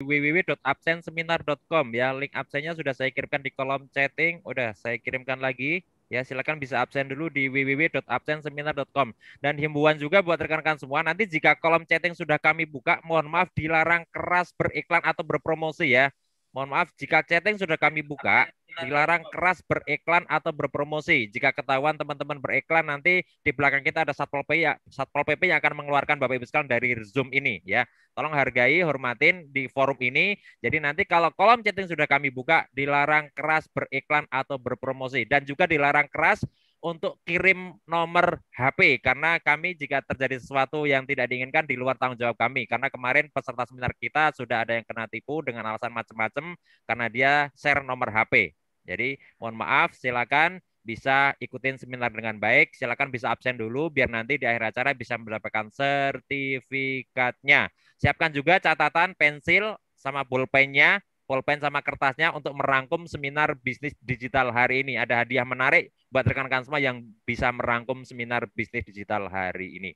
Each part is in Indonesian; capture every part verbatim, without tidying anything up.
w w w titik absen seminar titik com ya. Link absennya sudah saya kirimkan di kolom chatting, udah saya kirimkan lagi. Ya, silakan bisa absen dulu di w w w titik absen seminar titik com. Dan himbauan juga buat rekan-rekan semua, nanti jika kolom chatting sudah kami buka, mohon maaf dilarang keras beriklan atau berpromosi ya. Mohon maaf jika chatting sudah kami buka, dilarang keras beriklan atau berpromosi. Jika ketahuan teman-teman beriklan, nanti di belakang kita ada Satpol P P ya, Satpol P P yang akan mengeluarkan Bapak Ibu sekalian dari Zoom ini ya. Tolong hargai, hormatin di forum ini. Jadi nanti kalau kolom chatting sudah kami buka, dilarang keras beriklan atau berpromosi. Dan juga dilarang keras untuk kirim nomor H P. Karena kami jika terjadi sesuatu yang tidak diinginkan di luar tanggung jawab kami. Karena kemarin peserta seminar kita sudah ada yang kena tipu dengan alasan macam-macam karena dia share nomor H P. Jadi mohon maaf, silakan bisa ikutin seminar dengan baik. Silakan bisa absen dulu biar nanti di akhir acara bisa mendapatkan sertifikatnya. Siapkan juga catatan, pensil, sama pulpennya, pulpen sama kertasnya untuk merangkum seminar bisnis digital hari ini. Ada hadiah menarik buat rekan-rekan semua yang bisa merangkum seminar bisnis digital hari ini.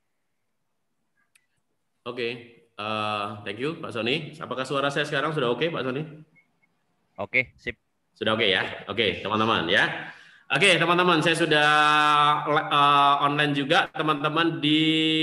Oke, okay. uh, thank you Pak Sony. Apakah suara saya sekarang sudah oke okay, Pak Sony? Oke, okay, sip. Sudah oke okay, ya? Oke, okay, teman-teman ya. Oke, okay, teman-teman, saya sudah uh, online juga, teman-teman di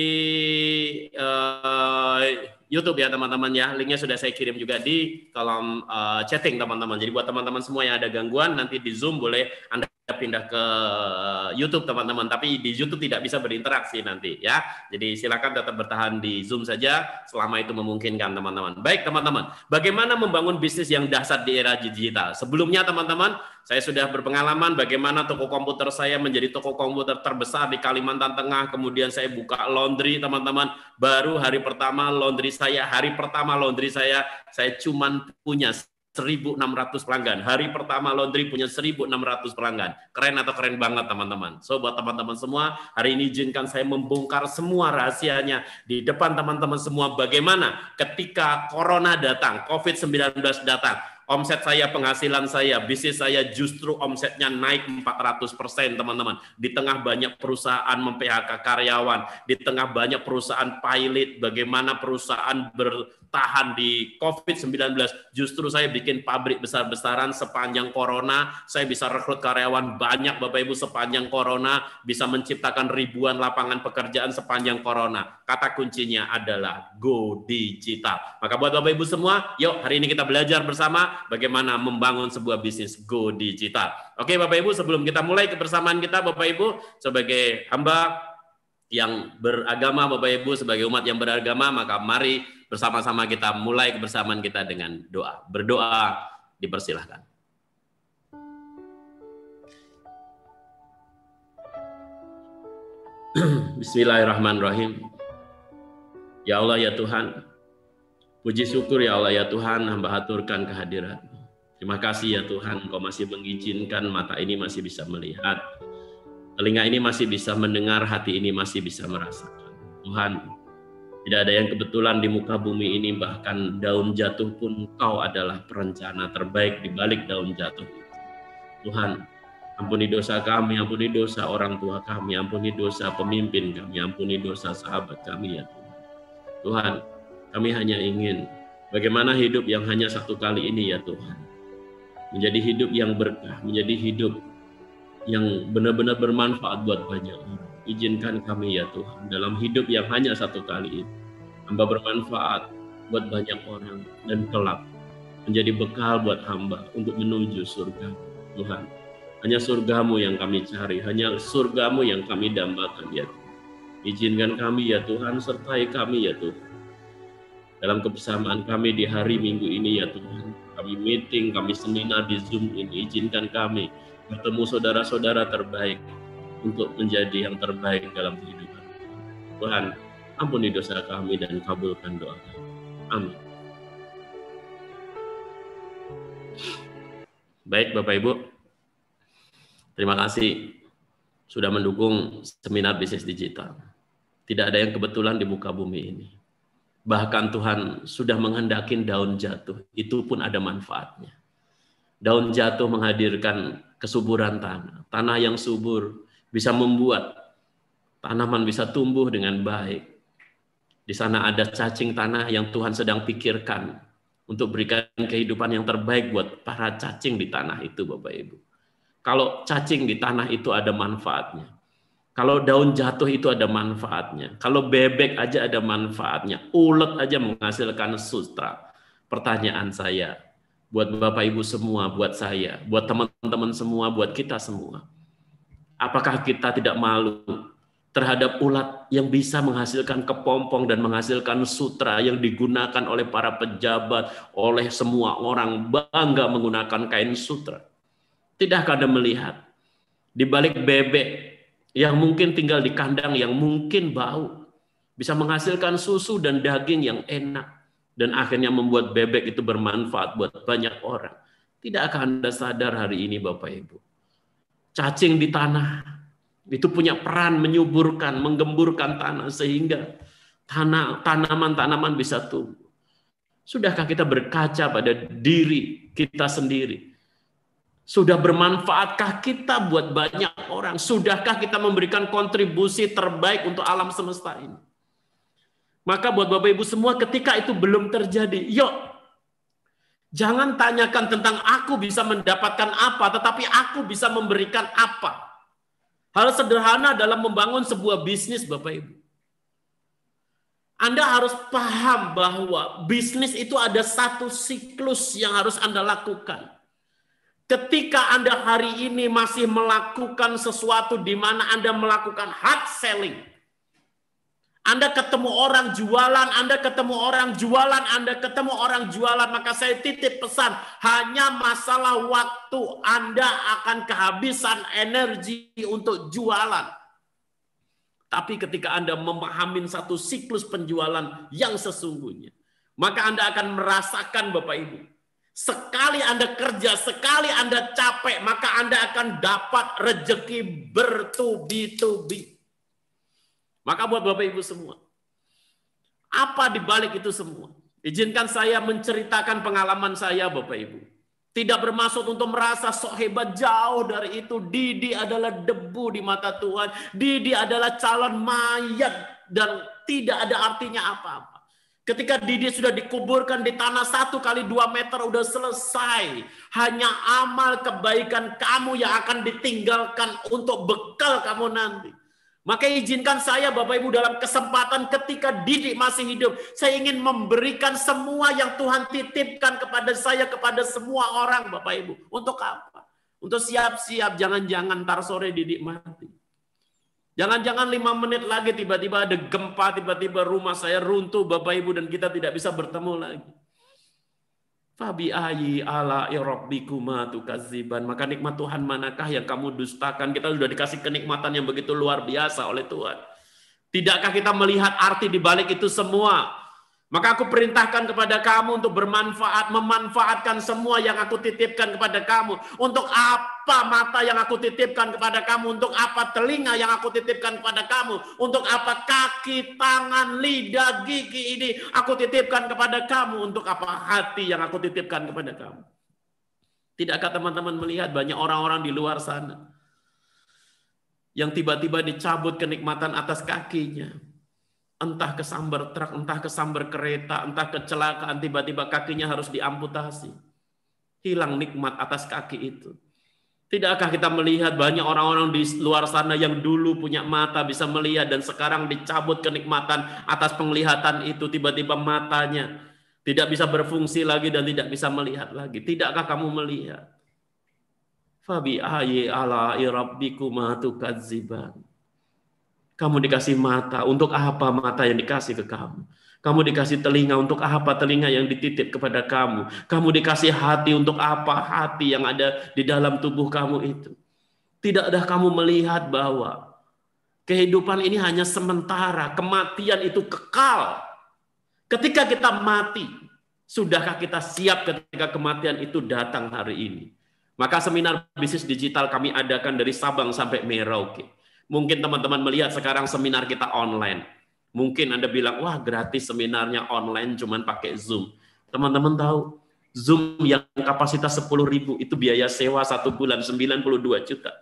uh, YouTube ya, teman-teman ya. Linknya sudah saya kirim juga di kolom uh, chatting, teman-teman. Jadi buat teman-teman semua yang ada gangguan, nanti di Zoom boleh Anda pindah ke YouTube, teman-teman. Tapi di YouTube tidak bisa berinteraksi nanti ya. Jadi silakan tetap bertahan di Zoom saja selama itu memungkinkan, teman-teman. Baik, teman-teman. Bagaimana membangun bisnis yang dahsyat di era digital? Sebelumnya, teman-teman, saya sudah berpengalaman bagaimana toko komputer saya menjadi toko komputer terbesar di Kalimantan Tengah. Kemudian saya buka laundry, teman-teman. Baru hari pertama laundry saya, hari pertama laundry saya, saya cuman punya seribu enam ratus pelanggan. Hari pertama laundry punya seribu enam ratus pelanggan. Keren atau keren banget, teman-teman? So, buat teman-teman semua, hari ini izinkan saya membongkar semua rahasianya di depan teman-teman semua. Bagaimana ketika Corona datang, COVID sembilan belas datang, omset saya, penghasilan saya, bisnis saya justru omsetnya naik empat ratus persen, teman-teman. Di tengah banyak perusahaan mem-P H K karyawan, di tengah banyak perusahaan pilot, bagaimana perusahaan bertahan di COVID sembilan belas, justru saya bikin pabrik besar-besaran sepanjang Corona, saya bisa rekrut karyawan banyak, Bapak Ibu, sepanjang Corona, bisa menciptakan ribuan lapangan pekerjaan sepanjang Corona. Kata kuncinya adalah go digital. Maka buat Bapak Ibu semua, yuk hari ini kita belajar bersama bagaimana membangun sebuah bisnis go digital. Oke Bapak Ibu, sebelum kita mulai kebersamaan kita, Bapak Ibu, sebagai hamba yang beragama, Bapak Ibu, sebagai umat yang beragama, maka mari bersama-sama kita mulai kebersamaan kita dengan doa. Berdoa, dipersilahkan. Bismillahirrahmanirrahim. Ya Allah, ya Tuhan, puji syukur ya Allah, ya Tuhan, hamba haturkan kehadiran. Terima kasih ya Tuhan, Engkau masih mengizinkan mata ini masih bisa melihat, telinga ini masih bisa mendengar, hati ini masih bisa merasakan. Tuhan, tidak ada yang kebetulan di muka bumi ini, bahkan daun jatuh pun Engkau adalah perencana terbaik di balik daun jatuh. Tuhan, ampuni dosa kami, ampuni dosa orang tua kami, ampuni dosa pemimpin kami, ampuni dosa sahabat kami ya Tuhan. Tuhan, kami hanya ingin bagaimana hidup yang hanya satu kali ini ya Tuhan, menjadi hidup yang berkah, menjadi hidup yang benar-benar bermanfaat buat banyak orang. Izinkan kami ya Tuhan, dalam hidup yang hanya satu kali ini, hamba bermanfaat buat banyak orang dan kelak menjadi bekal buat hamba untuk menuju surga. Tuhan, hanya surgamu yang kami cari, hanya surgamu yang kami dambakan ya Tuhan. Izinkan kami ya Tuhan, sertai kami ya Tuhan dalam kebersamaan kami di hari Minggu ini ya Tuhan. Kami meeting, kami seminar di Zoom ini, izinkan kami bertemu saudara-saudara terbaik untuk menjadi yang terbaik dalam kehidupan. Tuhan, ampuni dosa kami dan kabulkan doa kami. Amin. Baik Bapak Ibu, terima kasih sudah mendukung seminar bisnis digital. Tidak ada yang kebetulan di muka bumi ini. Bahkan Tuhan sudah menghendaki daun jatuh, itu pun ada manfaatnya. Daun jatuh menghadirkan kesuburan tanah. Tanah yang subur bisa membuat tanaman bisa tumbuh dengan baik. Di sana ada cacing tanah yang Tuhan sedang pikirkan untuk berikan kehidupan yang terbaik buat para cacing di tanah itu, Bapak Ibu. Kalau cacing di tanah itu ada manfaatnya. Kalau daun jatuh itu ada manfaatnya. Kalau bebek aja ada manfaatnya. Ulet aja menghasilkan sutra. Pertanyaan saya, buat Bapak Ibu semua, buat saya, buat teman-teman semua, buat kita semua. Apakah kita tidak malu terhadap ulat yang bisa menghasilkan kepompong dan menghasilkan sutra yang digunakan oleh para pejabat, oleh semua orang bangga menggunakan kain sutra? Tidakkah Anda melihat di balik bebek yang mungkin tinggal di kandang yang mungkin bau, bisa menghasilkan susu dan daging yang enak, dan akhirnya membuat bebek itu bermanfaat buat banyak orang? Tidakkah Anda sadar hari ini, Bapak Ibu? Cacing di tanah itu punya peran menyuburkan, menggemburkan tanah sehingga tanah tanaman-tanaman bisa tumbuh. Sudahkah kita berkaca pada diri kita sendiri? Sudah bermanfaatkah kita buat banyak orang? Sudahkah kita memberikan kontribusi terbaik untuk alam semesta ini? Maka buat Bapak Ibu semua, ketika itu belum terjadi, yuk, jangan tanyakan tentang aku bisa mendapatkan apa, tetapi aku bisa memberikan apa. Hal sederhana dalam membangun sebuah bisnis, Bapak Ibu. Anda harus paham bahwa bisnis itu ada satu siklus yang harus Anda lakukan. Ketika Anda hari ini masih melakukan sesuatu di mana Anda melakukan hard selling, Anda ketemu orang jualan, Anda ketemu orang jualan, Anda ketemu orang jualan, maka saya titip pesan, hanya masalah waktu Anda akan kehabisan energi untuk jualan. Tapi ketika Anda memahami satu siklus penjualan yang sesungguhnya, maka Anda akan merasakan, Bapak Ibu, sekali Anda kerja, sekali Anda capek, maka Anda akan dapat rezeki bertubi-tubi. Maka buat Bapak Ibu semua, apa di balik itu semua? Izinkan saya menceritakan pengalaman saya, Bapak Ibu. Tidak bermaksud untuk merasa sok hebat, jauh dari itu. Didi adalah debu di mata Tuhan. Didi adalah calon mayat dan tidak ada artinya apa-apa. Ketika Didi sudah dikuburkan di tanah satu kali dua meter, udah selesai. Hanya amal kebaikan kamu yang akan ditinggalkan untuk bekal kamu nanti. Maka izinkan saya, Bapak Ibu, dalam kesempatan ketika Didi masih hidup, saya ingin memberikan semua yang Tuhan titipkan kepada saya, kepada semua orang, Bapak Ibu. Untuk apa? Untuk siap-siap, jangan-jangan ntar sore Didi mati. Jangan-jangan lima menit lagi tiba-tiba ada gempa, tiba-tiba rumah saya runtuh, Bapak Ibu, dan kita tidak bisa bertemu lagi. Fabi ayyi ala rabbikuma tukadziban. Maka nikmat Tuhan manakah yang kamu dustakan? Kita sudah dikasih kenikmatan yang begitu luar biasa oleh Tuhan. Tidakkah kita melihat arti di balik itu semua? Maka aku perintahkan kepada kamu untuk bermanfaat, memanfaatkan semua yang aku titipkan kepada kamu. Untuk apa mata yang aku titipkan kepada kamu? Untuk apa telinga yang aku titipkan kepada kamu? Untuk apa kaki, tangan, lidah, gigi ini aku titipkan kepada kamu? Untuk apa hati yang aku titipkan kepada kamu? Tidakkah teman-teman melihat banyak orang-orang di luar sana yang tiba-tiba dicabut kenikmatan atas kakinya? Entah kesambar truk, entah kesambar kereta, entah kecelakaan, tiba-tiba kakinya harus diamputasi. Hilang nikmat atas kaki itu. Tidakkah kita melihat banyak orang-orang di luar sana yang dulu punya mata bisa melihat dan sekarang dicabut kenikmatan atas penglihatan itu, tiba-tiba matanya tidak bisa berfungsi lagi dan tidak bisa melihat lagi. Tidakkah kamu melihat? Fabi ayyi ala rabbikuma tukadziban. Kamu dikasih mata, untuk apa mata yang dikasih ke kamu? Kamu dikasih telinga, untuk apa telinga yang dititip kepada kamu? Kamu dikasih hati, untuk apa hati yang ada di dalam tubuh kamu itu? Tidakkah kamu melihat bahwa kehidupan ini hanya sementara, kematian itu kekal? Ketika kita mati, sudahkah kita siap ketika kematian itu datang hari ini? Maka seminar bisnis digital kami adakan dari Sabang sampai Merauke. Mungkin teman-teman melihat sekarang seminar kita online. Mungkin Anda bilang, wah gratis seminarnya online cuman pakai Zoom. Teman-teman tahu, Zoom yang kapasitas sepuluh ribu itu biaya sewa satu bulan sembilan puluh dua juta.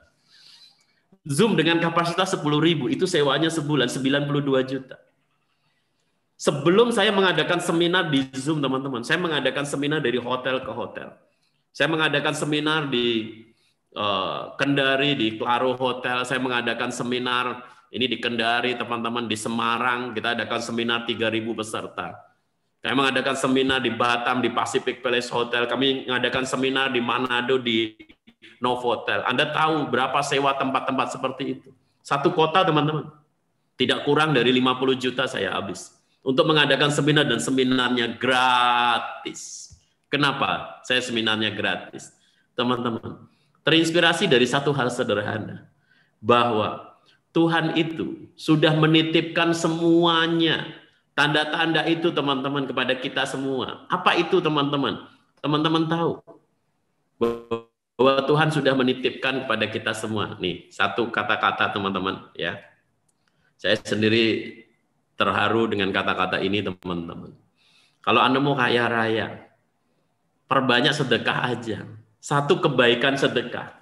Zoom dengan kapasitas sepuluh ribu itu sewanya sebulan sembilan puluh dua juta. Sebelum saya mengadakan seminar di Zoom, teman-teman, saya mengadakan seminar dari hotel ke hotel. Saya mengadakan seminar di uh, Kendari, di Claro Hotel. Saya mengadakan seminar ini di Kendari, teman-teman, di Semarang. Kita adakan seminar tiga ribu peserta. Saya mengadakan seminar di Batam, di Pacific Palace Hotel. Kami mengadakan seminar di Manado, di Novotel. Anda tahu berapa sewa tempat-tempat seperti itu? Satu kota, teman-teman. Tidak kurang dari lima puluh juta saya habis. Untuk mengadakan seminar, dan seminarnya gratis. Kenapa saya seminarnya gratis? Teman-teman, terinspirasi dari satu hal sederhana. Bahwa Tuhan itu sudah menitipkan semuanya. Tanda-tanda itu, teman-teman, kepada kita semua. Apa itu, teman-teman? Teman-teman tahu bahwa Tuhan sudah menitipkan kepada kita semua. Nih, satu kata-kata, teman-teman, ya. Saya sendiri terharu dengan kata-kata ini, teman-teman. Kalau Anda mau kaya raya, perbanyak sedekah aja. Satu kebaikan sedekah.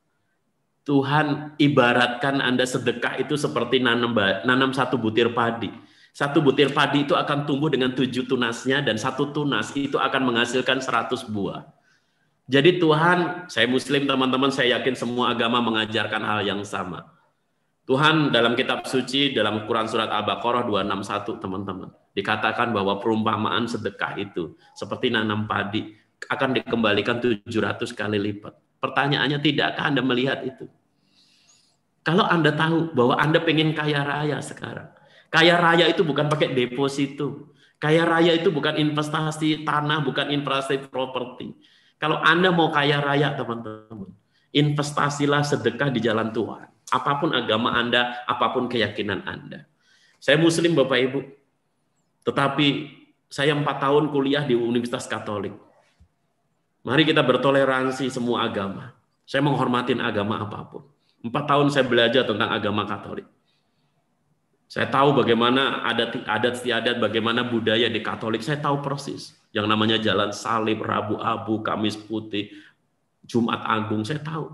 Tuhan ibaratkan Anda sedekah itu seperti nanam, nanam satu butir padi. Satu butir padi itu akan tumbuh dengan tujuh tunasnya, dan satu tunas itu akan menghasilkan seratus buah. Jadi Tuhan, saya Muslim, teman-teman, saya yakin semua agama mengajarkan hal yang sama. Tuhan dalam kitab suci, dalam Quran surat Al-Baqarah dua enam satu, teman-teman, dikatakan bahwa perumpamaan sedekah itu seperti nanam padi, akan dikembalikan tujuh ratus kali lipat. Pertanyaannya, tidakkah Anda melihat itu? Kalau Anda tahu bahwa Anda pengen kaya raya sekarang, kaya raya itu bukan pakai deposito, kaya raya itu bukan investasi tanah, bukan investasi properti. Kalau Anda mau kaya raya, teman-teman, investasilah sedekah di jalan Tuhan. Apapun agama Anda, apapun keyakinan Anda. Saya Muslim, Bapak Ibu, tetapi saya empat tahun kuliah di Universitas Katolik. Mari kita bertoleransi semua agama. Saya menghormatin agama apapun. Empat tahun saya belajar tentang agama Katolik. Saya tahu bagaimana adat adat istiadat, bagaimana budaya di Katolik. Saya tahu persis. Yang namanya jalan salib, Rabu Abu, Kamis Putih, Jumat Agung, saya tahu.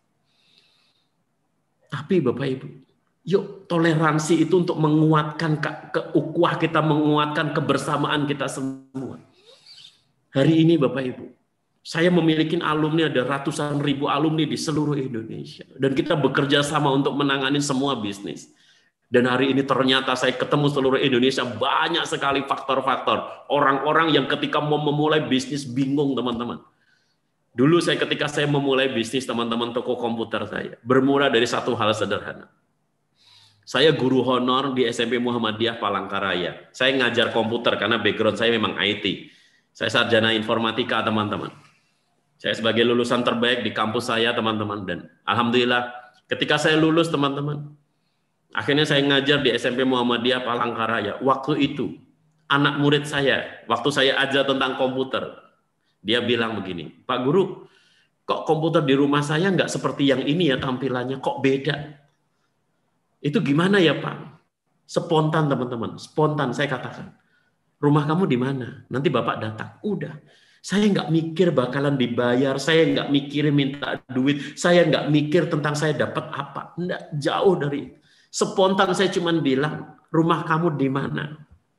Tapi Bapak Ibu, yuk toleransi itu untuk menguatkan keukuah kita, menguatkan kebersamaan kita semua. Hari ini Bapak Ibu, saya memiliki alumni, ada ratusan ribu alumni di seluruh Indonesia. Dan kita bekerja sama untuk menangani semua bisnis. Dan hari ini ternyata saya ketemu seluruh Indonesia, banyak sekali faktor-faktor. Orang-orang yang ketika mau memulai bisnis bingung, teman-teman. Dulu saya ketika saya memulai bisnis, teman-teman, toko komputer saya, bermula dari satu hal sederhana. Saya guru honor di S M P Muhammadiyah Palangkaraya. Saya ngajar komputer karena background saya memang I T. Saya sarjana informatika, teman-teman. Saya sebagai lulusan terbaik di kampus saya, teman-teman. Dan alhamdulillah, ketika saya lulus, teman-teman, akhirnya saya ngajar di S M P Muhammadiyah Palangkaraya. Waktu itu, anak murid saya, waktu saya ajar tentang komputer, dia bilang begini, Pak Guru, kok komputer di rumah saya nggak seperti yang ini ya tampilannya, kok beda? Itu gimana ya Pak? Spontan, teman-teman, spontan saya katakan. Rumah kamu di mana? Nanti Bapak datang. Udah. Saya nggak mikir bakalan dibayar, saya nggak mikirin minta duit, saya nggak mikir tentang saya dapat apa. Nggak, jauh dari itu. Spontan saya cuma bilang, rumah kamu di mana?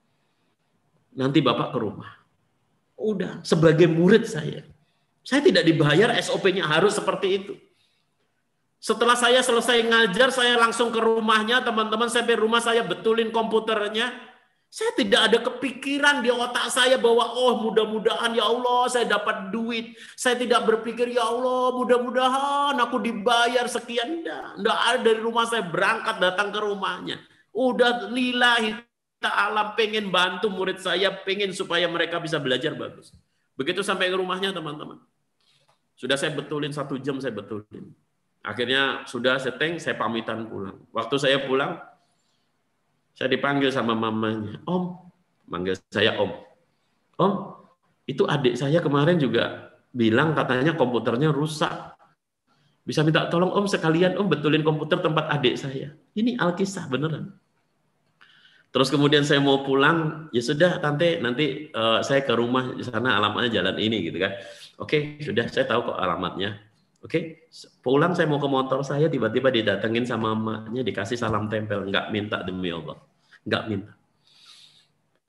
Nanti Bapak ke rumah. Udah, sebagai murid saya. Saya tidak dibayar, S O P-nya harus seperti itu. Setelah saya selesai ngajar, saya langsung ke rumahnya, teman-teman, sampai rumah saya betulin komputernya. Saya tidak ada kepikiran di otak saya bahwa, oh mudah-mudahan ya Allah saya dapat duit. Saya tidak berpikir, ya Allah mudah-mudahan aku dibayar sekian. Tidak, tidak ada. Dari rumah saya berangkat datang ke rumahnya. Udah lillahi ta'ala pengen bantu murid saya, pengen supaya mereka bisa belajar bagus. Begitu sampai ke rumahnya, teman-teman. Sudah saya betulin, satu jam saya betulin. Akhirnya sudah setting, saya pamitan pulang. Waktu saya pulang, saya dipanggil sama mamanya, Om, manggil saya Om. Om, itu adik saya kemarin juga bilang katanya komputernya rusak. Bisa minta tolong Om sekalian Om betulin komputer tempat adik saya. Ini Alkisah beneran. Terus kemudian saya mau pulang, ya sudah Tante, nanti uh, saya ke rumah di sana alamatnya jalan ini gitu kan. Oke, sudah saya tahu kok alamatnya. Oke, pulang saya mau ke motor saya, tiba-tiba didatengin sama emaknya, dikasih salam tempel, nggak minta demi Allah, nggak minta.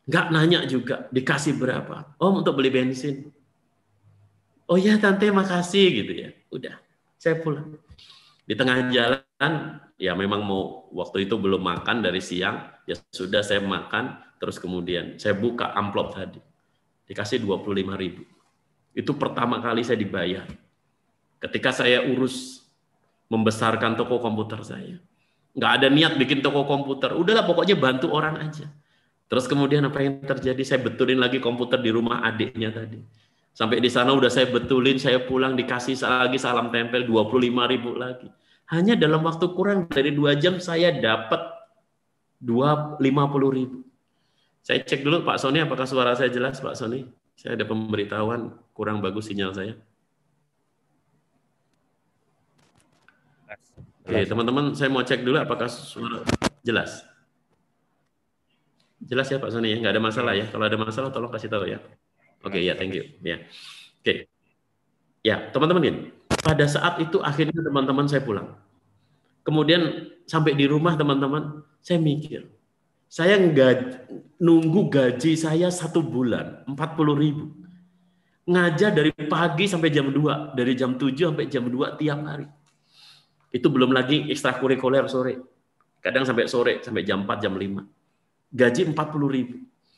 Nggak nanya juga, dikasih berapa? Oh, untuk beli bensin. Oh ya tante makasih gitu ya. Udah, saya pulang. Di tengah jalan, ya memang mau waktu itu belum makan dari siang, ya sudah saya makan, terus kemudian saya buka amplop tadi. Dikasih dua puluh lima ribu. Itu pertama kali saya dibayar. Ketika saya urus membesarkan toko komputer saya. Nggak ada niat bikin toko komputer. Udahlah pokoknya bantu orang aja. Terus kemudian apa yang terjadi? Saya betulin lagi komputer di rumah adiknya tadi. Sampai di sana udah saya betulin, saya pulang dikasih lagi salam tempel dua puluh lima ribu lagi. Hanya dalam waktu kurang dari dua jam saya dapat lima puluh ribu. Saya cek dulu Pak Sony, apakah suara saya jelas Pak Sony? Saya ada pemberitahuan kurang bagus sinyal saya. Oke, teman-teman, saya mau cek dulu apakah suara jelas. Jelas ya Pak Sony ya, nggak ada masalah ya. Kalau ada masalah tolong kasih tahu ya. Oke, ya, thank you. Ya, oke. Ya, teman-teman ini, pada saat itu akhirnya teman-teman saya pulang. Kemudian sampai di rumah teman-teman, saya mikir, saya nggak nunggu gaji saya satu bulan, empat puluh ribu. Ngajar dari pagi sampai jam dua, dari jam tujuh sampai jam dua tiap hari. Itu belum lagi ekstrakurikuler sore. Kadang sampai sore, sampai jam empat, jam lima. Gaji empat puluh ribu.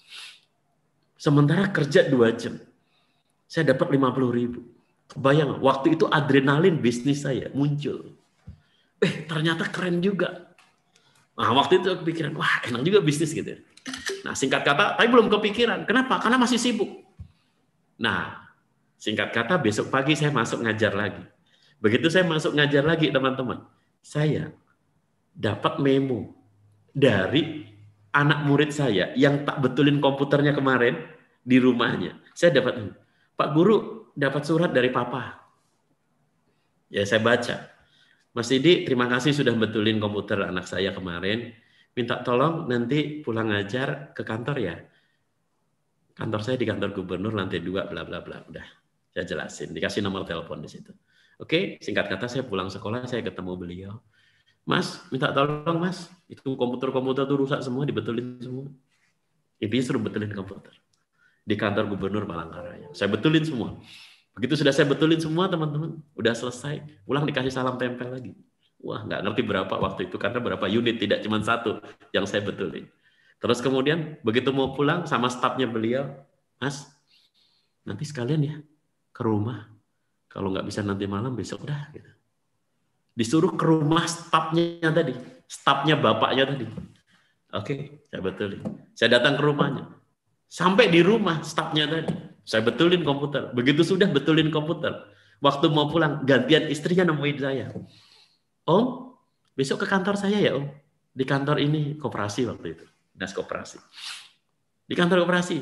Sementara kerja dua jam. Saya dapat lima puluh ribu. Kebayang, waktu itu adrenalin bisnis saya muncul. Eh, ternyata keren juga. Nah, waktu itu kepikiran, wah enak juga bisnis gitu. Nah, singkat kata, tapi belum kepikiran. Kenapa? Karena masih sibuk. Nah, singkat kata, besok pagi saya masuk ngajar lagi. Begitu saya masuk ngajar lagi, teman-teman, saya dapat memo dari anak murid saya yang tak betulin komputernya kemarin di rumahnya. Saya dapat, Pak Guru, dapat surat dari Papa. Ya, saya baca. Mas Didi, terima kasih sudah betulin komputer anak saya kemarin. Minta tolong nanti pulang ngajar ke kantor ya. Kantor saya di kantor gubernur lantai dua, bla bla bla. Udah, saya jelasin. Dikasih nomor telepon di situ. Oke, singkat kata saya pulang sekolah, saya ketemu beliau. Mas, minta tolong mas, itu komputer-komputer tuh rusak semua, dibetulin semua. Intinya suruh betulin komputer. Di kantor gubernur Palangkaraya. Saya betulin semua. Begitu sudah saya betulin semua teman-teman, udah selesai, pulang dikasih salam tempel lagi. Wah, nggak ngerti berapa waktu itu, karena berapa unit, tidak cuma satu yang saya betulin. Terus kemudian, begitu mau pulang sama stafnya beliau, Mas, nanti sekalian ya ke rumah. Kalau nggak bisa nanti malam, besok dah. Gitu. Disuruh ke rumah stafnya tadi, stafnya bapaknya tadi. Oke, saya betulin. Saya datang ke rumahnya. Sampai di rumah stafnya tadi, saya betulin komputer. Begitu sudah betulin komputer, waktu mau pulang, gantian istrinya nemuin saya. Om, besok ke kantor saya ya Om. Di kantor ini, koperasi waktu itu. Dinas koperasi. Di kantor koperasi.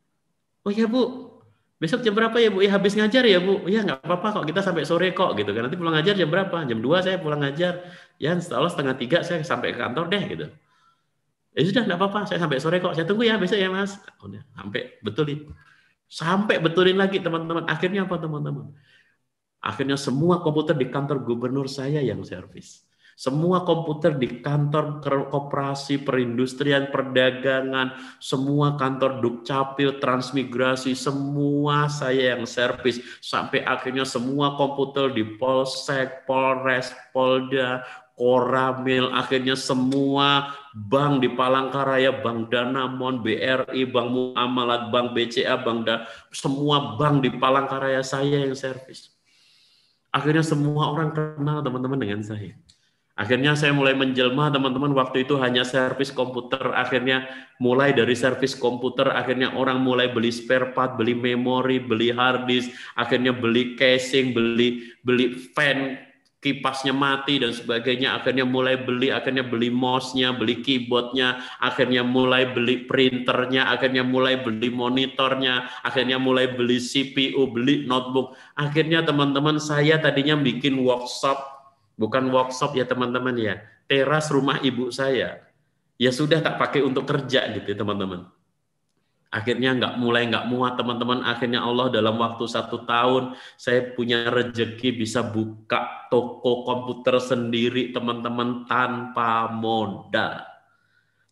Oh ya Bu, besok jam berapa ya Bu? Ya habis ngajar ya Bu? Ya nggak apa-apa kok, kita sampai sore kok gitu kan. Nanti pulang ngajar jam berapa? Jam dua saya pulang ngajar. Ya setelah setengah tiga saya sampai ke kantor deh gitu. Ya sudah nggak apa-apa, saya sampai sore kok. Saya tunggu ya besok ya Mas. Udah, sampai betulin. Sampai betulin lagi teman-teman. Akhirnya apa teman-teman? Akhirnya semua komputer di kantor gubernur saya yang servis. Semua komputer di kantor koperasi, perindustrian, perdagangan, semua kantor Dukcapil, transmigrasi, semua saya yang servis. Sampai akhirnya semua komputer di Polsek, Polres, Polda, Koramil, akhirnya semua bank di Palangkaraya, Bank Danamon, B R I, Bank Muamalat, Bank B C A, Bank Da, semua bank di Palangkaraya saya yang servis. Akhirnya semua orang kenal teman-teman dengan saya. Akhirnya saya mulai menjelma teman-teman, waktu itu hanya servis komputer, akhirnya mulai dari servis komputer, akhirnya orang mulai beli spare part, beli memori, beli hard disk, akhirnya beli casing, beli beli fan, kipasnya mati dan sebagainya, akhirnya mulai beli, akhirnya beli mouse-nya, beli keyboard-nya, akhirnya mulai beli printernya, akhirnya mulai beli monitornya, akhirnya mulai beli C P U, beli notebook. Akhirnya teman-teman saya tadinya bikin workshop, bukan workshop ya teman-teman ya, teras rumah ibu saya. Ya sudah tak pakai untuk kerja gitu teman-teman. Akhirnya nggak mulai nggak muat teman-teman. Akhirnya Allah dalam waktu satu tahun saya punya rezeki bisa buka toko komputer sendiri teman-teman tanpa modal.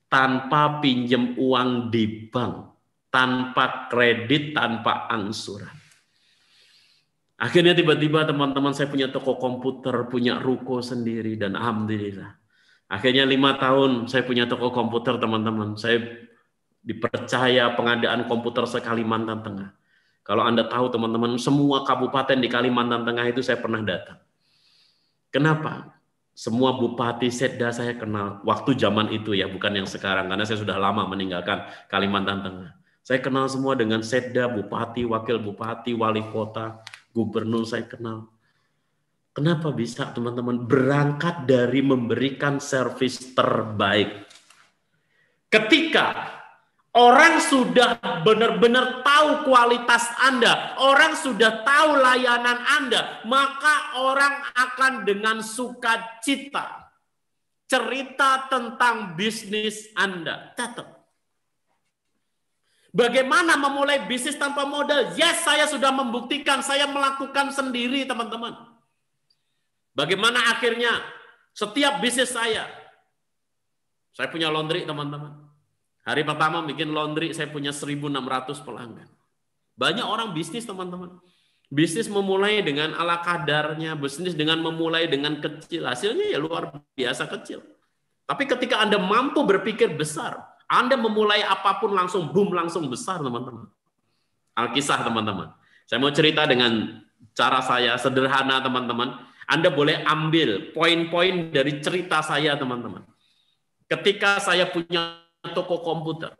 tanpa pinjem uang di bank, tanpa kredit, tanpa angsuran. Akhirnya tiba-tiba teman-teman saya punya toko komputer, punya ruko sendiri, dan alhamdulillah. Akhirnya lima tahun saya punya toko komputer, teman-teman. Saya dipercaya pengadaan komputer se-Kalimantan Tengah. Kalau Anda tahu, teman-teman, semua kabupaten di Kalimantan Tengah itu saya pernah datang. Kenapa? Semua bupati Setda saya kenal. Waktu zaman itu ya, bukan yang sekarang, karena saya sudah lama meninggalkan Kalimantan Tengah. Saya kenal semua dengan Setda, bupati, wakil bupati, wali kota, gubernur saya kenal. Kenapa bisa, teman-teman? Berangkat dari memberikan servis terbaik. Ketika orang sudah benar-benar tahu kualitas Anda, orang sudah tahu layanan Anda, maka orang akan dengan sukacita cerita tentang bisnis Anda. Tetap. Bagaimana memulai bisnis tanpa modal? Yes, saya sudah membuktikan, saya melakukan sendiri, teman-teman. Bagaimana akhirnya setiap bisnis saya, saya punya laundry, teman-teman. Hari pertama bikin laundry, saya punya seribu enam ratus pelanggan. Banyak orang bisnis, teman-teman. Bisnis memulai dengan ala kadarnya, bisnis dengan memulai dengan kecil. Hasilnya ya luar biasa kecil. Tapi ketika Anda mampu berpikir besar, Anda memulai apapun langsung boom, langsung besar, teman-teman. Alkisah, teman-teman. Saya mau cerita dengan cara saya, sederhana, teman-teman. Anda boleh ambil poin-poin dari cerita saya, teman-teman. Ketika saya punya toko komputer.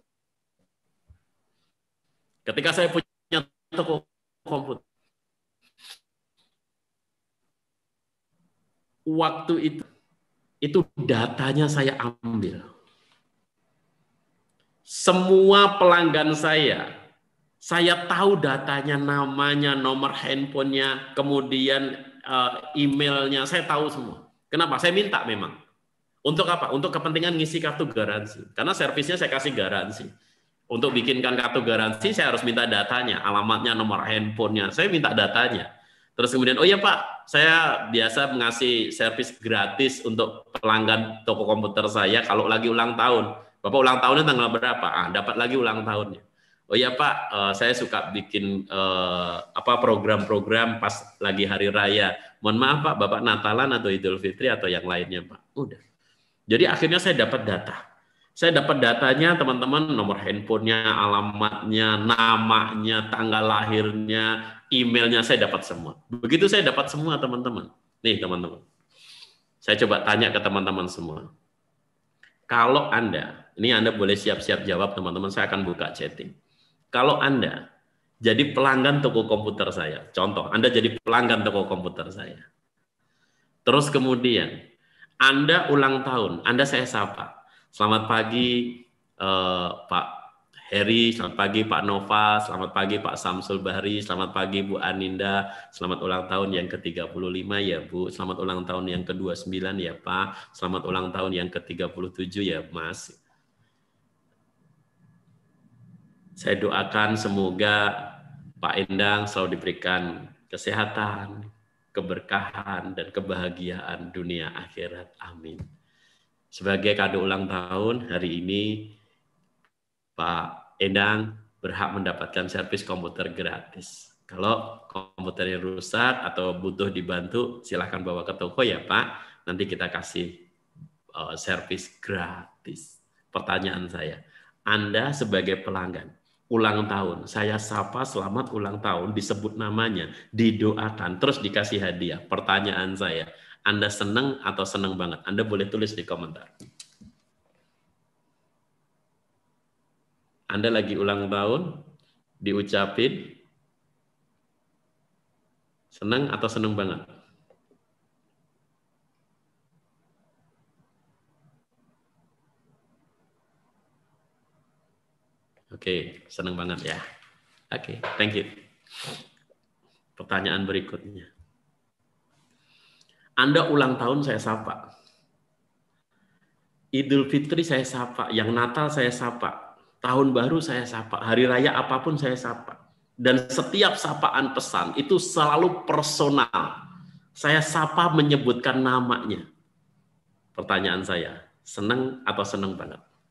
Ketika saya punya toko komputer. Waktu itu, itu datanya saya ambil. Semua pelanggan saya, saya tahu datanya, namanya, nomor handphonenya, kemudian uh, emailnya, saya tahu semua. Kenapa? Saya minta memang. Untuk apa? Untuk kepentingan ngisi kartu garansi. Karena servisnya saya kasih garansi. Untuk bikinkan kartu garansi, saya harus minta datanya, alamatnya, nomor handphonenya. Saya minta datanya. Terus kemudian, oh ya Pak, saya biasa mengasih servis gratis untuk pelanggan toko komputer saya kalau lagi ulang tahun. Bapak ulang tahunnya tanggal berapa? Ah, dapat lagi ulang tahunnya. Oh ya Pak, uh, saya suka bikin uh, apa program-program pas lagi hari raya. Mohon maaf Pak, Bapak Natalan atau Idul Fitri atau yang lainnya Pak. Udah. Jadi akhirnya saya dapat data. Saya dapat datanya, teman-teman, nomor handphonenya, alamatnya, namanya, tanggal lahirnya, emailnya, saya dapat semua. Begitu saya dapat semua, teman-teman. Nih, teman-teman. Saya coba tanya ke teman-teman semua. Kalau Anda, ini Anda boleh siap-siap jawab, teman-teman, saya akan buka chatting. Kalau Anda jadi pelanggan toko komputer saya, contoh, Anda jadi pelanggan toko komputer saya. Terus kemudian, Anda ulang tahun, Anda saya sapa. Selamat pagi eh, Pak Heri, selamat pagi Pak Nova, selamat pagi Pak Samsul Bahri, selamat pagi Bu Aninda, selamat ulang tahun yang ke tiga puluh lima ya Bu, selamat ulang tahun yang ke dua puluh sembilan ya Pak, selamat ulang tahun yang ke tiga puluh tujuh ya Mas. Saya doakan semoga Pak Endang selalu diberikan kesehatan, keberkahan, dan kebahagiaan dunia akhirat. Amin. Sebagai kado ulang tahun hari ini, Pak Endang berhak mendapatkan servis komputer gratis. Kalau komputernya rusak atau butuh dibantu, silahkan bawa ke toko ya Pak. Nanti kita kasih uh, servis gratis. Pertanyaan saya, Anda sebagai pelanggan, ulang tahun, saya sapa selamat ulang tahun, disebut namanya, didoakan, terus dikasih hadiah. Pertanyaan saya, Anda senang atau senang banget? Anda boleh tulis di komentar. Anda lagi ulang tahun, diucapin, senang atau senang banget? Oke, senang banget ya. Oke, thank you. Pertanyaan berikutnya. Anda ulang tahun saya sapa. Idul Fitri saya sapa, yang Natal saya sapa, tahun baru saya sapa, hari raya apapun saya sapa. Dan setiap sapaan pesan itu selalu personal. Saya sapa menyebutkan namanya. Pertanyaan saya, senang atau senang banget?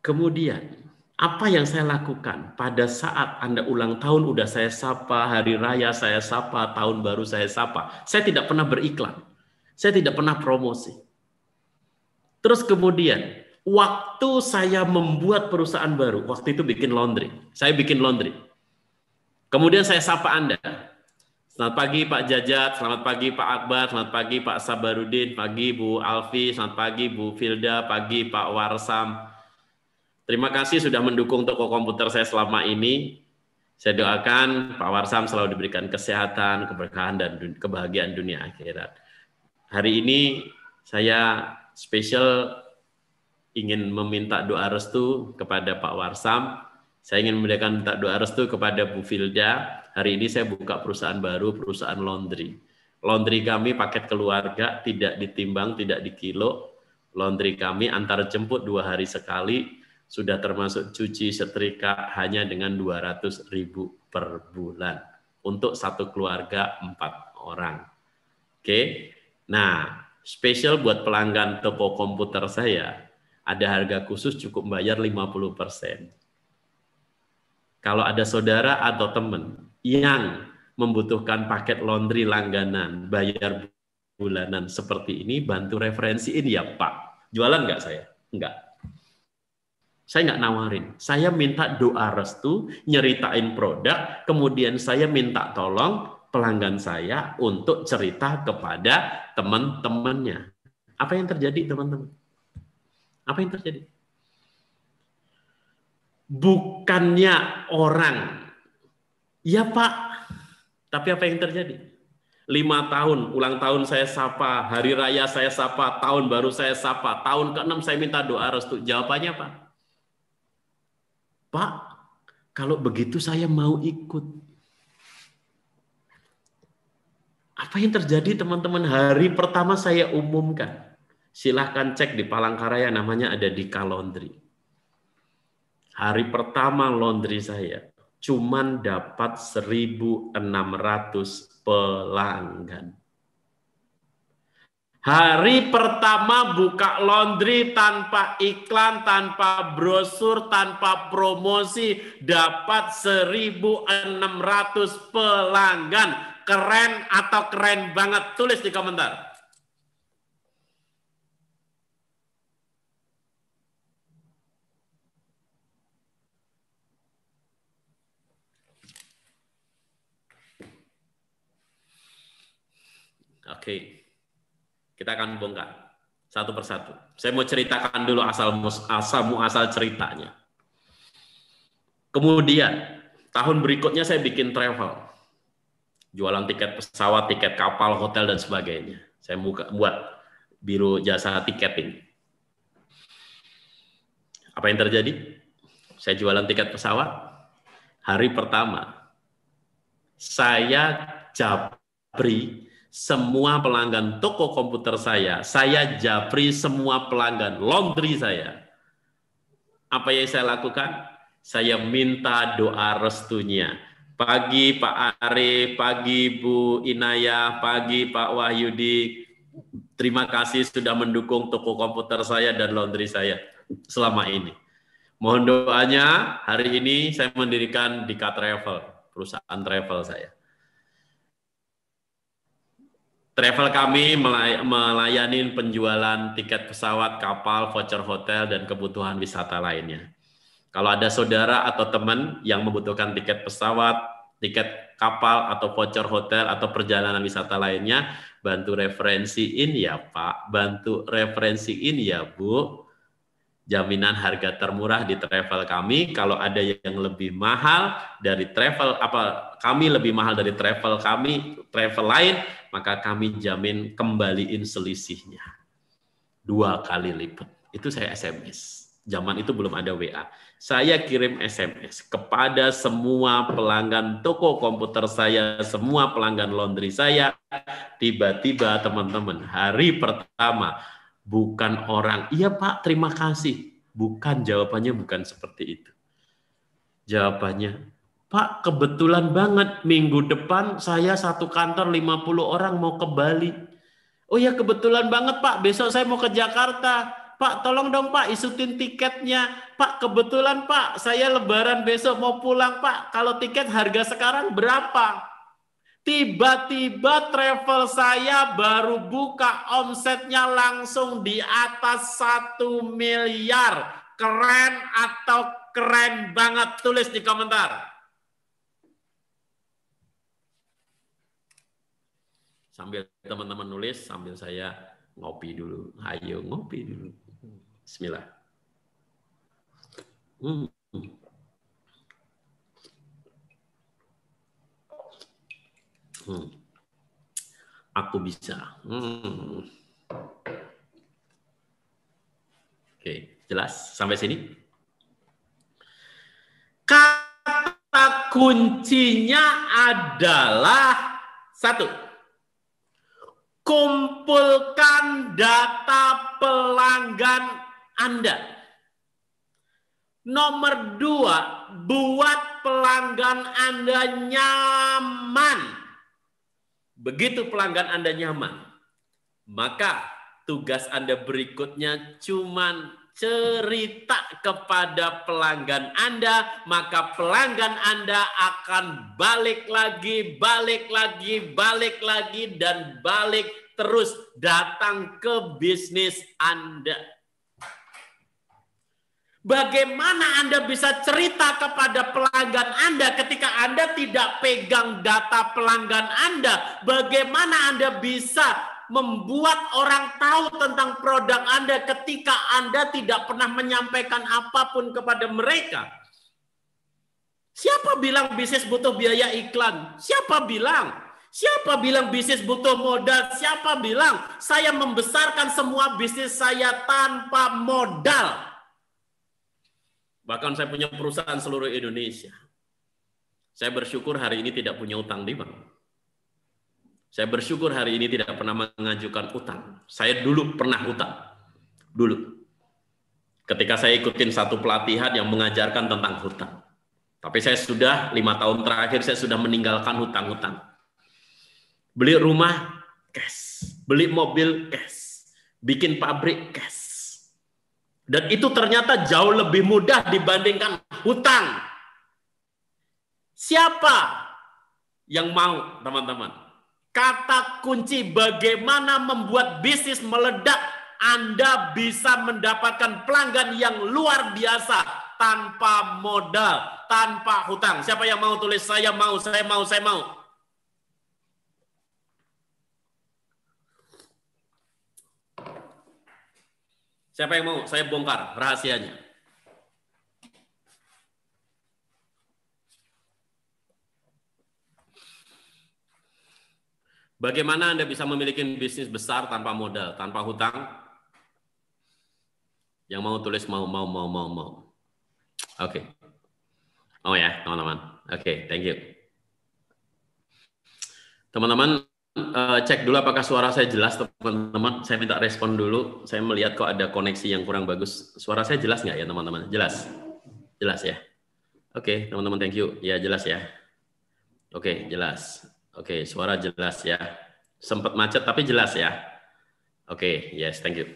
Kemudian, apa yang saya lakukan pada saat Anda ulang tahun udah saya sapa, hari raya saya sapa, tahun baru saya sapa. Saya tidak pernah beriklan. Saya tidak pernah promosi. Terus kemudian, waktu saya membuat perusahaan baru, waktu itu bikin laundry. Saya bikin laundry. Kemudian saya sapa Anda. Selamat pagi Pak Jajat, selamat pagi Pak Akbar, selamat pagi Pak Sabarudin, pagi Bu Alfi, selamat pagi Bu Filda, pagi Pak Warsam. Terima kasih sudah mendukung toko komputer saya selama ini. Saya doakan Pak Warsam selalu diberikan kesehatan, keberkahan, dan kebahagiaan dunia akhirat. Hari ini saya spesial ingin meminta doa restu kepada Pak Warsam. Saya ingin memberikan minta doa restu kepada Bu Filda. Hari ini saya buka perusahaan baru, perusahaan laundry. Laundry kami paket keluarga, tidak ditimbang, tidak dikilo. Laundry kami antar jemput dua hari sekali. Sudah termasuk cuci setrika hanya dengan dua ratus ribu per bulan untuk satu keluarga empat orang. Oke, nah spesial buat pelanggan toko komputer saya ada harga khusus cukup bayar lima puluh persen. Kalau ada saudara atau teman yang membutuhkan paket laundry langganan bayar bulanan seperti ini, bantu referensiin ya Pak. Jualan nggak saya? Enggak. Saya nggak nawarin, saya minta doa restu, nyeritain produk, kemudian saya minta tolong pelanggan saya untuk cerita kepada teman-temannya. Apa yang terjadi teman-teman? Apa yang terjadi? Bukannya orang, ya Pak, tapi apa yang terjadi? Lima tahun, ulang tahun saya sapa, hari raya saya sapa, tahun baru saya sapa, tahun keenam saya minta doa restu. Jawabannya apa? Pak, kalau begitu saya mau ikut. Apa yang terjadi teman-teman? Hari pertama saya umumkan. Silahkan cek di Palangkaraya, namanya ada Dika Laundry. Hari pertama laundry saya, cuman dapat seribu enam ratus pelanggan. Hari pertama buka laundry tanpa iklan, tanpa brosur, tanpa promosi, dapat seribu enam ratus pelanggan. Keren atau keren banget? Tulis di komentar. Oke. Okay. Kita akan bongkar satu persatu. Saya mau ceritakan dulu asal asal muasal ceritanya. Kemudian tahun berikutnya saya bikin travel, jualan tiket pesawat, tiket kapal, hotel dan sebagainya. Saya buka buat biro jasa tiketing. Apa yang terjadi? Saya jualan tiket pesawat. Hari pertama saya japri semua pelanggan toko komputer saya, saya japri semua pelanggan laundry saya. Apa yang saya lakukan? Saya minta doa restunya. Pagi Pak Arif, pagi Bu Inayah, pagi Pak Wahyudi. Terima kasih sudah mendukung toko komputer saya dan laundry saya selama ini. Mohon doanya, hari ini saya mendirikan Dika Travel, perusahaan travel saya. Travel kami melayani penjualan tiket pesawat, kapal, voucher hotel, dan kebutuhan wisata lainnya. Kalau ada saudara atau teman yang membutuhkan tiket pesawat, tiket kapal, atau voucher hotel, atau perjalanan wisata lainnya, bantu referensiin ya Pak, bantu referensiin ya Bu. Jaminan harga termurah di travel kami. Kalau ada yang lebih mahal dari travel, apa kami lebih mahal dari travel kami, travel lain, maka kami jamin kembaliin selisihnya dua kali lipat. Itu saya S M S. Zaman itu belum ada W A. Saya kirim S M S kepada semua pelanggan toko komputer saya, semua pelanggan laundry saya. Tiba-tiba teman-teman, hari pertama bukan orang, iya Pak, terima kasih. Bukan, jawabannya bukan seperti itu. Jawabannya, Pak, kebetulan banget minggu depan saya satu kantor lima puluh orang mau ke Bali. Oh ya, kebetulan banget Pak, besok saya mau ke Jakarta. Pak tolong dong Pak isutin tiketnya. Pak kebetulan Pak saya lebaran besok mau pulang Pak. Kalau tiket harga sekarang berapa? Tiba-tiba travel saya baru buka omsetnya langsung di atas satu miliar. Keren atau keren banget? Tulis di komentar. Sambil teman-teman nulis, sambil saya ngopi dulu. Ayo ngopi dulu. Bismillah. Hmm. Hmm. Aku bisa. Hmm. Oke, jelas sampai sini? Kata kuncinya adalah satu. Kumpulkan data pelanggan Anda. Nomor dua, buat pelanggan Anda nyaman. Begitu pelanggan Anda nyaman, maka tugas Anda berikutnya cuman cerita kepada pelanggan Anda, maka pelanggan Anda akan balik lagi, balik lagi, balik lagi, dan balik terus datang ke bisnis Anda. Bagaimana Anda bisa cerita kepada pelanggan Anda ketika Anda tidak pegang data pelanggan Anda? Bagaimana Anda bisa membuat orang tahu tentang produk Anda ketika Anda tidak pernah menyampaikan apapun kepada mereka? Siapa bilang bisnis butuh biaya iklan? Siapa bilang? Siapa bilang bisnis butuh modal? Siapa bilang saya membesarkan semua bisnis saya tanpa modal? Bahkan saya punya perusahaan seluruh Indonesia. Saya bersyukur hari ini tidak punya utang di bank. Saya bersyukur hari ini tidak pernah mengajukan utang. Saya dulu pernah utang. Dulu. Ketika saya ikutin satu pelatihan yang mengajarkan tentang hutang. Tapi saya sudah lima tahun terakhir saya sudah meninggalkan hutang-hutang. Beli rumah, cash. Beli mobil, cash. Bikin pabrik, cash. Dan itu ternyata jauh lebih mudah dibandingkan hutang. Siapa yang mau, teman-teman? Kata kunci bagaimana membuat bisnis meledak, Anda bisa mendapatkan pelanggan yang luar biasa tanpa modal, tanpa hutang. Siapa yang mau tulis saya mau, saya mau, saya mau? Siapa yang mau? Saya bongkar rahasianya. Bagaimana Anda bisa memiliki bisnis besar tanpa modal, tanpa hutang? Yang mau tulis mau, mau, mau, mau, mau. Oke. Okay. Oh ya, teman-teman. Oke, okay, thank you. Teman-teman, Uh, cek dulu apakah suara saya jelas, teman-teman. Saya minta respon dulu. Saya melihat kok ada koneksi yang kurang bagus. Suara saya jelas nggak ya, teman-teman? Jelas? Jelas ya? Oke, okay, teman-teman, thank you. Ya, jelas ya? Oke, okay, jelas. Oke, okay, suara jelas ya. Sempat macet, tapi jelas ya? Oke, okay, yes, thank you.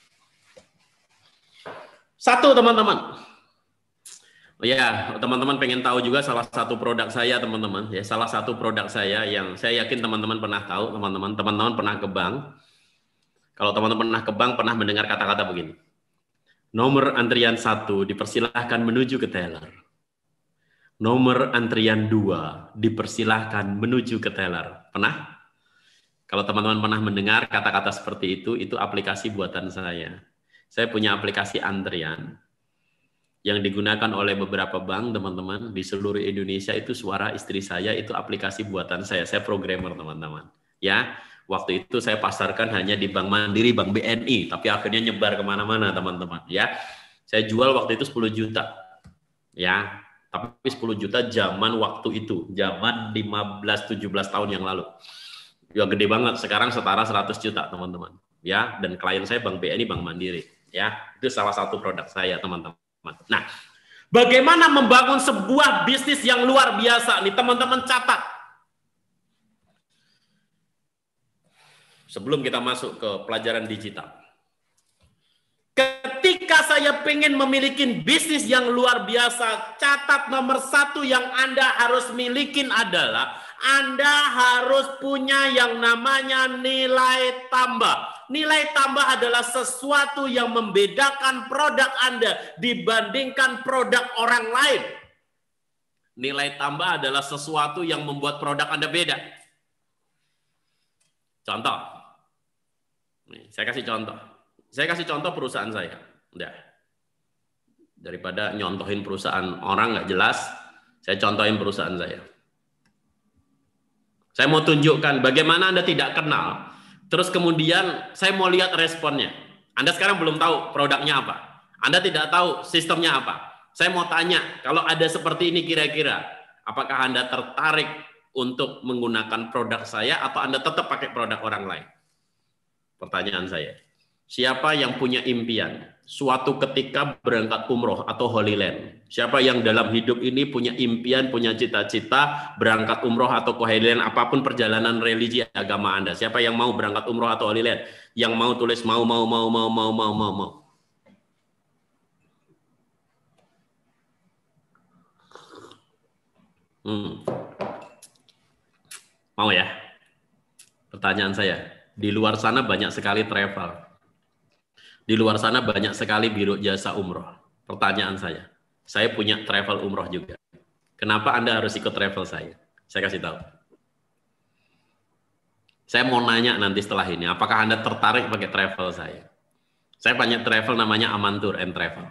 Satu, teman-teman. Oh ya, teman-teman pengen tahu juga salah satu produk saya, teman-teman. Ya, salah satu produk saya yang saya yakin teman-teman pernah tahu, teman-teman. Teman-teman pernah ke bank. Kalau teman-teman pernah ke bank, pernah mendengar kata-kata begini. Nomor antrian satu dipersilahkan menuju ke teller. Nomor antrian dua dipersilahkan menuju ke teller. Pernah? Kalau teman-teman pernah mendengar kata-kata seperti itu, itu aplikasi buatan saya. Saya punya aplikasi antrian yang digunakan oleh beberapa bank, teman-teman, di seluruh Indonesia. Itu suara istri saya, itu aplikasi buatan saya. Saya programmer, teman-teman. Ya, waktu itu saya pasarkan hanya di Bank Mandiri, Bank B N I, tapi akhirnya nyebar kemana-mana, teman-teman. Ya, saya jual waktu itu sepuluh juta. Ya, tapi sepuluh juta zaman waktu itu, zaman lima belas tujuh belas tahun yang lalu. Ya gede banget, sekarang setara seratus juta, teman-teman. Ya, dan klien saya Bank B N I, Bank Mandiri. Ya, itu salah satu produk saya, teman-teman. Nah, bagaimana membangun sebuah bisnis yang luar biasa? Nih teman-teman catat. Sebelum kita masuk ke pelajaran digital. ketika saya pengen memiliki bisnis yang luar biasa, catat nomor satu yang Anda harus milikin adalah Anda harus punya yang namanya nilai tambah. Nilai tambah adalah sesuatu yang membedakan produk Anda dibandingkan produk orang lain. Nilai tambah adalah sesuatu yang membuat produk Anda beda. Contoh. Nih, saya kasih contoh. Saya kasih contoh perusahaan saya. Udah. Daripada nyontohin perusahaan orang nggak jelas, saya contohin perusahaan saya. Saya mau tunjukkan bagaimana Anda tidak kenal. Terus kemudian saya mau lihat responnya. Anda sekarang belum tahu produknya apa. Anda tidak tahu sistemnya apa. Saya mau tanya, kalau ada seperti ini kira-kira, apakah Anda tertarik untuk menggunakan produk saya atau Anda tetap pakai produk orang lain? Pertanyaan saya. Siapa yang punya impian suatu ketika berangkat umroh atau Holy Land? Siapa yang dalam hidup ini punya impian, punya cita-cita berangkat umroh atau ke Holy Land, apapun perjalanan religi agama Anda? Siapa yang mau berangkat umroh atau Holy Land? Yang mau tulis mau, mau, mau, mau, mau, mau, mau, mau. Hmm. Mau ya? Pertanyaan saya. Di luar sana banyak sekali travel. Di luar sana banyak sekali biro jasa umroh. Pertanyaan saya, saya punya travel umroh juga. Kenapa Anda harus ikut travel saya? Saya kasih tahu. Saya mau nanya nanti setelah ini, apakah Anda tertarik pakai travel saya? Saya punya travel namanya Amantur and Travel.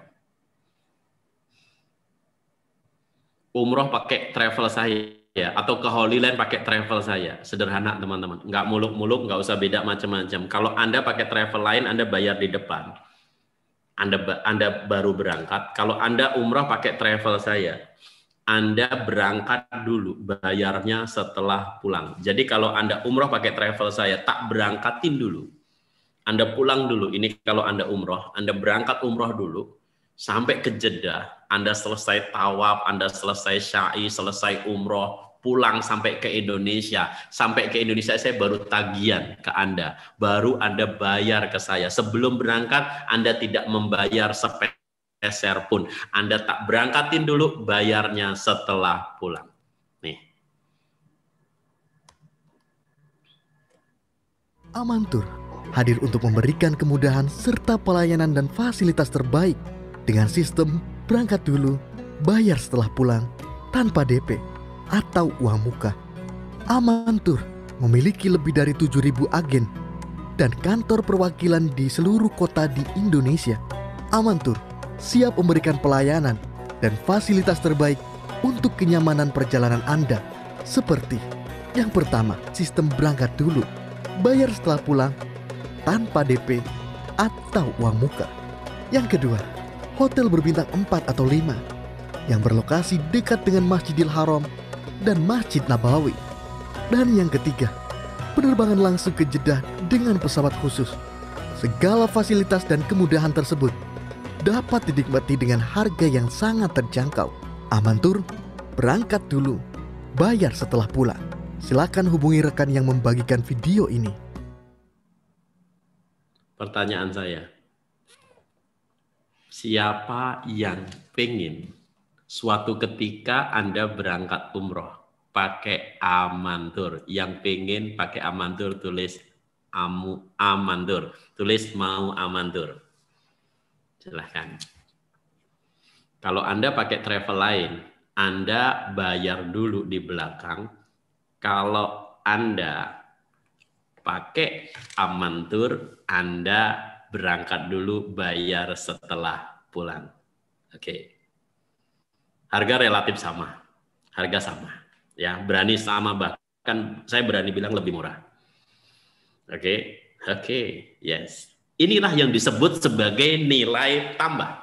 Umroh pakai travel saya, atau ke Holy Land pakai travel saya. Sederhana teman-teman, nggak muluk-muluk, nggak usah beda macam-macam. Kalau Anda pakai travel lain, Anda bayar di depan. Anda Anda baru berangkat. Kalau Anda umrah pakai travel saya, Anda berangkat dulu, bayarnya setelah pulang. Jadi kalau Anda umrah pakai travel saya, tak berangkatin dulu. Anda pulang dulu. Ini kalau Anda umrah, Anda berangkat umrah dulu sampai ke Jeddah. Anda selesai tawaf, Anda selesai syai, selesai umrah, pulang sampai ke Indonesia. Sampai ke Indonesia saya baru tagihan ke Anda. Baru Anda bayar ke saya. Sebelum berangkat Anda tidak membayar sepeser pun. Anda tak berangkatin dulu, bayarnya setelah pulang. Nih. Amantur hadir untuk memberikan kemudahan serta pelayanan dan fasilitas terbaik dengan sistem berangkat dulu, bayar setelah pulang, tanpa D P atau uang muka. Amantur memiliki lebih dari tujuh ribu agen dan kantor perwakilan di seluruh kota di Indonesia. Amantur siap memberikan pelayanan dan fasilitas terbaik untuk kenyamanan perjalanan Anda. Seperti yang pertama, sistem berangkat dulu, bayar setelah pulang, tanpa D P atau uang muka. Yang kedua, hotel berbintang empat atau lima yang berlokasi dekat dengan Masjidil Haram dan Masjid Nabawi. Dan yang ketiga, penerbangan langsung ke Jeddah dengan pesawat khusus. Segala fasilitas dan kemudahan tersebut dapat dinikmati dengan harga yang sangat terjangkau. Amantur, berangkat dulu, bayar setelah pulang. Silakan hubungi rekan yang membagikan video ini. Pertanyaan saya, siapa yang pengen suatu ketika Anda berangkat umroh pakai Amantur? Yang pengen pakai Amantur tulis amu Amantur, tulis mau Amantur. Silahkan. Kalau Anda pakai travel lain, Anda bayar dulu di belakang. Kalau Anda pakai Amantur, Anda berangkat dulu, bayar setelah pulang. Oke. Harga relatif sama. Harga sama. Ya, berani sama, bahkan saya berani bilang lebih murah. Oke. Oke, yes. Inilah yang disebut sebagai nilai tambah.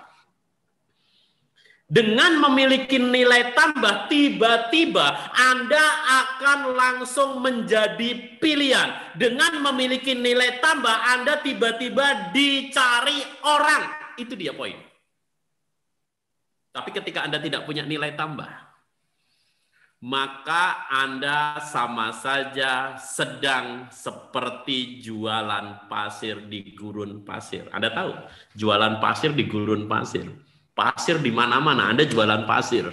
Dengan memiliki nilai tambah, tiba-tiba Anda akan langsung menjadi pilihan. Dengan memiliki nilai tambah, Anda tiba-tiba dicari orang. Itu dia poin. Tapi ketika Anda tidak punya nilai tambah, maka Anda sama saja sedang seperti jualan pasir di gurun pasir. Anda tahu, jualan pasir di gurun pasir. Pasir di mana-mana, Anda jualan pasir.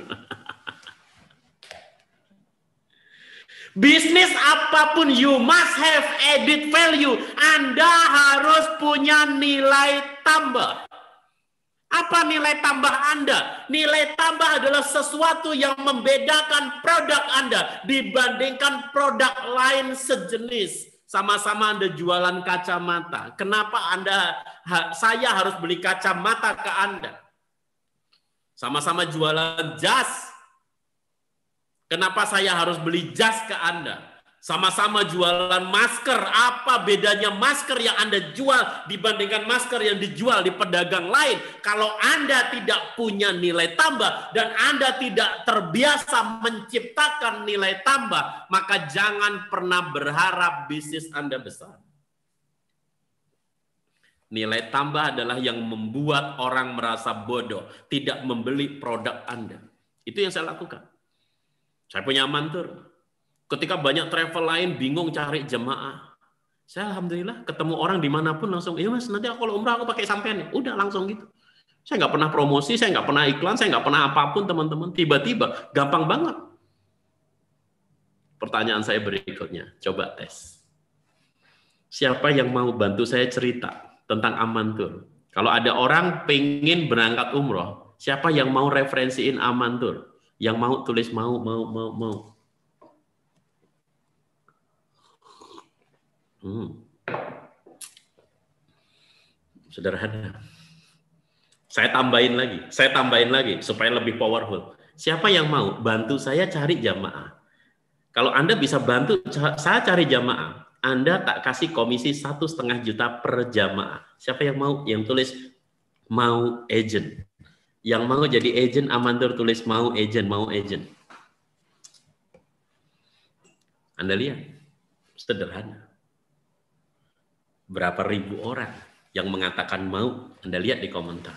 Bisnis apapun, you must have added value. Anda harus punya nilai tambah. Apa nilai tambah Anda? Nilai tambah adalah sesuatu yang membedakan produk Anda dibandingkan produk lain sejenis. Sama-sama Anda jualan kacamata. Kenapa Anda, saya harus beli kacamata ke Anda? Sama-sama jualan jas. Kenapa saya harus beli jas ke Anda? Sama-sama jualan masker. Apa bedanya masker yang Anda jual dibandingkan masker yang dijual di pedagang lain? Kalau Anda tidak punya nilai tambah dan Anda tidak terbiasa menciptakan nilai tambah, maka jangan pernah berharap bisnis Anda besar. Nilai tambah adalah yang membuat orang merasa bodoh, tidak membeli produk Anda. Itu yang saya lakukan. Saya punya amantur. Ketika banyak travel lain bingung cari jemaah, saya alhamdulillah ketemu orang dimanapun langsung, iya mas nanti aku kalau umrah aku pakai sampean ya. Udah langsung gitu. Saya nggak pernah promosi, saya nggak pernah iklan, saya nggak pernah apapun teman-teman. Tiba-tiba gampang banget. Pertanyaan saya berikutnya, coba tes. Siapa yang mau bantu saya cerita tentang amantur? Kalau ada orang pengen berangkat umroh, siapa yang mau referensiin amantur? Yang mau tulis mau, mau, mau, mau. Hmm. Sederhana. Saya tambahin lagi, saya tambahin lagi supaya lebih powerful. Siapa yang mau bantu saya cari jamaah? Kalau Anda bisa bantu saya cari jamaah, Anda tak kasih komisi satu setengah juta per jamaah. Siapa yang mau? Yang tulis mau agent. Yang mau jadi agent amantur tulis mau agent, mau agent. Anda lihat, sederhana. Berapa ribu orang yang mengatakan mau, Anda lihat di komentar.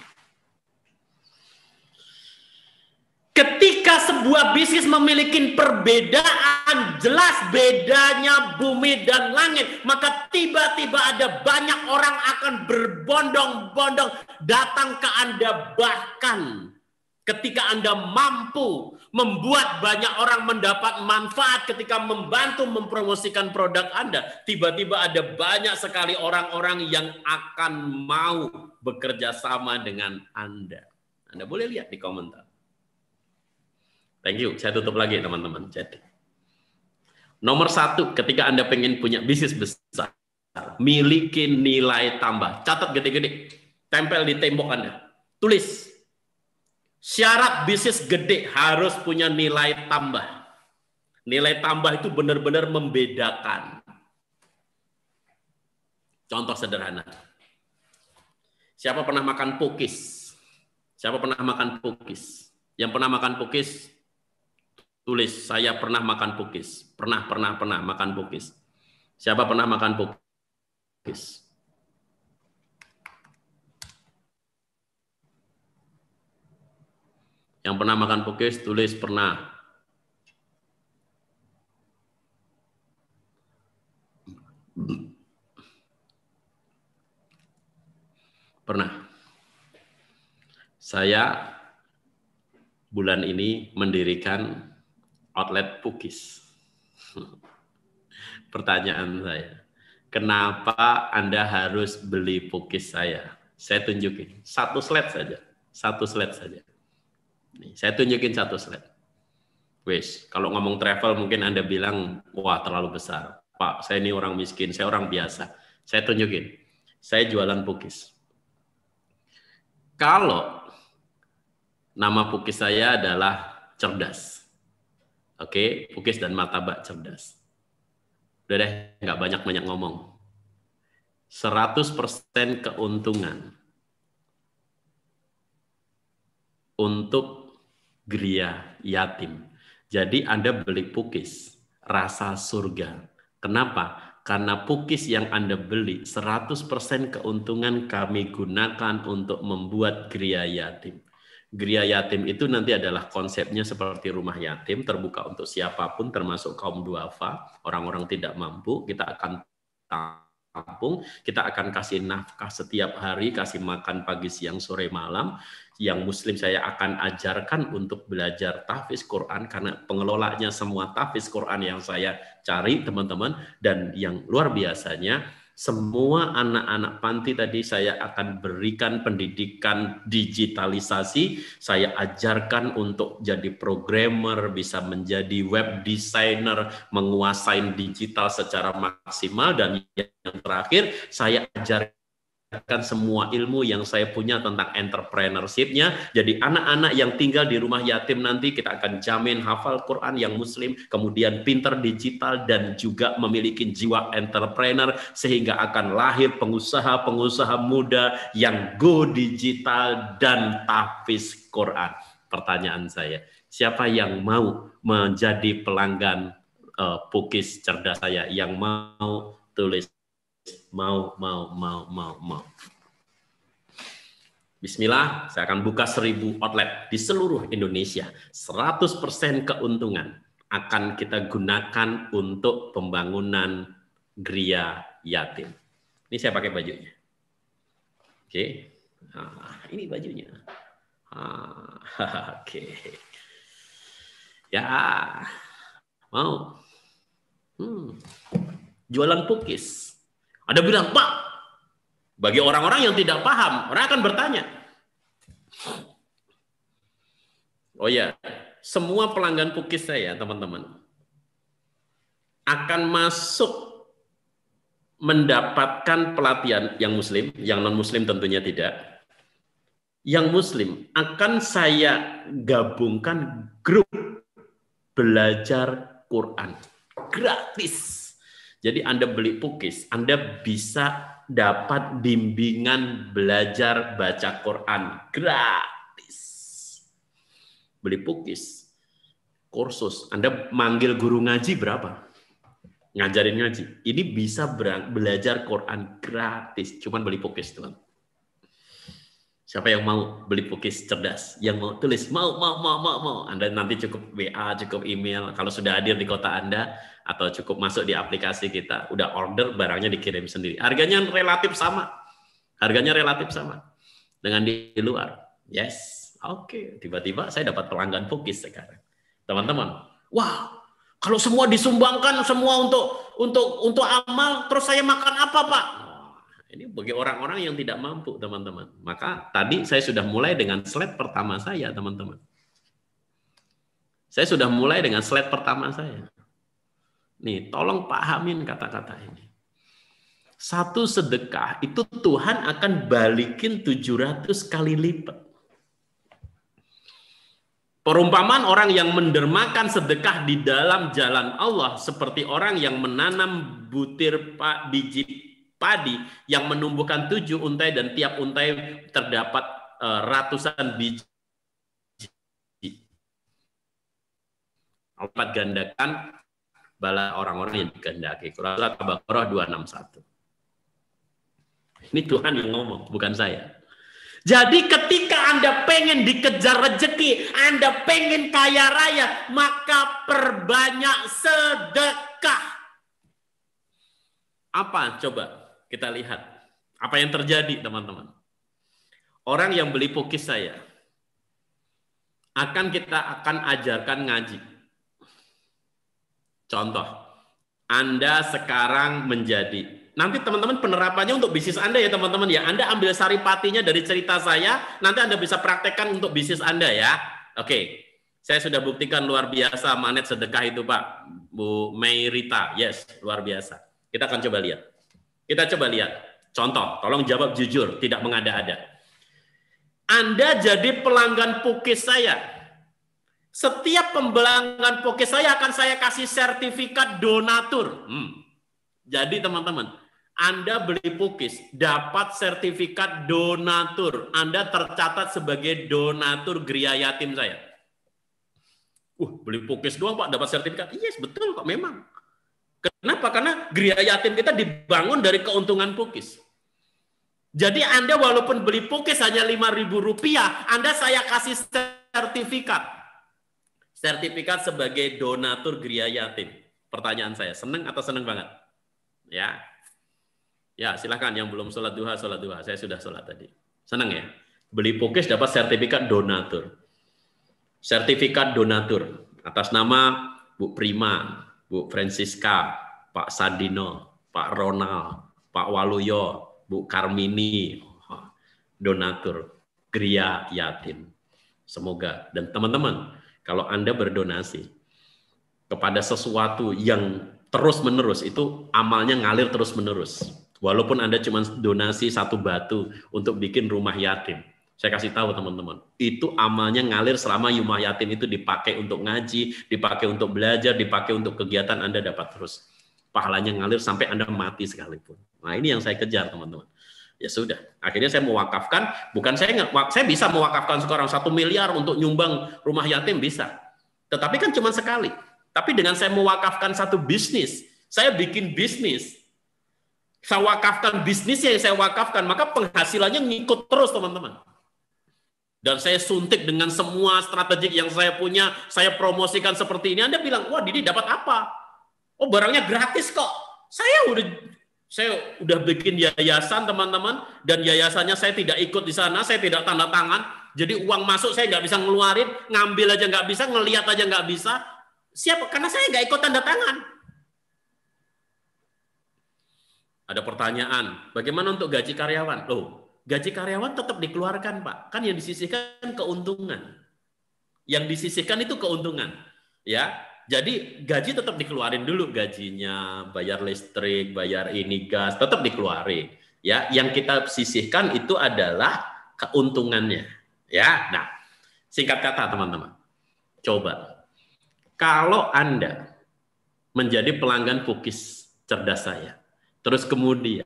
Ketika sebuah bisnis memiliki perbedaan, jelas bedanya bumi dan langit, maka tiba-tiba ada banyak orang akan berbondong-bondong datang ke Anda. Bahkan ketika Anda mampu membuat banyak orang mendapat manfaat ketika membantu mempromosikan produk Anda, tiba-tiba ada banyak sekali orang-orang yang akan mau bekerja sama dengan Anda. Anda boleh lihat di komentar. Thank you. Saya tutup lagi teman-teman. Jadi, nomor satu, ketika Anda pengen punya bisnis besar, miliki nilai tambah. Catat gede-gede. Tempel di tembok Anda. Tulis. Syarat bisnis gede harus punya nilai tambah. Nilai tambah itu benar-benar membedakan. Contoh sederhana. Siapa pernah makan pukis? Siapa pernah makan pukis? Yang pernah makan pukis, tulis, saya pernah makan pukis. Pernah, pernah, pernah makan pukis. Siapa pernah makan pukis? Yang pernah makan pukis, tulis pernah. Pernah. Saya bulan ini mendirikan outlet pukis. Pertanyaan saya, kenapa Anda harus beli pukis saya? Saya tunjukin satu slide saja, satu slide saja. Nih, saya tunjukin satu slide. Wes, kalau ngomong travel mungkin Anda bilang, wah terlalu besar. Pak, saya ini orang miskin, saya orang biasa. Saya tunjukin, saya jualan pukis. Kalau nama pukis saya adalah cerdas. Oke, pukis dan martabak cerdas. Udah deh, nggak banyak-banyak ngomong. seratus persen keuntungan untuk gria yatim. Jadi Anda beli pukis, rasa surga. Kenapa? Karena pukis yang Anda beli, seratus persen keuntungan kami gunakan untuk membuat gria yatim. Geria yatim itu nanti adalah konsepnya seperti rumah yatim, terbuka untuk siapapun termasuk kaum duafa, orang-orang tidak mampu. Kita akan tampung, kita akan kasih nafkah setiap hari, kasih makan pagi, siang, sore, malam. Yang muslim saya akan ajarkan untuk belajar tahfiz Quran, karena pengelolanya semua tahfiz Quran yang saya cari teman-teman. Dan yang luar biasanya, semua anak-anak panti tadi saya akan berikan pendidikan digitalisasi. Saya ajarkan untuk jadi programmer, bisa menjadi web designer, menguasai digital secara maksimal. Dan yang terakhir, saya ajarkan semua ilmu yang saya punya tentang entrepreneurship-nya. Jadi anak-anak yang tinggal di rumah yatim nanti kita akan jamin hafal Quran yang muslim, kemudian pinter digital dan juga memiliki jiwa entrepreneur, sehingga akan lahir pengusaha-pengusaha muda yang go digital dan tahfiz Quran. Pertanyaan saya, siapa yang mau menjadi pelanggan uh, Pukis cerdas saya, yang mau tulis mau, mau, mau, mau, mau. Bismillah, saya akan buka seribu outlet di seluruh Indonesia. seratus persen keuntungan akan kita gunakan untuk pembangunan geria yatim. Ini saya pakai bajunya. Oke, nah, ini bajunya. Ah, Oke, ya, mau hmm. jualan Pukis. Ada bilang, Pak, bagi orang-orang yang tidak paham, orang akan bertanya. Oh ya, semua pelanggan Pukis saya, teman-teman, akan masuk mendapatkan pelatihan yang muslim, yang non-muslim tentunya tidak. Yang muslim akan saya gabungkan grup belajar Quran gratis. Jadi Anda beli Pukis, Anda bisa dapat bimbingan belajar baca Quran gratis. Beli Pukis, kursus, Anda manggil guru ngaji berapa? Ngajarin ngaji. Ini bisa belajar Quran gratis, cuman beli Pukis, teman. Siapa yang mau beli Pukis cerdas? Yang mau tulis, mau, mau, mau, mau, mau. Anda nanti cukup W A, cukup email. Kalau sudah hadir di kota Anda, atau cukup masuk di aplikasi kita, udah order, barangnya dikirim sendiri. Harganya relatif sama. Harganya relatif sama dengan di luar. Yes, oke. Okay. Tiba-tiba saya dapat pelanggan Pukis sekarang. Teman-teman, wow, kalau semua disumbangkan semua untuk untuk untuk amal, terus saya makan apa, Pak? Ini bagi orang-orang yang tidak mampu, teman-teman. Maka tadi saya sudah mulai dengan slide pertama saya, teman-teman. Saya sudah mulai dengan slide pertama saya. Nih, tolong pahamin kata-kata ini. Satu sedekah itu Tuhan akan balikin tujuh ratus kali lipat. Perumpamaan orang yang mendermakan sedekah di dalam jalan Allah seperti orang yang menanam butir biji padi yang menumbuhkan tujuh untai dan tiap untai terdapat uh, ratusan biji. Lipat gandakan bala orang-orang yang dikehendaki. Surat Al-Baqarah dua enam satu. Ini Tuhan yang ngomong, bukan saya. Jadi ketika Anda pengen dikejar rezeki, Anda pengen kaya raya, maka perbanyak sedekah. Apa? Coba kita lihat. Apa yang terjadi, teman-teman? Orang yang beli Pukis saya, akan kita akan ajarkan ngaji. Contoh, Anda sekarang menjadi, nanti teman-teman penerapannya untuk bisnis Anda ya teman-teman ya. Anda ambil saripatinya dari cerita saya, nanti Anda bisa praktekkan untuk bisnis Anda ya. Oke, saya sudah buktikan luar biasa manet sedekah itu Pak. Bu Meirita, yes, luar biasa. Kita akan coba lihat. Kita coba lihat. Contoh, tolong jawab jujur, tidak mengada-ada. Anda jadi pelanggan Pukis saya. Setiap pembelanggan Pukis saya akan saya kasih sertifikat donatur. Hmm. Jadi teman-teman, Anda beli Pukis, dapat sertifikat donatur. Anda tercatat sebagai donatur geria yatim saya. Uh, beli Pukis doang Pak, dapat sertifikat. Yes, betul kok memang. Kenapa? Karena geria yatim kita dibangun dari keuntungan Pukis. Jadi Anda walaupun beli pukis hanya lima ribu rupiah, Anda saya kasih sertifikat. Sertifikat sebagai donatur geria yatim. Pertanyaan saya, seneng atau seneng banget? Ya, ya silahkan yang belum sholat duha, sholat duha. Saya sudah sholat tadi. Seneng ya? Beli pukis dapat sertifikat donatur. Sertifikat donatur atas nama Bu Prima, Bu Francisca, Pak Sadino, Pak Ronald, Pak Waluyo, Bu Karmini, donatur geria yatim. Semoga dan teman-teman, kalau Anda berdonasi kepada sesuatu yang terus-menerus, itu amalnya ngalir terus-menerus. Walaupun Anda cuma donasi satu batu untuk bikin rumah yatim. Saya kasih tahu teman-teman, itu amalnya ngalir selama rumah yatim itu dipakai untuk ngaji, dipakai untuk belajar, dipakai untuk kegiatan, Anda dapat terus. Pahalanya ngalir sampai Anda mati sekalipun. Nah ini yang saya kejar teman-teman. Ya sudah, akhirnya saya mewakafkan, bukan saya nggak, saya bisa mewakafkan sekarang satu miliar untuk nyumbang rumah yatim bisa. Tetapi kan cuma sekali. Tapi dengan saya mewakafkan satu bisnis, saya bikin bisnis, saya wakafkan bisnisnya yang saya wakafkan, maka penghasilannya ngikut terus teman-teman. Dan saya suntik dengan semua strategik yang saya punya, saya promosikan seperti ini. Anda bilang, wah Didi dapat apa? Oh barangnya gratis kok. Saya udah saya udah bikin yayasan teman-teman, dan yayasannya saya tidak ikut di sana, saya tidak tanda tangan. Jadi uang masuk saya nggak bisa ngeluarin, ngambil aja nggak bisa, ngelihat aja nggak bisa. Siapa? Karena saya nggak ikut tanda tangan. Ada pertanyaan, bagaimana untuk gaji karyawan? Loh, gaji karyawan tetap dikeluarkan Pak, kan yang disisihkan keuntungan. Yang disisihkan itu keuntungan, ya. Jadi gaji tetap dikeluarin dulu, gajinya, bayar listrik, bayar ini gas, tetap dikeluarin. Ya, yang kita sisihkan itu adalah keuntungannya. Ya, nah, singkat kata teman-teman, coba kalau Anda menjadi pelanggan Pukis Cerdas saya, terus kemudian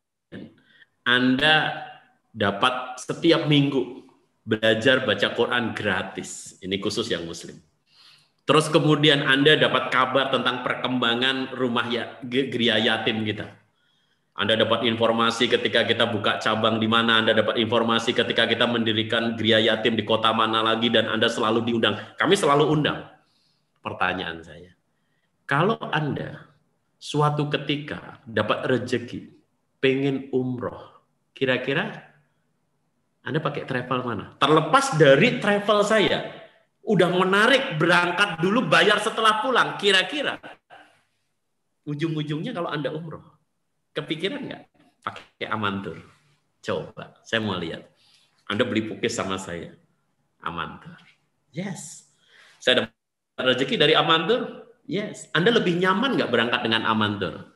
Anda dapat setiap minggu belajar baca Quran gratis, ini khusus yang Muslim. Terus kemudian Anda dapat kabar tentang perkembangan rumah ya, geria yatim kita. Anda dapat informasi ketika kita buka cabang di mana, Anda dapat informasi ketika kita mendirikan geria yatim di kota mana lagi, dan Anda selalu diundang. Kami selalu undang. Pertanyaan saya, kalau Anda suatu ketika dapat rezeki, pengen umroh, kira-kira Anda pakai travel mana? Terlepas dari travel saya, udah menarik berangkat dulu, bayar setelah pulang, kira-kira ujung-ujungnya kalau Anda umroh, kepikiran nggak pakai Amantur? Coba, saya mau lihat. Anda beli Pukis sama saya, Amantur. Yes. Saya dapat rezeki dari Amantur. Yes. Anda lebih nyaman nggak berangkat dengan Amantur?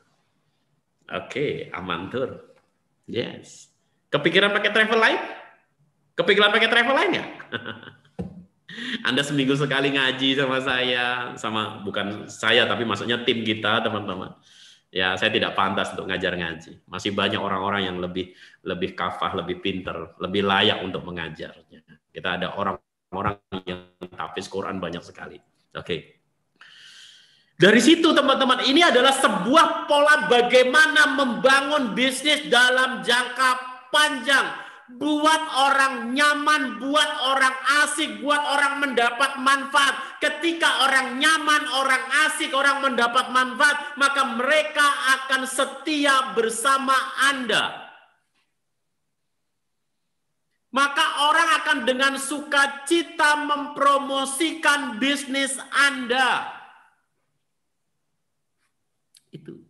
Oke, Amantur. Yes. Kepikiran pakai travel lain? Kepikiran pakai travel lain ya? Anda seminggu sekali ngaji sama saya, sama bukan saya tapi maksudnya tim kita teman-teman. Ya saya tidak pantas untuk ngajar ngaji. Masih banyak orang-orang yang lebih lebih kafah, lebih pinter, lebih layak untuk mengajarnya. Kita ada orang-orang yang tahfiz Quran banyak sekali. Oke. Dari situ teman-teman, ini adalah sebuah pola bagaimana membangun bisnis dalam jangka panjang. Buat orang nyaman, buat orang asik, buat orang mendapat manfaat. Ketika orang nyaman, orang asik, orang mendapat manfaat, maka mereka akan setia bersama Anda. Maka orang akan dengan sukacita mempromosikan bisnis Anda. Itu.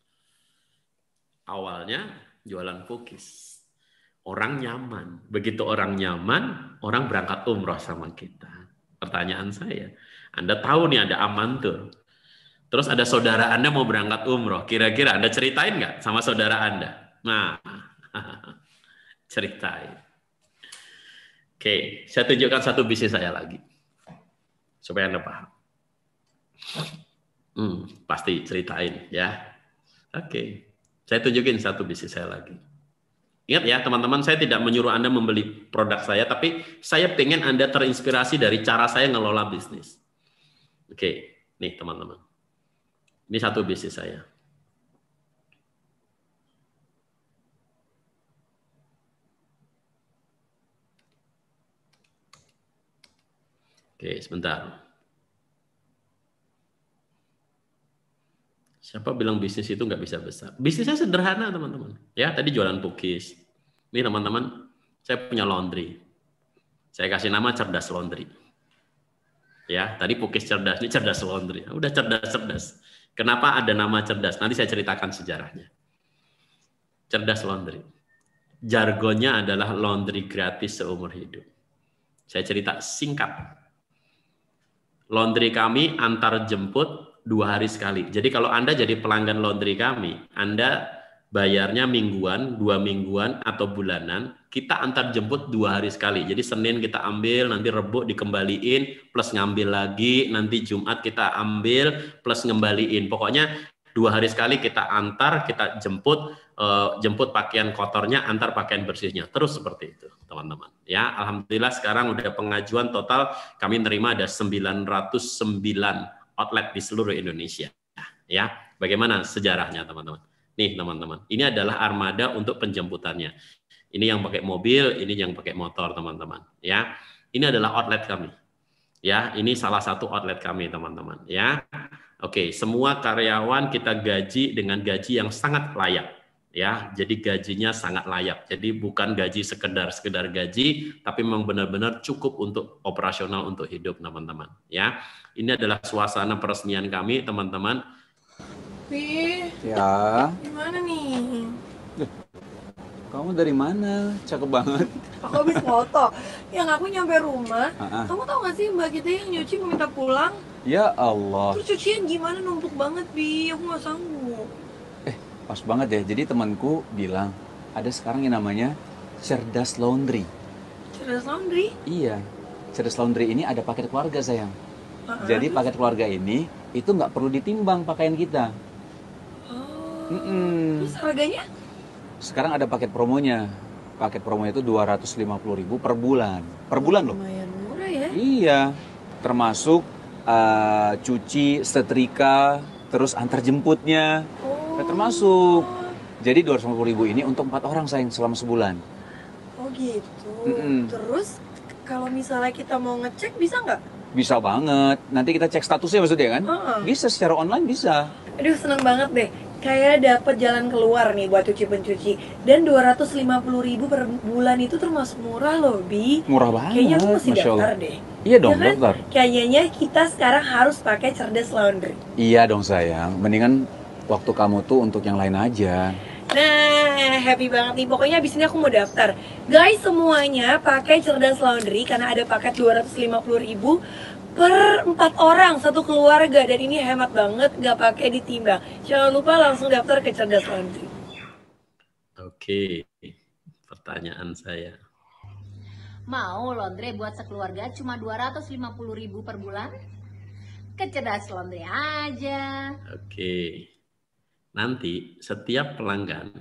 Awalnya jualan Pukis. Orang nyaman. Begitu orang nyaman, orang berangkat umroh sama kita. Pertanyaan saya, Anda tahu nih ada Amantur. Terus ada saudara Anda mau berangkat umroh. Kira-kira Anda ceritain nggak sama saudara Anda? Nah, ceritain. Oke, saya tunjukkan satu bisnis saya lagi. Supaya Anda paham. Hmm, pasti ceritain ya. Oke, saya tunjukin satu bisnis saya lagi. Ingat ya teman-teman, saya tidak menyuruh Anda membeli produk saya, tapi saya pengen Anda terinspirasi dari cara saya ngelola bisnis. Oke, nih teman-teman. Ini satu bisnis saya. Oke, sebentar. Siapa bilang bisnis itu nggak bisa besar? Bisnisnya sederhana, teman-teman. Ya, tadi jualan cookies. Ini teman-teman, saya punya laundry. Saya kasih nama cerdas laundry. Ya, tadi cookies cerdas, ini cerdas laundry. Udah cerdas-cerdas. Kenapa ada nama cerdas? Nanti saya ceritakan sejarahnya. Cerdas laundry. Jargonnya adalah laundry gratis seumur hidup. Saya cerita singkat. Laundry kami antar jemput dua hari sekali. Jadi kalau Anda jadi pelanggan laundry kami, Anda bayarnya mingguan, dua mingguan, atau bulanan, kita antar jemput dua hari sekali. Jadi Senin kita ambil, nanti Rebo dikembaliin, plus ngambil lagi, nanti Jumat kita ambil, plus ngembaliin. Pokoknya dua hari sekali kita antar, kita jemput, uh, jemput pakaian kotornya, antar pakaian bersihnya. Terus seperti itu, teman-teman. Ya, alhamdulillah sekarang udah pengajuan total kami nerima ada sembilan ratus sembilan outlet di seluruh Indonesia. Ya, bagaimana sejarahnya, teman-teman? Nih, teman-teman. Ini adalah armada untuk penjemputannya. Ini yang pakai mobil, ini yang pakai motor, teman-teman. Ya, ini adalah outlet kami. Ya, ini salah satu outlet kami, teman-teman. Ya. Oke, semua karyawan kita gaji dengan gaji yang sangat layak. Ya, jadi gajinya sangat layak. Jadi bukan gaji sekedar-sekedar gaji, tapi memang benar-benar cukup untuk operasional untuk hidup, teman-teman. Ya, ini adalah suasana peresmian kami, teman-teman. Pi, Ya, gimana nih? kamu dari mana? Cakep banget. Aku habis foto. Yang aku nyampe rumah, Ah, ah. kamu tau gak sih mbak kita yang nyuci meminta pulang? Ya Allah, Terus cucian gimana, numpuk banget, Bi. Aku gak sanggup. pas banget ya. Jadi temanku bilang, ada sekarang yang namanya Cerdas Laundry. Cerdas laundry. Iya, Cerdas Laundry ini ada paket keluarga, sayang. Ah, Jadi paket keluarga ini, itu nggak perlu ditimbang pakaian kita. Oh. Mm-mm. Terus harganya? Sekarang ada paket promonya. Paket promonya itu dua ratus lima puluh ribu per bulan. Per bulan loh. Lumayan murah ya. Iya, termasuk uh, cuci, setrika, terus antar jemputnya. Oh. Nah, termasuk. Jadi dua ratus lima puluh ribu ini untuk empat orang, sayang, selama sebulan. Oh gitu. Mm-mm. Terus kalau misalnya kita mau ngecek bisa nggak? Bisa banget. Nanti kita cek statusnya maksudnya kan? Heeh. Bisa secara online, bisa. Aduh, seneng banget deh. Kayak dapet jalan keluar nih buat cuci-pencuci. Dan dua ratus lima puluh ribu per bulan itu termasuk murah loh, Bi. Murah banget. Kayaknya aku mesti Masya Allah. daftar deh. Iya dong, Ya kan? daftar. Kayaknya kita sekarang harus pakai Cerdas Laundry. Iya dong, sayang. Mendingan waktu kamu tuh untuk yang lain aja. Nah, happy banget nih. Pokoknya abis ini aku mau daftar. Guys, semuanya pakai Cerdas Laundry karena ada paket dua ratus lima puluh ribu per empat orang satu keluarga, dan ini hemat banget, nggak pakai ditimbang. Jangan lupa langsung daftar ke Cerdas Laundry. Oke, pertanyaan saya. Mau laundry buat sekeluarga cuma dua ratus lima puluh ribu per bulan? Ke Cerdas Laundry aja. Oke, nanti setiap pelanggan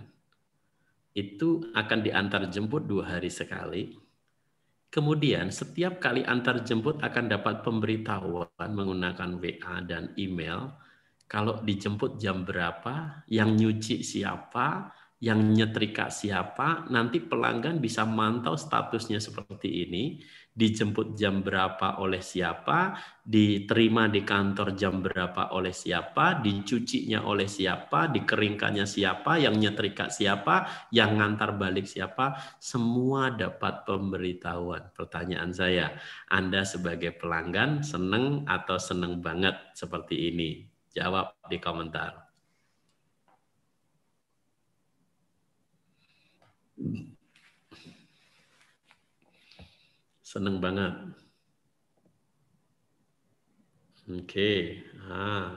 itu akan diantar jemput dua hari sekali. Kemudian setiap kali antar jemput akan dapat pemberitahuan menggunakan W A dan email. Kalau dijemput jam berapa, yang nyuci siapa, yang nyetrika siapa, nanti pelanggan bisa mantau statusnya seperti ini. Dijemput jam berapa oleh siapa, diterima di kantor jam berapa oleh siapa, dicucinya oleh siapa, dikeringkannya siapa, yang nyetrika siapa, yang ngantar balik siapa, semua dapat pemberitahuan. Pertanyaan saya, Anda sebagai pelanggan seneng atau seneng banget seperti ini? Jawab di komentar. Seneng banget. Oke, ah,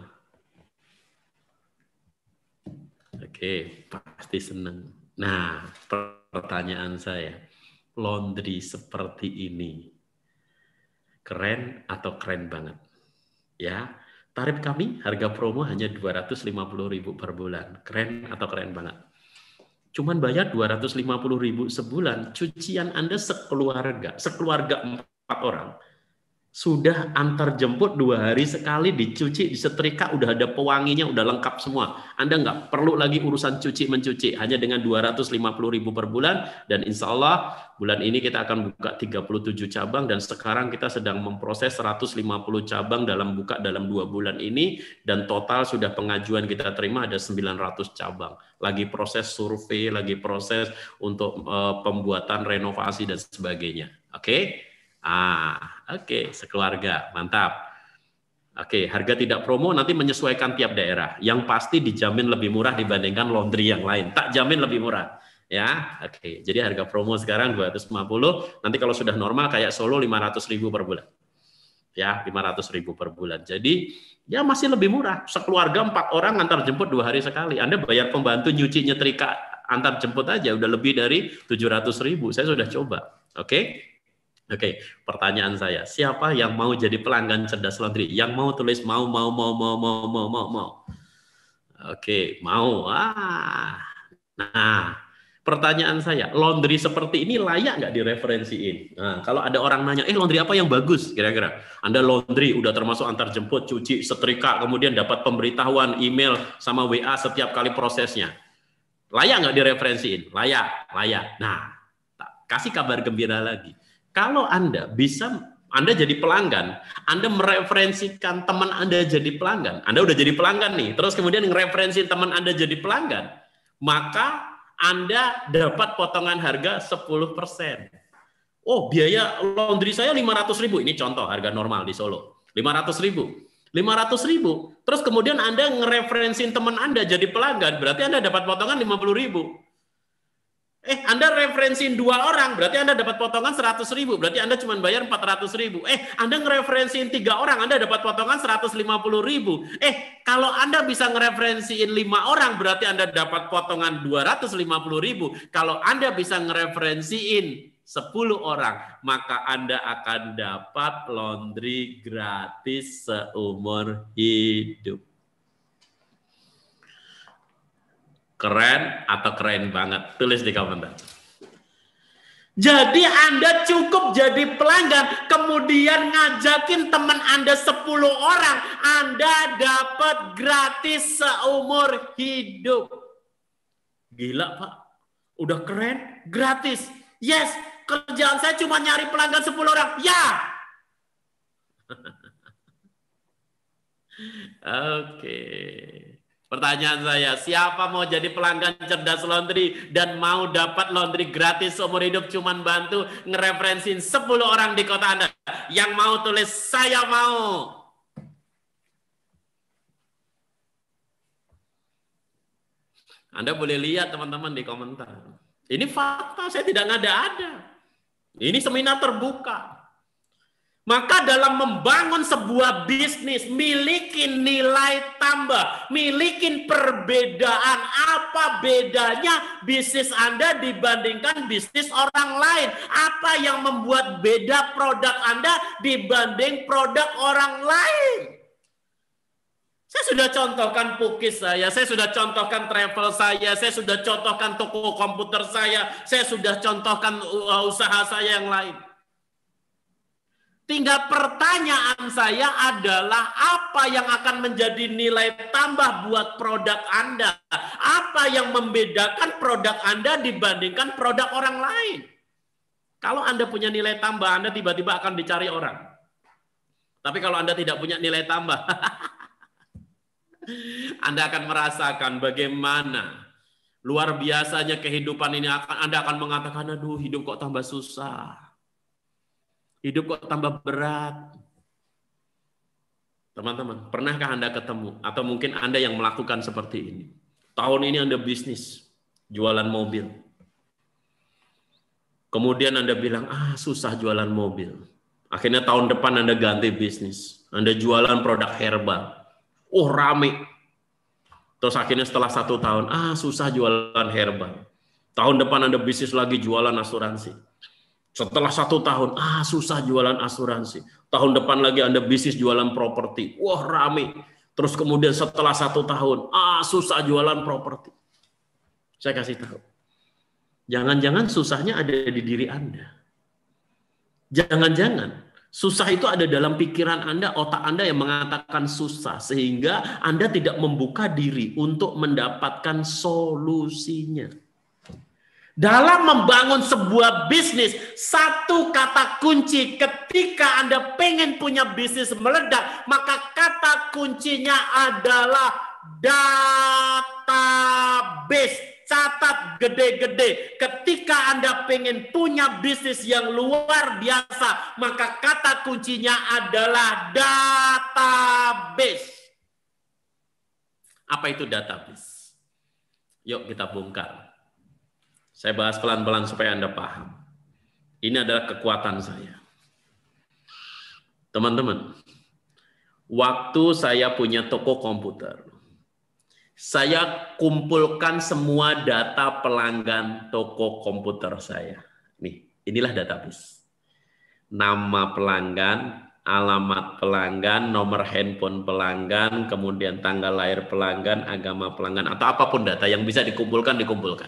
oke, pasti seneng. Nah, pertanyaan saya, laundry seperti ini keren atau keren banget? Ya, tarif kami harga promo hanya dua ratus lima puluh ribu per bulan. Keren atau keren banget? Cuman bayar dua ratus lima puluh ribu sebulan, cucian Anda sekeluarga, sekeluarga empat orang, Sudah antar jemput dua hari sekali, dicuci, disetrika, udah ada pewanginya, udah lengkap semua. Anda nggak perlu lagi urusan cuci-mencuci, hanya dengan dua ratus lima puluh ribu per bulan, dan insya Allah bulan ini kita akan buka tiga puluh tujuh cabang, dan sekarang kita sedang memproses seratus lima puluh cabang dalam buka dalam dua bulan ini, dan total sudah pengajuan kita terima ada sembilan ratus cabang. Lagi proses survei, lagi proses untuk uh, pembuatan renovasi dan sebagainya. Oke? Okay? Ah, oke, okay, sekeluarga, mantap. Oke, okay, harga tidak promo nanti menyesuaikan tiap daerah. Yang pasti dijamin lebih murah dibandingkan laundry yang lain. Tak jamin lebih murah, ya. Oke, okay, jadi harga promo sekarang dua ratus lima puluh. Nanti kalau sudah normal kayak Solo lima ratus ribu per bulan, ya, lima ratus ribu per bulan. Jadi ya masih lebih murah. Sekeluarga empat orang antar jemput dua hari sekali. Anda bayar pembantu nyuci nyetrika antar jemput aja udah lebih dari tujuh ratus ribu. Saya sudah coba. Oke. Okay? Oke, pertanyaan saya, siapa yang mau jadi pelanggan Cerdas Laundry? Yang mau tulis mau, mau, mau, mau, mau, mau, mau, mau. Oke, mau. Ah. Nah, pertanyaan saya, laundry seperti ini layak nggak direferensiin? Nah, kalau ada orang nanya, eh laundry apa yang bagus? Kira-kira, Anda laundry udah termasuk antar jemput, cuci, setrika, kemudian dapat pemberitahuan, email, sama W A setiap kali prosesnya. Layak nggak direferensiin? Layak, layak. Nah, kasih kabar gembira lagi. Kalau Anda bisa, Anda jadi pelanggan, Anda mereferensikan teman Anda jadi pelanggan, Anda udah jadi pelanggan nih, terus kemudian ngereferensi teman Anda jadi pelanggan, maka Anda dapat potongan harga sepuluh persen. Oh, biaya laundry saya lima ratus ribu, ini contoh harga normal di Solo, lima ratus ribu. lima ratus ribu, terus kemudian Anda ngereferensin teman Anda jadi pelanggan, berarti Anda dapat potongan lima puluh ribu. Eh, Anda referensiin dua orang, berarti Anda dapat potongan seratus ribu, berarti Anda cuma bayar empat ratus ribu. Eh, Anda ngereferensiin tiga orang, Anda dapat potongan seratus lima puluh ribu. Eh, kalau Anda bisa ngereferensiin lima orang, berarti Anda dapat potongan dua ratus lima puluh ribu. Kalau Anda bisa ngereferensiin sepuluh orang, maka Anda akan dapat laundry gratis seumur hidup. Keren atau keren banget? Tulis di komentar. Jadi Anda cukup jadi pelanggan, kemudian ngajakin teman Anda sepuluh orang, Anda dapat gratis seumur hidup. Gila Pak, udah keren, gratis. Yes, kerjaan saya cuma nyari pelanggan sepuluh orang. Ya. Oke. Okay. Pertanyaan saya, siapa mau jadi pelanggan Cerdas Laundry dan mau dapat laundry gratis seumur hidup, cuman bantu ngereferensin sepuluh orang di kota Anda? Yang mau tulis saya mau. Anda boleh lihat teman-teman di komentar. Ini fakta, saya tidak ngada-ada. Ini seminar terbuka. Maka dalam membangun sebuah bisnis, milikin nilai tambah, milikin perbedaan. Apa bedanya bisnis Anda dibandingkan bisnis orang lain? Apa yang membuat beda produk Anda dibanding produk orang lain? Saya sudah contohkan pukis saya, saya sudah contohkan travel saya, saya sudah contohkan toko komputer saya, saya sudah contohkan usaha saya yang lain. Tinggal pertanyaan saya adalah apa yang akan menjadi nilai tambah buat produk Anda? Apa yang membedakan produk Anda dibandingkan produk orang lain? Kalau Anda punya nilai tambah, Anda tiba-tiba akan dicari orang. Tapi kalau Anda tidak punya nilai tambah, Anda akan merasakan bagaimana luar biasanya kehidupan ini. Anda akan mengatakan, aduh hidup kok tambah susah. Hidup kok tambah berat. Teman-teman, pernahkah Anda ketemu? Atau mungkin Anda yang melakukan seperti ini. Tahun ini Anda bisnis, jualan mobil. Kemudian Anda bilang, ah susah jualan mobil. Akhirnya tahun depan Anda ganti bisnis. Anda jualan produk herbal. Oh rame. Terus akhirnya setelah satu tahun, ah susah jualan herbal. Tahun depan Anda bisnis lagi jualan asuransi. Setelah satu tahun, ah susah jualan asuransi. Tahun depan lagi Anda bisnis jualan properti. Wah rame. Terus kemudian setelah satu tahun, ah susah jualan properti. Saya kasih tahu. Jangan-jangan susahnya ada di diri Anda. Jangan-jangan Susah itu ada dalam pikiran Anda, otak Anda yang mengatakan susah, sehingga Anda tidak membuka diri untuk mendapatkan solusinya. Dalam membangun sebuah bisnis, satu kata kunci ketika Anda pengen punya bisnis meledak, maka kata kuncinya adalah database. Catat gede-gede. Ketika Anda pengen punya bisnis yang luar biasa, maka kata kuncinya adalah database. Apa itu database? Yuk kita bongkar. Saya bahas pelan-pelan supaya Anda paham. Ini adalah kekuatan saya. Teman-teman, waktu saya punya toko komputer, saya kumpulkan semua data pelanggan toko komputer saya. Nih, inilah database. Nama pelanggan, alamat pelanggan, nomor handphone pelanggan, kemudian tanggal lahir pelanggan, agama pelanggan, atau apapun data yang bisa dikumpulkan, dikumpulkan.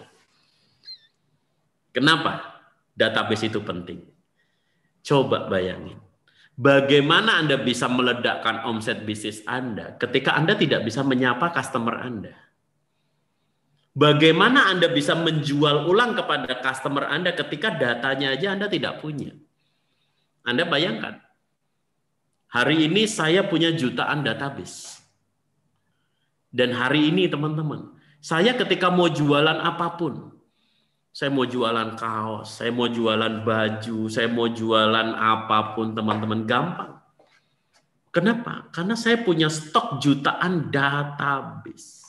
Kenapa database itu penting? Coba bayangin. Bagaimana Anda bisa meledakkan omset bisnis Anda ketika Anda tidak bisa menyapa customer Anda? Bagaimana Anda bisa menjual ulang kepada customer Anda ketika datanya aja Anda tidak punya? Anda bayangkan, hari ini saya punya jutaan database. Dan hari ini teman-teman, saya ketika mau jualan apapun, saya mau jualan kaos, saya mau jualan baju, saya mau jualan apapun, teman-teman, gampang. Kenapa? Karena saya punya stok jutaan database.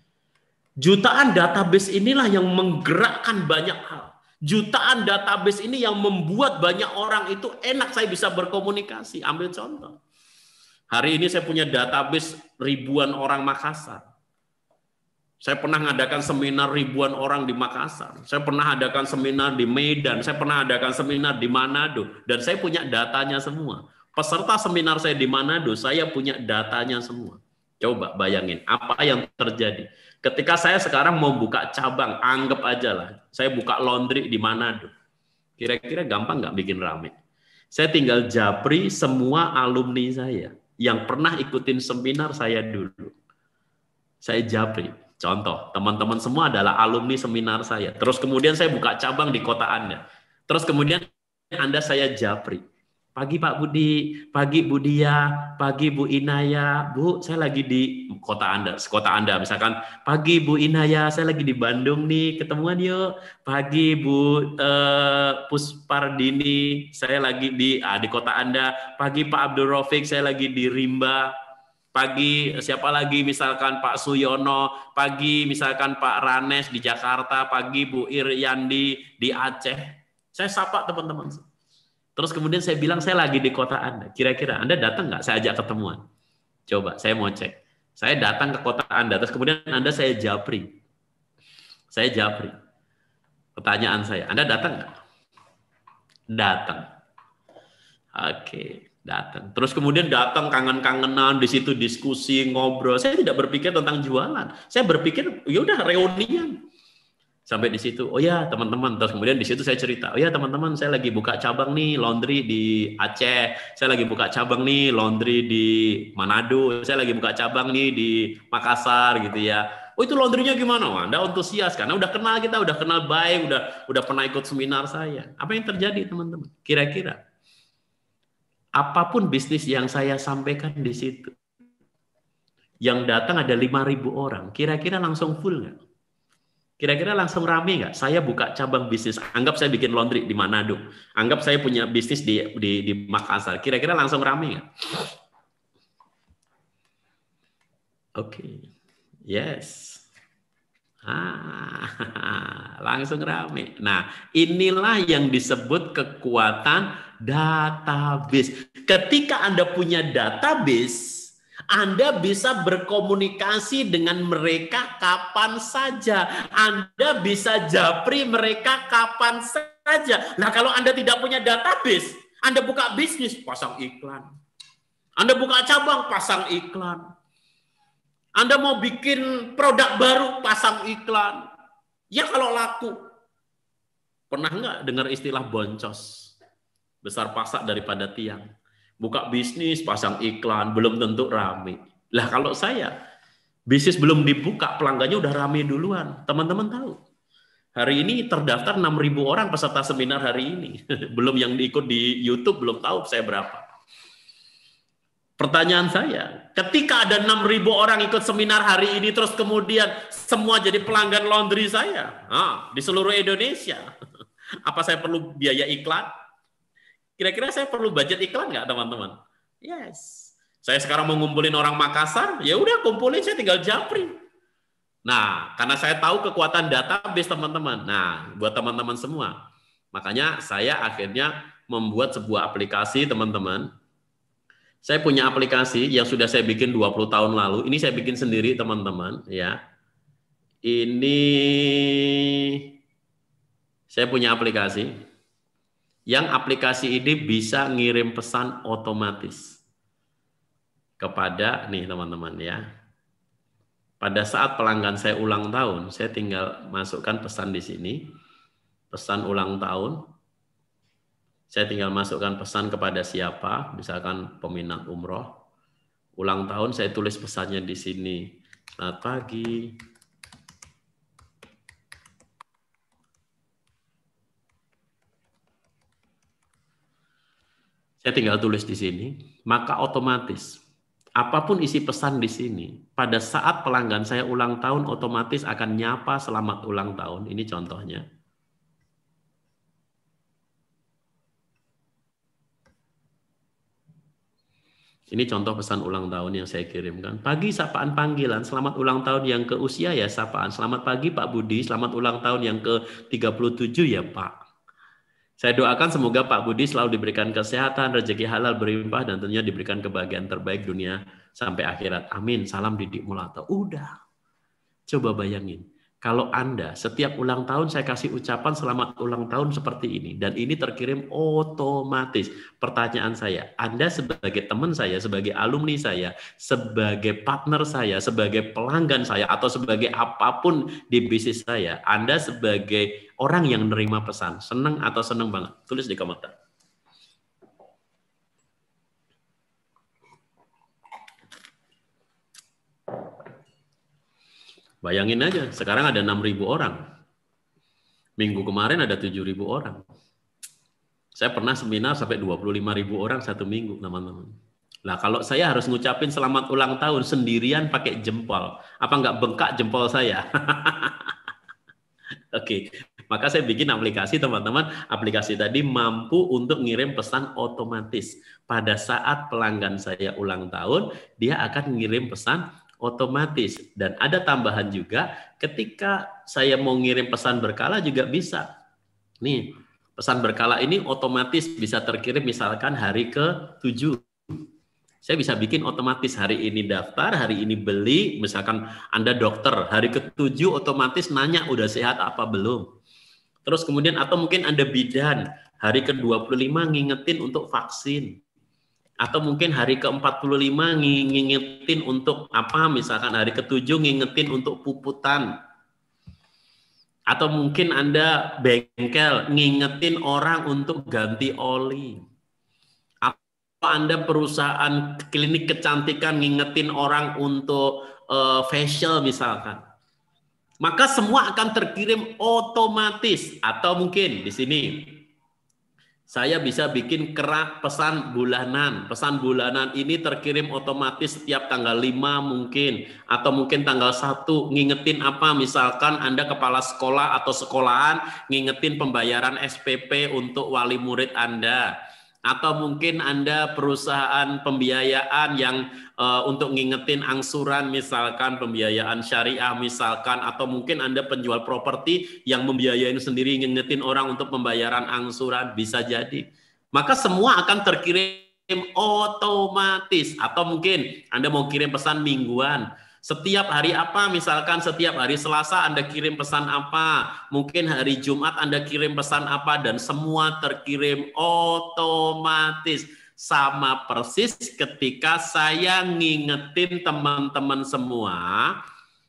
Jutaan database inilah yang menggerakkan banyak hal. Jutaan database ini yang membuat banyak orang itu enak saya bisa berkomunikasi. Ambil contoh. Hari ini saya punya database ribuan orang Makassar. Saya pernah mengadakan seminar ribuan orang di Makassar. Saya pernah adakan seminar di Medan. Saya pernah adakan seminar di Manado. Dan saya punya datanya semua. Peserta seminar saya di Manado, saya punya datanya semua. Coba bayangin apa yang terjadi. Ketika saya sekarang mau buka cabang, anggap aja lah. Saya buka laundry di Manado. Kira-kira gampang nggak bikin rame? Saya tinggal japri semua alumni saya yang pernah ikutin seminar saya dulu. Saya japri. Contoh, teman-teman semua adalah alumni seminar saya. Terus kemudian saya buka cabang di kota Anda. Terus kemudian Anda saya japri. Pagi Pak Budi, pagi Bu Dia, pagi Bu Inaya. Bu, saya lagi di kota Anda, kota Anda. Misalkan, pagi Bu Inaya, saya lagi di Bandung nih, ketemuan yuk. Pagi Bu eh, Puspardini, saya lagi di ah, di kota Anda. Pagi Pak Abdul Rafiq, saya lagi di Rimba. Pagi siapa lagi misalkan Pak Suyono, pagi misalkan Pak Ranes di Jakarta, pagi Bu Iryandi di Aceh. Saya sapa teman-teman. Terus kemudian saya bilang saya lagi di kota Anda. Kira-kira Anda datang nggak? Saya ajak ketemuan. Coba saya mau cek. Saya datang ke kota Anda, terus kemudian Anda saya japri. Saya japri. Pertanyaan saya, Anda datang nggak? Datang. Oke. Datang. Terus kemudian datang kangen-kangenan, di situ diskusi, ngobrol. Saya tidak berpikir tentang jualan. Saya berpikir, ya udah reunian. Sampai di situ, oh ya teman-teman. Terus kemudian di situ saya cerita, oh ya teman-teman, saya lagi buka cabang nih laundry di Aceh. Saya lagi buka cabang nih laundry di Manado. Saya lagi buka cabang nih di Makassar gitu ya. Oh itu laundrynya gimana? Wah, Anda antusias karena udah kenal kita, udah kenal baik, udah udah pernah ikut seminar saya. Apa yang terjadi teman-teman? Kira-kira apapun bisnis yang saya sampaikan di situ, yang datang ada lima ribu orang, kira-kira langsung full nggak? Kira-kira langsung rame nggak? Saya buka cabang bisnis, anggap saya bikin laundry di Manado, anggap saya punya bisnis di di, di Makassar, kira-kira langsung rame nggak? Oke, okay. Yes. Ah, langsung rame. Nah, inilah yang disebut kekuatan database. Ketika Anda punya database, Anda bisa berkomunikasi dengan mereka kapan saja. Anda bisa japri mereka kapan saja. Nah, kalau Anda tidak punya database, Anda buka bisnis, pasang iklan. Anda buka cabang, pasang iklan. Anda mau bikin produk baru, pasang iklan. Ya kalau laku. Pernah nggak dengar istilah boncos? Besar pasak daripada tiang. Buka bisnis, pasang iklan, belum tentu rame. Lah kalau saya, bisnis belum dibuka, pelanggannya udah rame duluan. Teman-teman tahu. Hari ini terdaftar enam ribu orang peserta seminar hari ini. Belum yang diikut di YouTube, belum tahu saya berapa. Pertanyaan saya, ketika ada enam ribu orang ikut seminar hari ini, terus kemudian semua jadi pelanggan laundry saya, ah, di seluruh Indonesia, apa saya perlu biaya iklan? Kira-kira saya perlu budget iklan nggak, teman-teman? Yes. Saya sekarang mau ngumpulin orang Makassar, ya udah kumpulin, saya tinggal japri. Nah, karena saya tahu kekuatan database, teman-teman. Nah, buat teman-teman semua, makanya saya akhirnya membuat sebuah aplikasi, teman-teman. Saya punya aplikasi yang sudah saya bikin dua puluh tahun lalu. Ini saya bikin sendiri, teman-teman, ya. Ini saya punya aplikasi. Yang aplikasi ini bisa ngirim pesan otomatis kepada nih teman-teman ya. Pada saat pelanggan saya ulang tahun, saya tinggal masukkan pesan di sini, pesan ulang tahun. Saya tinggal masukkan pesan kepada siapa, misalkan peminat umroh. Ulang tahun saya tulis pesannya di sini. Selamat pagi. Saya tinggal tulis di sini, maka otomatis apapun isi pesan di sini, pada saat pelanggan saya ulang tahun otomatis akan nyapa selamat ulang tahun. Ini contohnya. Ini contoh pesan ulang tahun yang saya kirimkan. Pagi sapaan panggilan, selamat ulang tahun yang ke usia ya sapaan. Selamat pagi Pak Budi, selamat ulang tahun yang ke tiga puluh tujuh ya Pak. Saya doakan semoga Pak Budi selalu diberikan kesehatan, rezeki halal berlimpah, dan tentunya diberikan kebahagiaan terbaik dunia sampai akhirat. Amin. Salam Didik Mulato. Udah. Coba bayangin. Kalau Anda setiap ulang tahun saya kasih ucapan selamat ulang tahun seperti ini. Dan ini terkirim otomatis. Pertanyaan saya, Anda sebagai teman saya, sebagai alumni saya, sebagai partner saya, sebagai pelanggan saya, atau sebagai apapun di bisnis saya, Anda sebagai orang yang menerima pesan, senang atau senang banget? Tulis di komentar. Bayangin aja, sekarang ada enam ribu orang. Minggu kemarin ada tujuh ribu orang. Saya pernah seminar sampai dua puluh lima ribu orang satu minggu, teman-teman. Nah, kalau saya harus ngucapin selamat ulang tahun sendirian pakai jempol, apa nggak bengkak jempol saya? Oke, maka saya bikin aplikasi, teman-teman. Aplikasi tadi mampu untuk ngirim pesan otomatis. Pada saat pelanggan saya ulang tahun, dia akan ngirim pesan otomatis. Dan ada tambahan juga, ketika saya mau ngirim pesan berkala juga bisa. Nih, pesan berkala ini otomatis bisa terkirim misalkan hari ke tujuh. Saya bisa bikin otomatis hari ini daftar, hari ini beli, misalkan Anda dokter, hari ke tujuh otomatis nanya udah sehat apa belum. Terus kemudian atau mungkin Anda bidan, hari ke dua puluh lima ngingetin untuk vaksin. Atau mungkin hari ke empat puluh lima ngingetin untuk apa, misalkan hari ke tujuh ngingetin untuk puputan. Atau mungkin Anda bengkel ngingetin orang untuk ganti oli. Atau Anda perusahaan klinik kecantikan ngingetin orang untuk uh, facial misalkan. Maka semua akan terkirim otomatis. Atau mungkin di sini saya bisa bikin kerak pesan bulanan. Pesan bulanan ini terkirim otomatis setiap tanggal lima mungkin. Atau mungkin tanggal satu. Ngingetin apa? Misalkan Anda kepala sekolah atau sekolahan ngingetin pembayaran S P P untuk wali murid Anda. Atau mungkin Anda perusahaan pembiayaan yang uh, untuk ngingetin angsuran, misalkan pembiayaan syariah misalkan. Atau mungkin Anda penjual properti yang membiayain sendiri, ngingetin orang untuk pembayaran angsuran, bisa jadi. Maka semua akan terkirim otomatis. Atau mungkin Anda mau kirim pesan mingguan. Setiap hari apa, misalkan setiap hari Selasa Anda kirim pesan apa, mungkin hari Jumat Anda kirim pesan apa, dan semua terkirim otomatis. Sama persis ketika saya ngingetin teman-teman semua,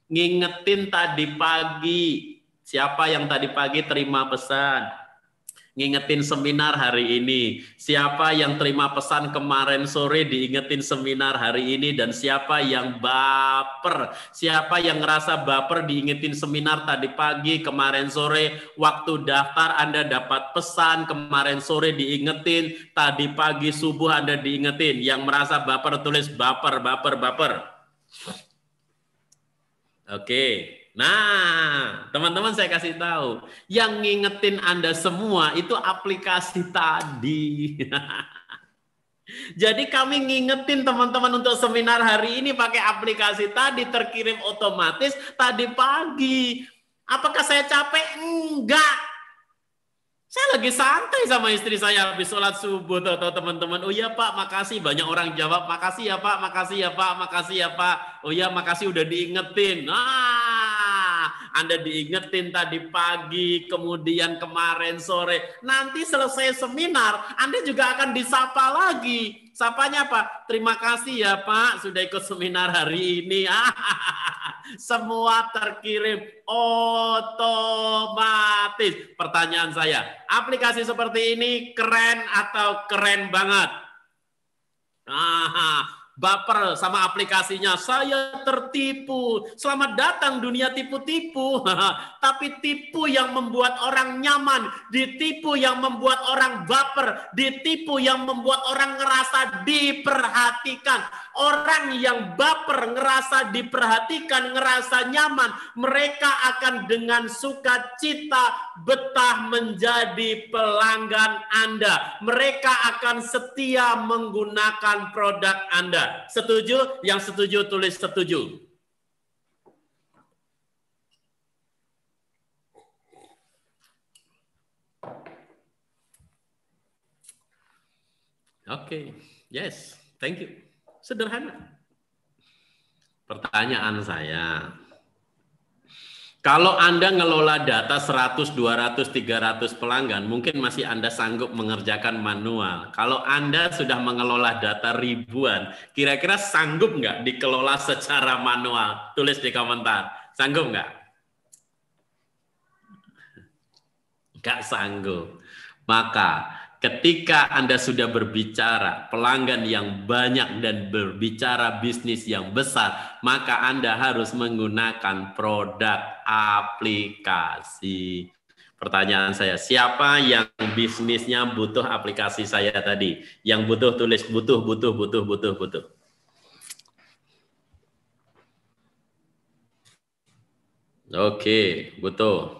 ngingetin tadi pagi, siapa yang tadi pagi terima pesan, ngingetin seminar hari ini. Siapa yang terima pesan kemarin sore diingetin seminar hari ini, dan siapa yang baper, siapa yang ngerasa baper diingetin seminar tadi pagi, kemarin sore waktu daftar Anda dapat pesan, kemarin sore diingetin, tadi pagi subuh Anda diingetin. Yang merasa baper tulis baper, baper, baper. Oke. Nah, teman-teman saya kasih tahu, yang ngingetin Anda semua itu aplikasi tadi. Jadi kami ngingetin teman-teman untuk seminar hari ini pakai aplikasi tadi, terkirim otomatis tadi pagi. Apakah saya capek? Enggak. Saya lagi santai sama istri saya habis sholat subuh, tuh teman-teman. Oh iya Pak, makasih. Banyak orang jawab, makasih ya Pak, makasih ya Pak, makasih ya Pak. Oh iya, makasih udah diingetin. Nah, Anda diingetin tadi pagi, kemudian kemarin sore. Nanti selesai seminar, Anda juga akan disapa lagi. Sapanya apa? Terima kasih ya Pak, sudah ikut seminar hari ini. Semua terkirim otomatis. Pertanyaan saya, aplikasi seperti ini keren atau keren banget? Ah, baper sama aplikasinya, saya tertipu. Selamat datang dunia tipu-tipu. Tapi tipu yang membuat orang nyaman, ditipu yang membuat orang baper, ditipu yang membuat orang ngerasa diperhatikan. Orang yang baper, ngerasa diperhatikan, ngerasa nyaman, mereka akan dengan sukacita betah menjadi pelanggan Anda. Mereka akan setia menggunakan produk Anda. Setuju? Yang setuju tulis setuju. Oke, okay. Yes, thank you. Sederhana. Pertanyaan saya, kalau Anda ngelola data seratus, dua ratus, tiga ratus pelanggan, mungkin masih Anda sanggup mengerjakan manual. Kalau Anda sudah mengelola data ribuan, kira-kira sanggup nggak dikelola secara manual? Tulis di komentar. Sanggup nggak? Nggak sanggup. Maka ketika Anda sudah berbicara pelanggan yang banyak dan berbicara bisnis yang besar, maka Anda harus menggunakan produk aplikasi. Pertanyaan saya, siapa yang bisnisnya butuh aplikasi saya tadi? Yang butuh tulis butuh, butuh, butuh, butuh, butuh. Oke, butuh.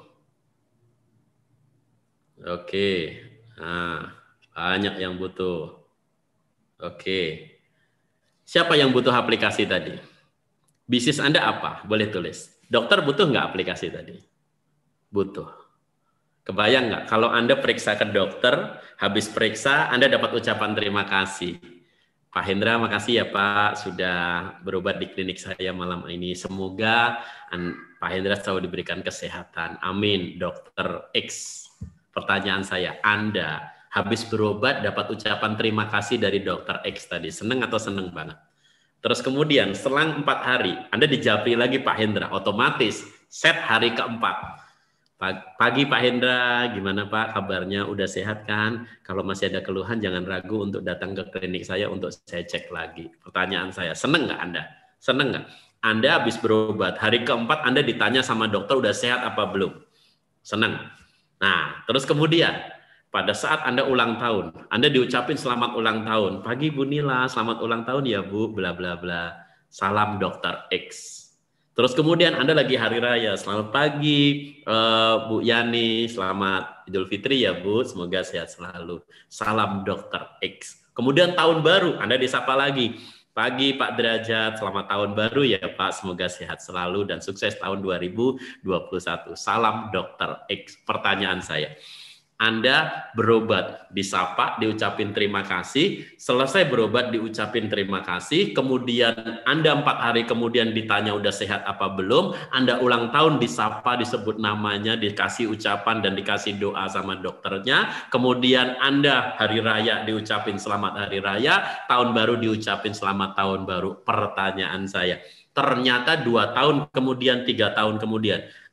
Oke. Nah, banyak yang butuh. Oke. Siapa yang butuh aplikasi tadi? Bisnis Anda apa? Boleh tulis. Dokter butuh nggak aplikasi tadi? Butuh. Kebayang nggak? Kalau Anda periksa ke dokter, habis periksa, Anda dapat ucapan terima kasih. Pak Hendra, makasih ya Pak, sudah berobat di klinik saya malam ini. Semoga Pak Hendra selalu diberikan kesehatan. Amin, Dokter X. Pertanyaan saya, Anda habis berobat dapat ucapan terima kasih dari dokter X tadi. Seneng atau seneng banget? Terus kemudian selang empat hari, Anda dijapri lagi Pak Hendra. Otomatis set hari keempat. Pagi Pak Hendra, gimana Pak kabarnya? Udah sehat kan? Kalau masih ada keluhan jangan ragu untuk datang ke klinik saya untuk saya cek lagi. Pertanyaan saya, seneng nggak Anda? Seneng nggak? Anda habis berobat, hari keempat Anda ditanya sama dokter udah sehat apa belum? Seneng. Nah, terus kemudian pada saat Anda ulang tahun, Anda diucapin selamat ulang tahun. Pagi Bu Nila, selamat ulang tahun ya Bu, bla bla bla. Salam dokter X. Terus kemudian Anda lagi hari raya, selamat pagi uh, Bu Yani, selamat Idul Fitri ya Bu, semoga sehat selalu. Salam dokter X. Kemudian tahun baru, Anda disapa lagi. Pagi Pak Derajat, selamat tahun baru ya Pak, semoga sehat selalu dan sukses tahun dua ribu dua puluh satu. Salam dokter X. Pertanyaan saya, Anda berobat, disapa, diucapin terima kasih, selesai berobat diucapin terima kasih, kemudian Anda empat hari kemudian ditanya udah sehat apa belum, Anda ulang tahun disapa, disebut namanya, dikasih ucapan dan dikasih doa sama dokternya, kemudian Anda hari raya diucapin selamat hari raya, tahun baru diucapin selamat tahun baru. Pertanyaan saya, ternyata dua tahun kemudian, tiga tahun kemudian,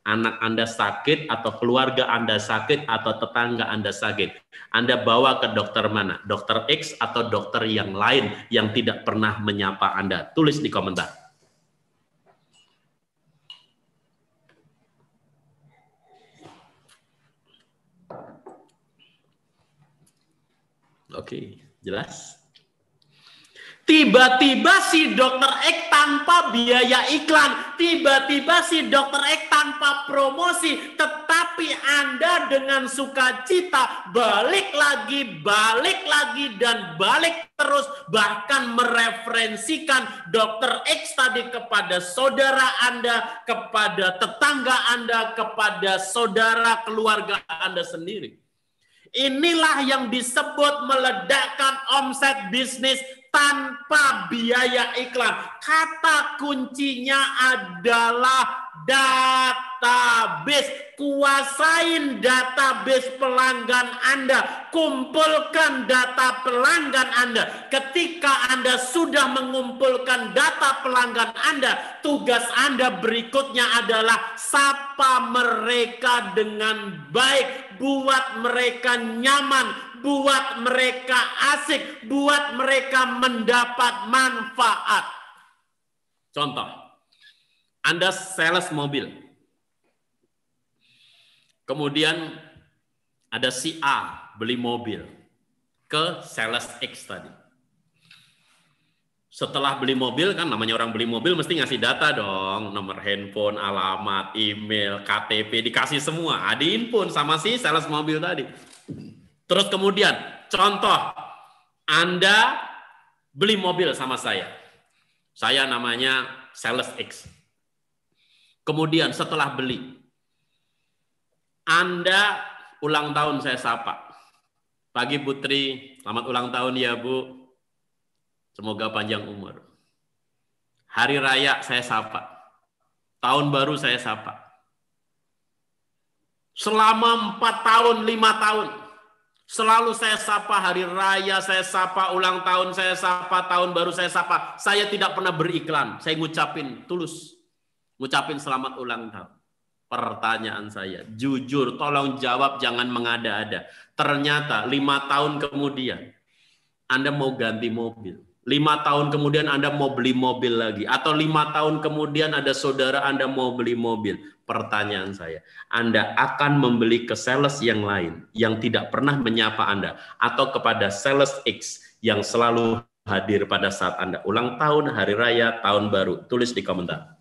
anak Anda sakit atau keluarga Anda sakit atau tetangga Anda sakit, Anda bawa ke dokter mana? Dokter X atau dokter yang lain yang tidak pernah menyapa Anda? Tulis di komentar. Oke, jelas? Tiba-tiba si dokter X tanpa biaya iklan, tiba-tiba si dokter X tanpa promosi, tetapi Anda dengan sukacita balik lagi, balik lagi, dan balik terus, bahkan mereferensikan dokter X tadi kepada saudara Anda, kepada tetangga Anda, kepada saudara keluarga Anda sendiri. Inilah yang disebut meledakkan omset bisnis tanpa biaya iklan. Kata kuncinya adalah database. Kuasain database pelanggan Anda. Kumpulkan data pelanggan Anda. Ketika Anda sudah mengumpulkan data pelanggan Anda, tugas Anda berikutnya adalah sapa mereka dengan baik. Buat mereka nyaman, buat mereka asik, buat mereka mendapat manfaat. Contoh, Anda sales mobil. Kemudian ada si A beli mobil ke sales X tadi. Setelah beli mobil, kan namanya orang beli mobil mesti ngasih data dong, nomor handphone, alamat, email, K T P, dikasih semua, diinput sama si sales mobil tadi. Terus kemudian, contoh, Anda beli mobil sama saya. Saya namanya sales X. Kemudian setelah beli, Anda ulang tahun saya sapa. Pagi Putri, selamat ulang tahun ya Bu. Semoga panjang umur. Hari raya saya sapa. Tahun baru saya sapa. Selama empat tahun, lima tahun. Selalu saya sapa, hari raya saya sapa, ulang tahun saya sapa, tahun baru saya sapa. Saya tidak pernah beriklan. Saya ngucapin tulus. Ngucapin selamat ulang tahun. Pertanyaan saya, jujur, tolong jawab, jangan mengada-ada. Ternyata lima tahun kemudian, Anda mau ganti mobil. Lima tahun kemudian Anda mau beli mobil lagi. Atau lima tahun kemudian ada saudara Anda mau beli mobil. Pertanyaan saya, Anda akan membeli ke sales yang lain yang tidak pernah menyapa Anda. Atau kepada sales X yang selalu hadir pada saat Anda ulang tahun, hari raya, tahun baru. Tulis di komentar.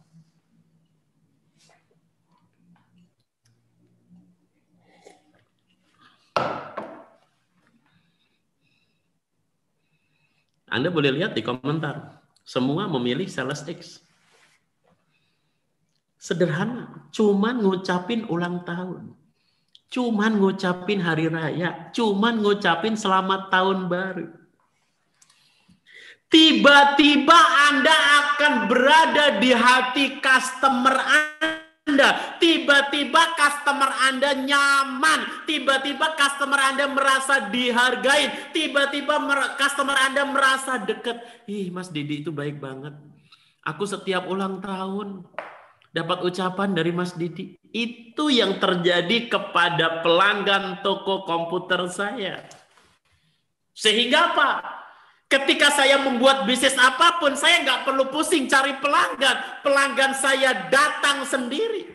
Anda boleh lihat di komentar. Semua memilih sales X. Sederhana. Cuman ngucapin ulang tahun. Cuman ngucapin hari raya. Cuman ngucapin selamat tahun baru. Tiba-tiba Anda akan berada di hati customer Anda. Tiba-tiba customer Anda nyaman. Tiba-tiba customer Anda merasa dihargai. Tiba-tiba customer Anda merasa dekat. Ih, Mas Didi itu baik banget. Aku setiap ulang tahun dapat ucapan dari Mas Didi. Itu yang terjadi kepada pelanggan toko komputer saya. Sehingga apa? Ketika saya membuat bisnis apapun, saya nggak perlu pusing cari pelanggan. Pelanggan saya datang sendiri.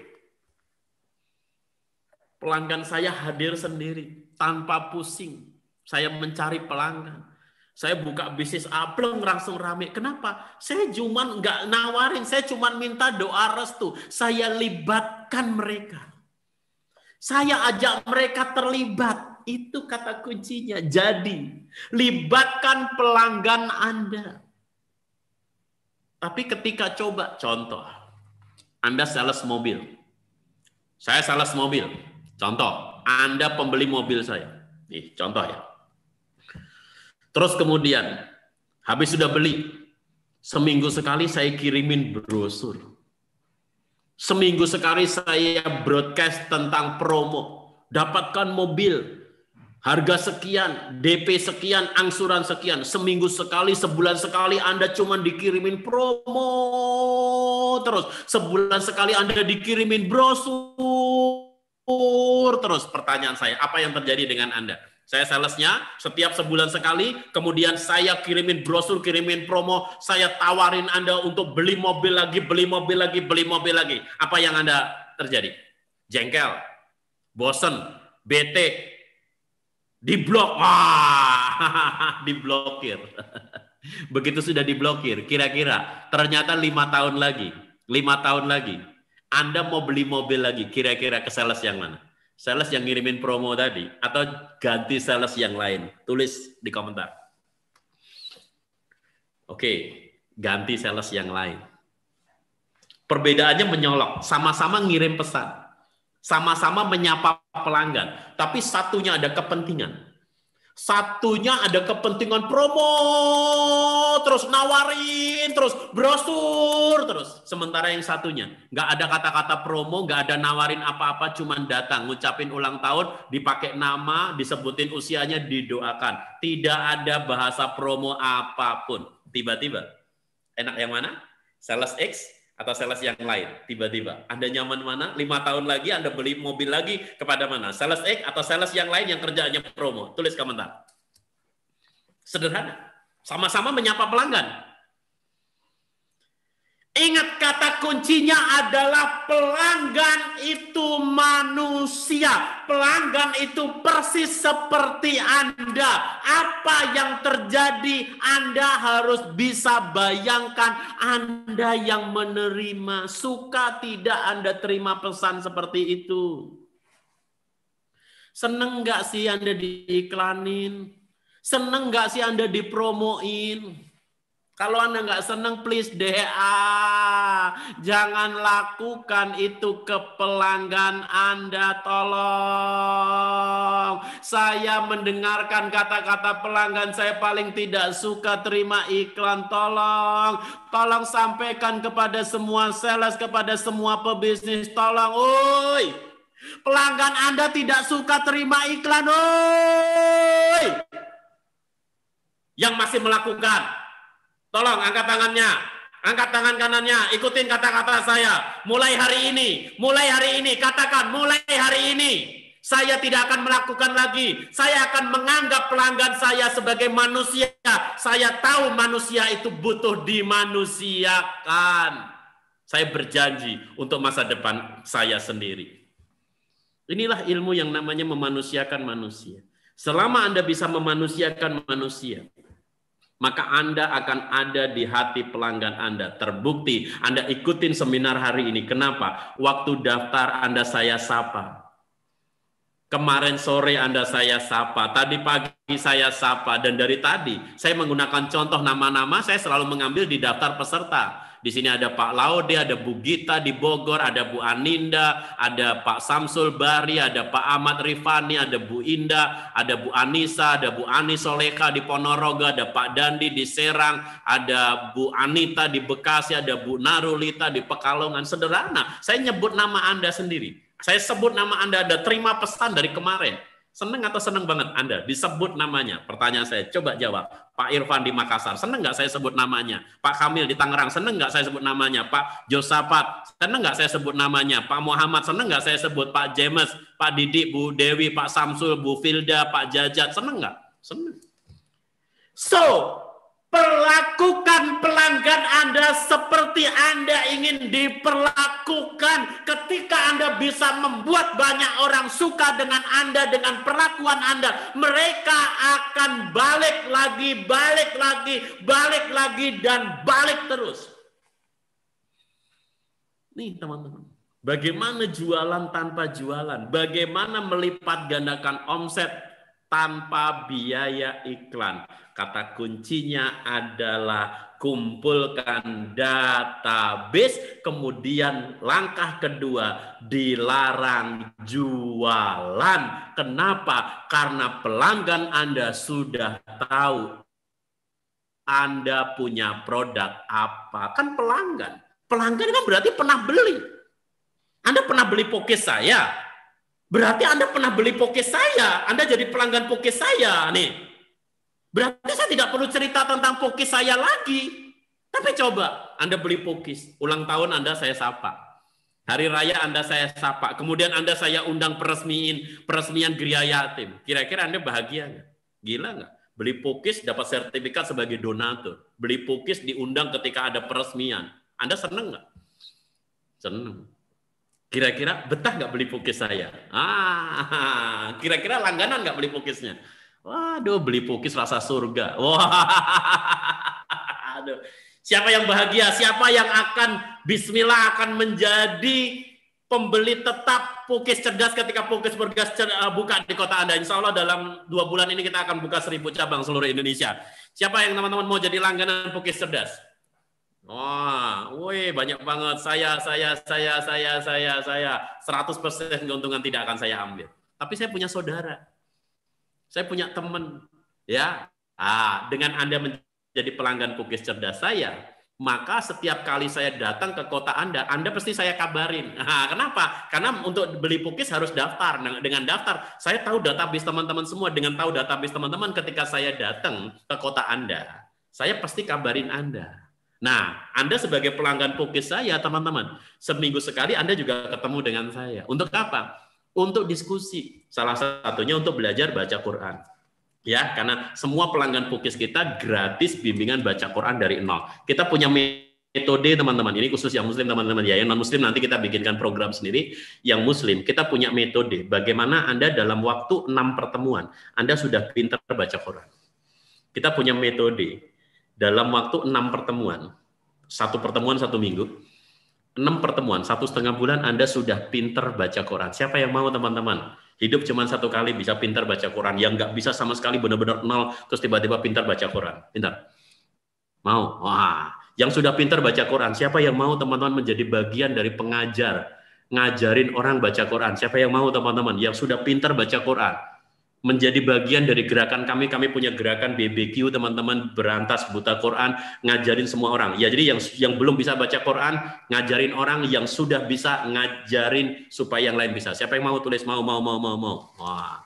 Pelanggan saya hadir sendiri. Tanpa pusing. Saya mencari pelanggan. Saya buka bisnis apleng langsung rame. Kenapa? Saya cuma nggak nawarin. Saya cuma minta doa restu. Saya libatkan mereka. Saya ajak mereka terlibat. Itu kata kuncinya. Jadi, libatkan pelanggan Anda. Tapi ketika coba, contoh, Anda sales mobil. Saya sales mobil. Contoh, Anda pembeli mobil saya. Nih, contoh ya. Terus kemudian, habis sudah beli, seminggu sekali saya kirimin brosur. Seminggu sekali saya broadcast tentang promo. Dapatkan mobil Harga sekian, D P sekian, angsuran sekian, seminggu sekali, sebulan sekali Anda cuma dikirimin promo terus, sebulan sekali Anda dikirimin brosur terus. Pertanyaan saya, apa yang terjadi dengan Anda? Saya salesnya, setiap sebulan sekali, kemudian saya kirimin brosur, kirimin promo, saya tawarin Anda untuk beli mobil lagi, beli mobil lagi, beli mobil lagi. Apa yang Anda terjadi? Jengkel, bosen, bete, diblok, wah, diblokir. Begitu sudah diblokir, kira-kira ternyata lima tahun lagi, lima tahun lagi, Anda mau beli mobil lagi, kira-kira ke sales yang mana? Sales yang ngirimin promo tadi, atau ganti sales yang lain? Tulis di komentar. Oke, ganti sales yang lain. Perbedaannya menyolok, sama-sama ngirim pesan. Sama-sama menyapa pelanggan, tapi satunya ada kepentingan. Satunya ada kepentingan promo, terus nawarin, terus brosur, terus. Sementara yang satunya, nggak ada kata-kata promo, nggak ada nawarin apa-apa, cuman datang, ngucapin ulang tahun, dipakai nama, disebutin usianya, didoakan. Tidak ada bahasa promo apapun. Tiba-tiba, enak yang mana? Sales X atau sales yang lain, tiba-tiba Anda nyaman mana? Lima tahun lagi Anda beli mobil lagi kepada mana? Sales X atau sales yang lain yang kerjaannya promo? Tulis komentar. Sederhana, sama-sama menyapa pelanggan. Ingat, kata kuncinya adalah pelanggan itu manusia. Pelanggan itu persis seperti Anda. Apa yang terjadi, Anda harus bisa bayangkan. Anda yang menerima, suka tidak Anda terima pesan seperti itu. Seneng nggak sih Anda diiklanin? Seneng nggak sih Anda dipromoin? Kalau Anda nggak seneng, please D A. Jangan lakukan itu ke pelanggan Anda, tolong. Saya mendengarkan kata-kata pelanggan, saya paling tidak suka terima iklan, tolong. Tolong sampaikan kepada semua sales, kepada semua pebisnis, tolong. Oi, pelanggan Anda tidak suka terima iklan, oi. Yang masih melakukan, tolong angkat tangannya, angkat tangan kanannya, ikutin kata-kata saya. Mulai hari ini, mulai hari ini, katakan mulai hari ini, saya tidak akan melakukan lagi. Saya akan menganggap pelanggan saya sebagai manusia. Saya tahu manusia itu butuh dimanusiakan. Saya berjanji untuk masa depan saya sendiri. Inilah ilmu yang namanya memanusiakan manusia. Selama Anda bisa memanusiakan manusia, maka Anda akan ada di hati pelanggan Anda. Terbukti, Anda ikutin seminar hari ini. Kenapa? Waktu daftar Anda saya sapa. Kemarin sore Anda saya sapa. Tadi pagi saya sapa. Dan dari tadi, saya menggunakan contoh nama-nama, saya selalu mengambil di daftar peserta. Di sini ada Pak Laude, ada Bu Gita di Bogor, ada Bu Aninda, ada Pak Samsul Bari, ada Pak Ahmad Rifani, ada Bu Indah, ada Bu Anissa, ada Bu Ani Soleka di Ponorogo, ada Pak Dandi di Serang, ada Bu Anita di Bekasi, ada Bu Narulita di Pekalongan. Sederhana, saya nyebut nama Anda sendiri. Saya sebut nama Anda, ada terima pesan dari kemarin. Seneng atau seneng banget Anda disebut namanya? Pertanyaan saya, coba jawab. Pak Irfan di Makassar, seneng nggak saya sebut namanya? Pak Kamil di Tangerang, seneng nggak saya sebut namanya? Pak Josafat, seneng nggak saya sebut namanya? Pak Muhammad, seneng nggak saya sebut? Pak James, Pak Didik, Bu Dewi, Pak Samsul, Bu Filda, Pak Jajat, seneng nggak? Seneng. So, perlakukan pelanggan Anda seperti Anda ingin diperlakukan. Ketika Anda bisa membuat banyak orang suka dengan Anda, dengan perlakuan Anda, mereka akan balik lagi, balik lagi, balik lagi, dan balik terus. Nih teman-teman, bagaimana jualan tanpa jualan? Bagaimana melipat gandakan omset tanpa biaya iklan? Kata kuncinya adalah kumpulkan database, kemudian langkah kedua, dilarang jualan. Kenapa? Karena pelanggan Anda sudah tahu Anda punya produk apa. Kan pelanggan. Pelanggan kan berarti pernah beli. Anda pernah beli pokis saya? Berarti Anda pernah beli pokis saya, Anda jadi pelanggan pokis saya nih. Berarti saya tidak perlu cerita tentang pokis saya lagi. Tapi coba Anda beli pokis, ulang tahun Anda saya sapa. Hari raya Anda saya sapa, kemudian Anda saya undang peresmiin, peresmian gereja yatim. Kira-kira Anda bahagia nggak? Gila nggak? Beli pokis dapat sertifikat sebagai donatur. Beli pokis diundang ketika ada peresmian. Anda seneng nggak? Seneng. Kira-kira betah nggak beli pokis saya? Ah, kira-kira langganan nggak beli pokisnya? Waduh, beli pokis rasa surga. Wah, aduh. Siapa yang bahagia? Siapa yang akan bismillah akan menjadi pembeli tetap pokis cerdas ketika pokis bergas buka di kota Anda? Insya Allah dalam dua bulan ini kita akan buka seribu cabang seluruh Indonesia. Siapa yang teman-teman mau jadi langganan pokis cerdas? Wah, woi banyak banget. Saya, saya, saya, saya, saya, saya. seratus persen keuntungan tidak akan saya ambil. Tapi saya punya saudara. Saya punya teman. Ya, ah, dengan Anda menjadi pelanggan pokis cerdas saya, maka setiap kali saya datang ke kota Anda, Anda pasti saya kabarin. Nah, kenapa? Karena untuk beli pokis harus daftar. Nah, dengan daftar, saya tahu database teman-teman semua. Dengan tahu database teman-teman, ketika saya datang ke kota Anda, saya pasti kabarin Anda. Nah, Anda sebagai pelanggan pokis saya, teman-teman, seminggu sekali Anda juga ketemu dengan saya. Untuk apa? Untuk diskusi. Salah satunya untuk belajar baca Quran. Ya, karena semua pelanggan pokis kita gratis bimbingan baca Quran dari nol. Kita punya metode, teman-teman. Ini khusus yang muslim, teman-teman ya. Yang non-muslim nanti kita bikinkan program sendiri. Yang muslim, kita punya metode. Bagaimana Anda dalam waktu enam pertemuan, Anda sudah pintar baca Quran. Kita punya metode. Dalam waktu enam pertemuan, satu pertemuan satu minggu, enam pertemuan, satu setengah bulan Anda sudah pinter baca Quran. Siapa yang mau teman-teman? Hidup cuma satu kali bisa pinter baca Quran. Yang nggak bisa sama sekali benar-benar nol, terus tiba-tiba pinter baca Quran. Pintar? Mau? Wah, yang sudah pinter baca Quran. Siapa yang mau teman-teman menjadi bagian dari pengajar, ngajarin orang baca Quran? Siapa yang mau teman-teman? Yang sudah pinter baca Quran. Menjadi bagian dari gerakan kami, kami punya gerakan B B Q, teman-teman berantas buta Quran, ngajarin semua orang. Ya, jadi yang yang belum bisa baca Quran, ngajarin orang, yang sudah bisa ngajarin supaya yang lain bisa. Siapa yang mau tulis mau mau mau mau mau? Wah.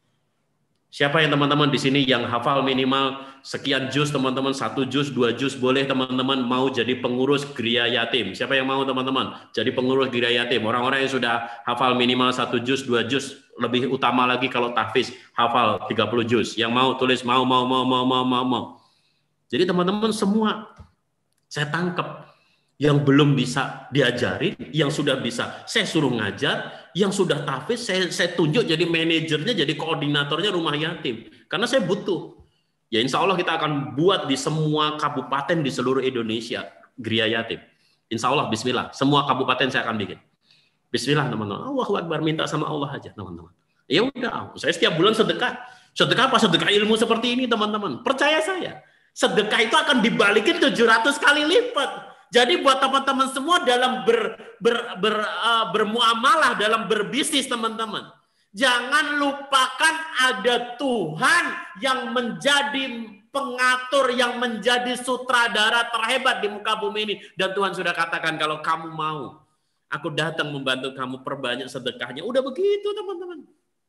Siapa yang teman-teman di sini yang hafal minimal sekian juz, teman-teman, satu juz, dua juz, boleh teman-teman mau jadi pengurus gereja yatim. Siapa yang mau teman-teman jadi pengurus gereja yatim? Orang-orang yang sudah hafal minimal satu juz, dua juz, lebih utama lagi kalau tahfiz hafal tiga puluh juz. Yang mau tulis mau mau mau mau mau mau mau. Jadi teman-teman semua saya tangkap. Yang belum bisa diajarin, yang sudah bisa saya suruh ngajar, yang sudah tahfiz saya, saya tunjuk jadi manajernya, jadi koordinatornya rumah yatim. Karena saya butuh. Ya insya Allah kita akan buat di semua kabupaten di seluruh Indonesia gereja yatim. Insya Allah, bismillah. Semua kabupaten saya akan bikin. Bismillah teman-teman. Allahu Akbar, minta sama Allah aja teman-teman. Ya udah, saya setiap bulan sedekah. Sedekah apa? Sedekah ilmu seperti ini teman-teman. Percaya saya. Sedekah itu akan dibalikin tujuh ratus kali lipat. Jadi buat teman-teman semua dalam ber, ber, ber, uh, bermuamalah, dalam berbisnis teman-teman, jangan lupakan ada Tuhan yang menjadi pengatur, yang menjadi sutradara terhebat di muka bumi ini. Dan Tuhan sudah katakan kalau kamu mau, aku datang membantu kamu, perbanyak sedekahnya. Udah begitu teman-teman.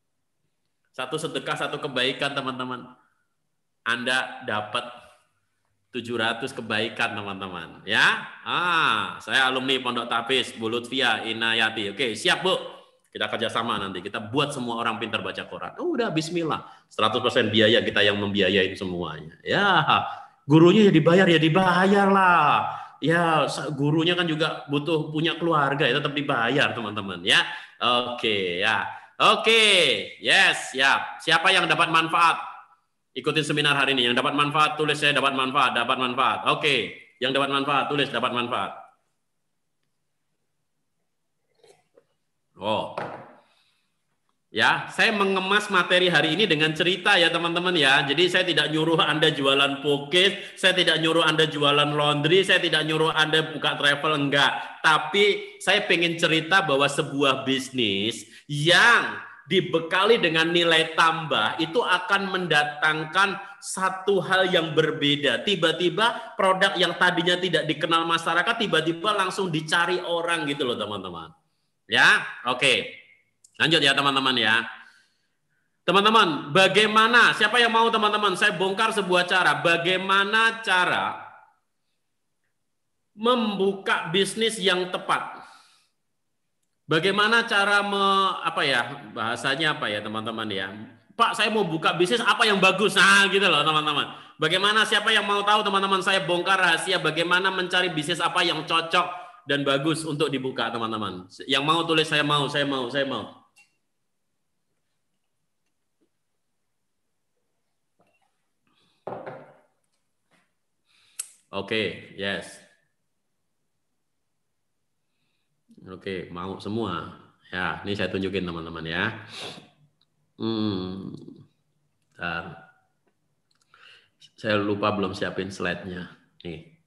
Satu sedekah, satu kebaikan teman-teman. Anda dapat tujuh ratus kebaikan teman-teman ya. Ah, saya alumni Pondok Tahfiz Bu Lutfia Inayati. Oke, siap Bu. Kita kerjasama nanti. Kita buat semua orang pintar baca Quran. Oh, udah bismillah. seratus persen biaya kita yang membiayain semuanya. Ya, gurunya ya dibayar ya dibayar lah. Ya, gurunya kan juga butuh punya keluarga ya tetap dibayar teman-teman ya. Oke, ya. Oke. Yes, siap. Siapa yang dapat manfaat? Ikutin seminar hari ini. Yang dapat manfaat, tulis saya dapat manfaat. Dapat manfaat. Oke. Yang dapat manfaat, tulis dapat manfaat. Oh. Ya, saya mengemas materi hari ini dengan cerita ya teman-teman ya. Jadi saya tidak nyuruh Anda jualan pokis, saya tidak nyuruh Anda jualan laundry, saya tidak nyuruh Anda buka travel, enggak. Tapi saya pengen cerita bahwa sebuah bisnis yang dibekali dengan nilai tambah itu akan mendatangkan satu hal yang berbeda. Tiba-tiba produk yang tadinya tidak dikenal masyarakat tiba-tiba langsung dicari orang gitu loh teman-teman. Ya, oke. Lanjut ya teman-teman ya. Teman-teman, bagaimana, siapa yang mau teman-teman, saya bongkar sebuah cara, bagaimana cara membuka bisnis yang tepat. Bagaimana cara me, apa ya, bahasanya apa ya teman-teman ya. Pak, saya mau buka bisnis apa yang bagus, nah gitu loh teman-teman. Bagaimana, siapa yang mau tahu teman-teman, saya bongkar rahasia bagaimana mencari bisnis apa yang cocok dan bagus untuk dibuka teman-teman. Yang mau tulis saya mau, saya mau, saya mau. Oke, okay, yes. Oke, okay, mau semua. Ya, ini saya tunjukin teman-teman ya. Hmm. Bentar. Saya lupa belum siapin slide-nya. Nih.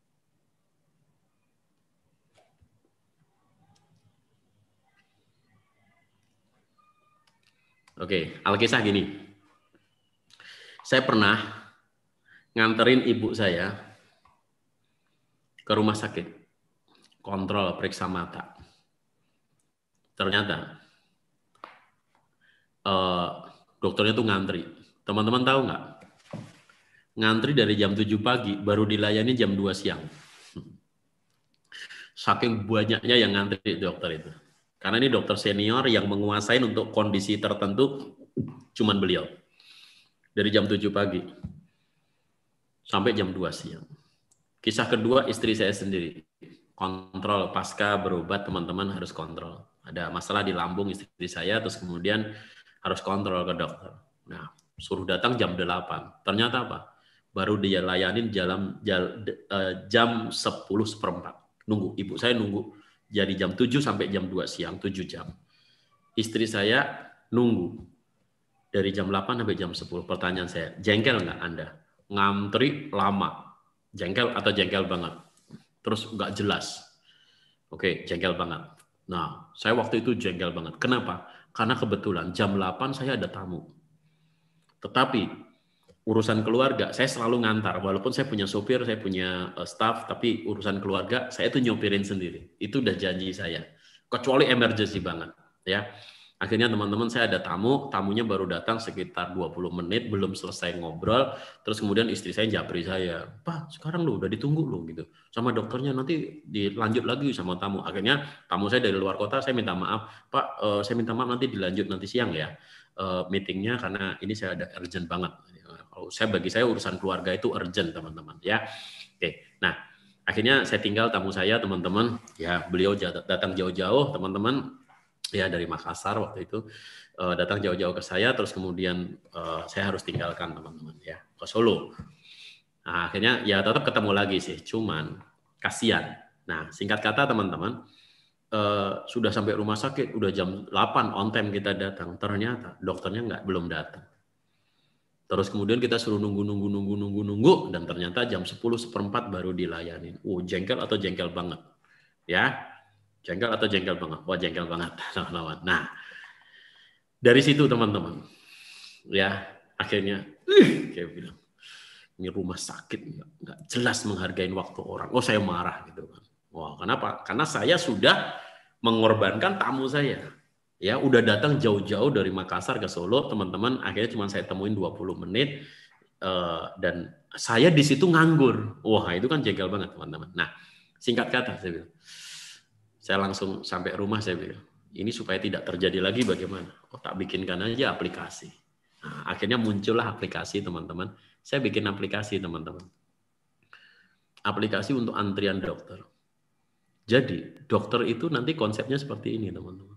Oke, okay, alkisah gini. Saya pernah nganterin ibu saya ke rumah sakit, kontrol periksa mata. Ternyata eh, dokternya tuh ngantri. Teman-teman tahu nggak? Ngantri dari jam tujuh pagi, baru dilayani jam dua siang. Saking banyaknya yang ngantri dokter itu. Karena ini dokter senior yang menguasai untuk kondisi tertentu, cuman beliau. Dari jam tujuh pagi sampai jam dua siang. Kisah kedua, istri saya sendiri. Kontrol pasca berobat, teman-teman harus kontrol. Ada masalah di lambung istri saya, terus kemudian harus kontrol ke dokter. Nah, suruh datang jam delapan. Ternyata apa? Baru dia layanin jam, jam sepuluh seperempat. Nunggu, ibu saya nunggu. Jadi jam tujuh sampai jam dua siang, tujuh jam. Istri saya nunggu. Dari jam delapan sampai jam sepuluh. Pertanyaan saya, jengkel nggak Anda? Ngantri lama. Jengkel atau jengkel banget? Terus nggak jelas. Oke, jengkel banget. Nah, saya waktu itu jengkel banget. Kenapa? Karena kebetulan jam delapan saya ada tamu. Tetapi urusan keluarga, saya selalu ngantar. Walaupun saya punya sopir, saya punya staff, tapi urusan keluarga, saya tuh nyopirin sendiri. Itu udah janji saya. Kecuali emergency banget. Ya. Akhirnya teman-teman saya ada tamu, tamunya baru datang sekitar dua puluh menit, belum selesai ngobrol, terus kemudian istri saya japri saya, Pak sekarang lu udah ditunggu lu gitu, sama dokternya nanti dilanjut lagi sama tamu. Akhirnya tamu saya dari luar kota, saya minta maaf, Pak uh, saya minta maaf nanti dilanjut nanti siang ya uh, meetingnya karena ini saya ada urgent banget. Kalau saya bagi saya urusan keluarga itu urgent teman-teman ya. Oke, nah akhirnya saya tinggal tamu saya teman-teman, ya beliau datang jauh-jauh teman-teman. Ya dari Makassar waktu itu uh, datang jauh-jauh ke saya, terus kemudian uh, saya harus tinggalkan teman-teman ya ke Solo. Nah, akhirnya ya tetap ketemu lagi sih, cuman kasihan. Nah singkat kata teman-teman uh, sudah sampai rumah sakit, udah jam delapan on time kita datang, ternyata dokternya nggak belum datang. Terus kemudian kita suruh nunggu nunggu nunggu nunggu nunggu dan ternyata jam sepuluh seperempat baru dilayanin. Oh jengkel atau jengkel banget ya. Jengkel atau jengkel banget? Wah jengkel banget teman-teman. Nah dari situ teman-teman, ya akhirnya, uh, kayak bilang, ini rumah sakit nggak, nggak jelas menghargai waktu orang. Oh saya marah gitu kan. Wah kenapa? Karena saya sudah mengorbankan tamu saya. Ya udah datang jauh-jauh dari Makassar ke Solo, teman-teman. Akhirnya cuma saya temuin dua puluh menit uh, dan saya di situ nganggur. Wah itu kan jengkel banget teman-teman. Nah singkat kata saya bilang. Saya langsung sampai rumah saya bilang, ini supaya tidak terjadi lagi bagaimana? Oh tak bikinkan aja aplikasi. Nah, akhirnya muncullah aplikasi teman-teman. Saya bikin aplikasi teman-teman. Aplikasi untuk antrian dokter. Jadi dokter itu nanti konsepnya seperti ini teman-teman.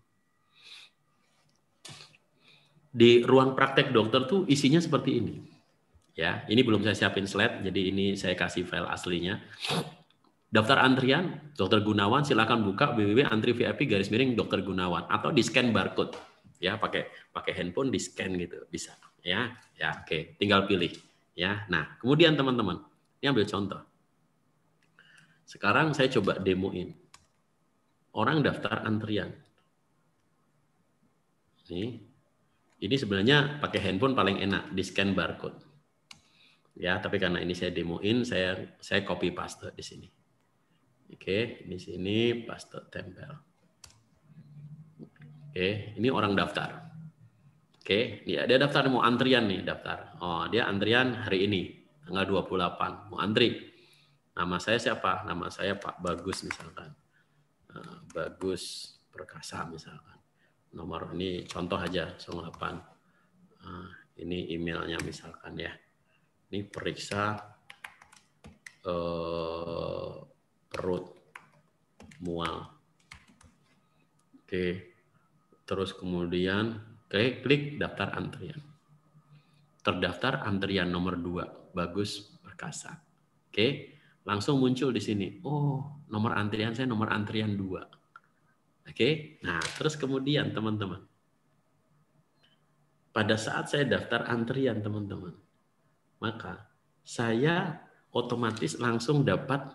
Di ruang praktek dokter tuh isinya seperti ini. Ya, ini belum saya siapin slide, jadi ini saya kasih file aslinya. Daftar antrian, Dokter Gunawan, silakan buka w w w titik antri v i p garis miring Dokter Gunawan atau di scan barcode, ya pakai pakai handphone di scan gitu bisa, ya, ya oke, okay. Tinggal pilih, ya. Nah kemudian teman-teman, ini ambil contoh. Sekarang saya coba demoin, orang daftar antrian, ini, ini sebenarnya pakai handphone paling enak di scan barcode, ya. Tapi karena ini saya demoin, saya saya copy paste di sini. Oke, di sini paste tempel. Oke, ini orang daftar. Oke, dia dia daftar mau antrian nih, daftar. Oh, dia antrian hari ini, tanggal dua puluh delapan, mau antri. Nama saya siapa? Nama saya Pak Bagus misalkan. Uh, Bagus Perkasa misalkan. Nomor ini contoh aja, nol delapan. Uh, ini emailnya misalkan ya. Ini periksa uh, perut mual. Oke. Terus kemudian oke, klik daftar antrian. Terdaftar antrian nomor dua, Bagus Perkasa. Oke, langsung muncul di sini. Oh, nomor antrian saya nomor antrian dua. Oke, nah terus kemudian teman-teman. Pada saat saya daftar antrian teman-teman, maka saya otomatis langsung dapat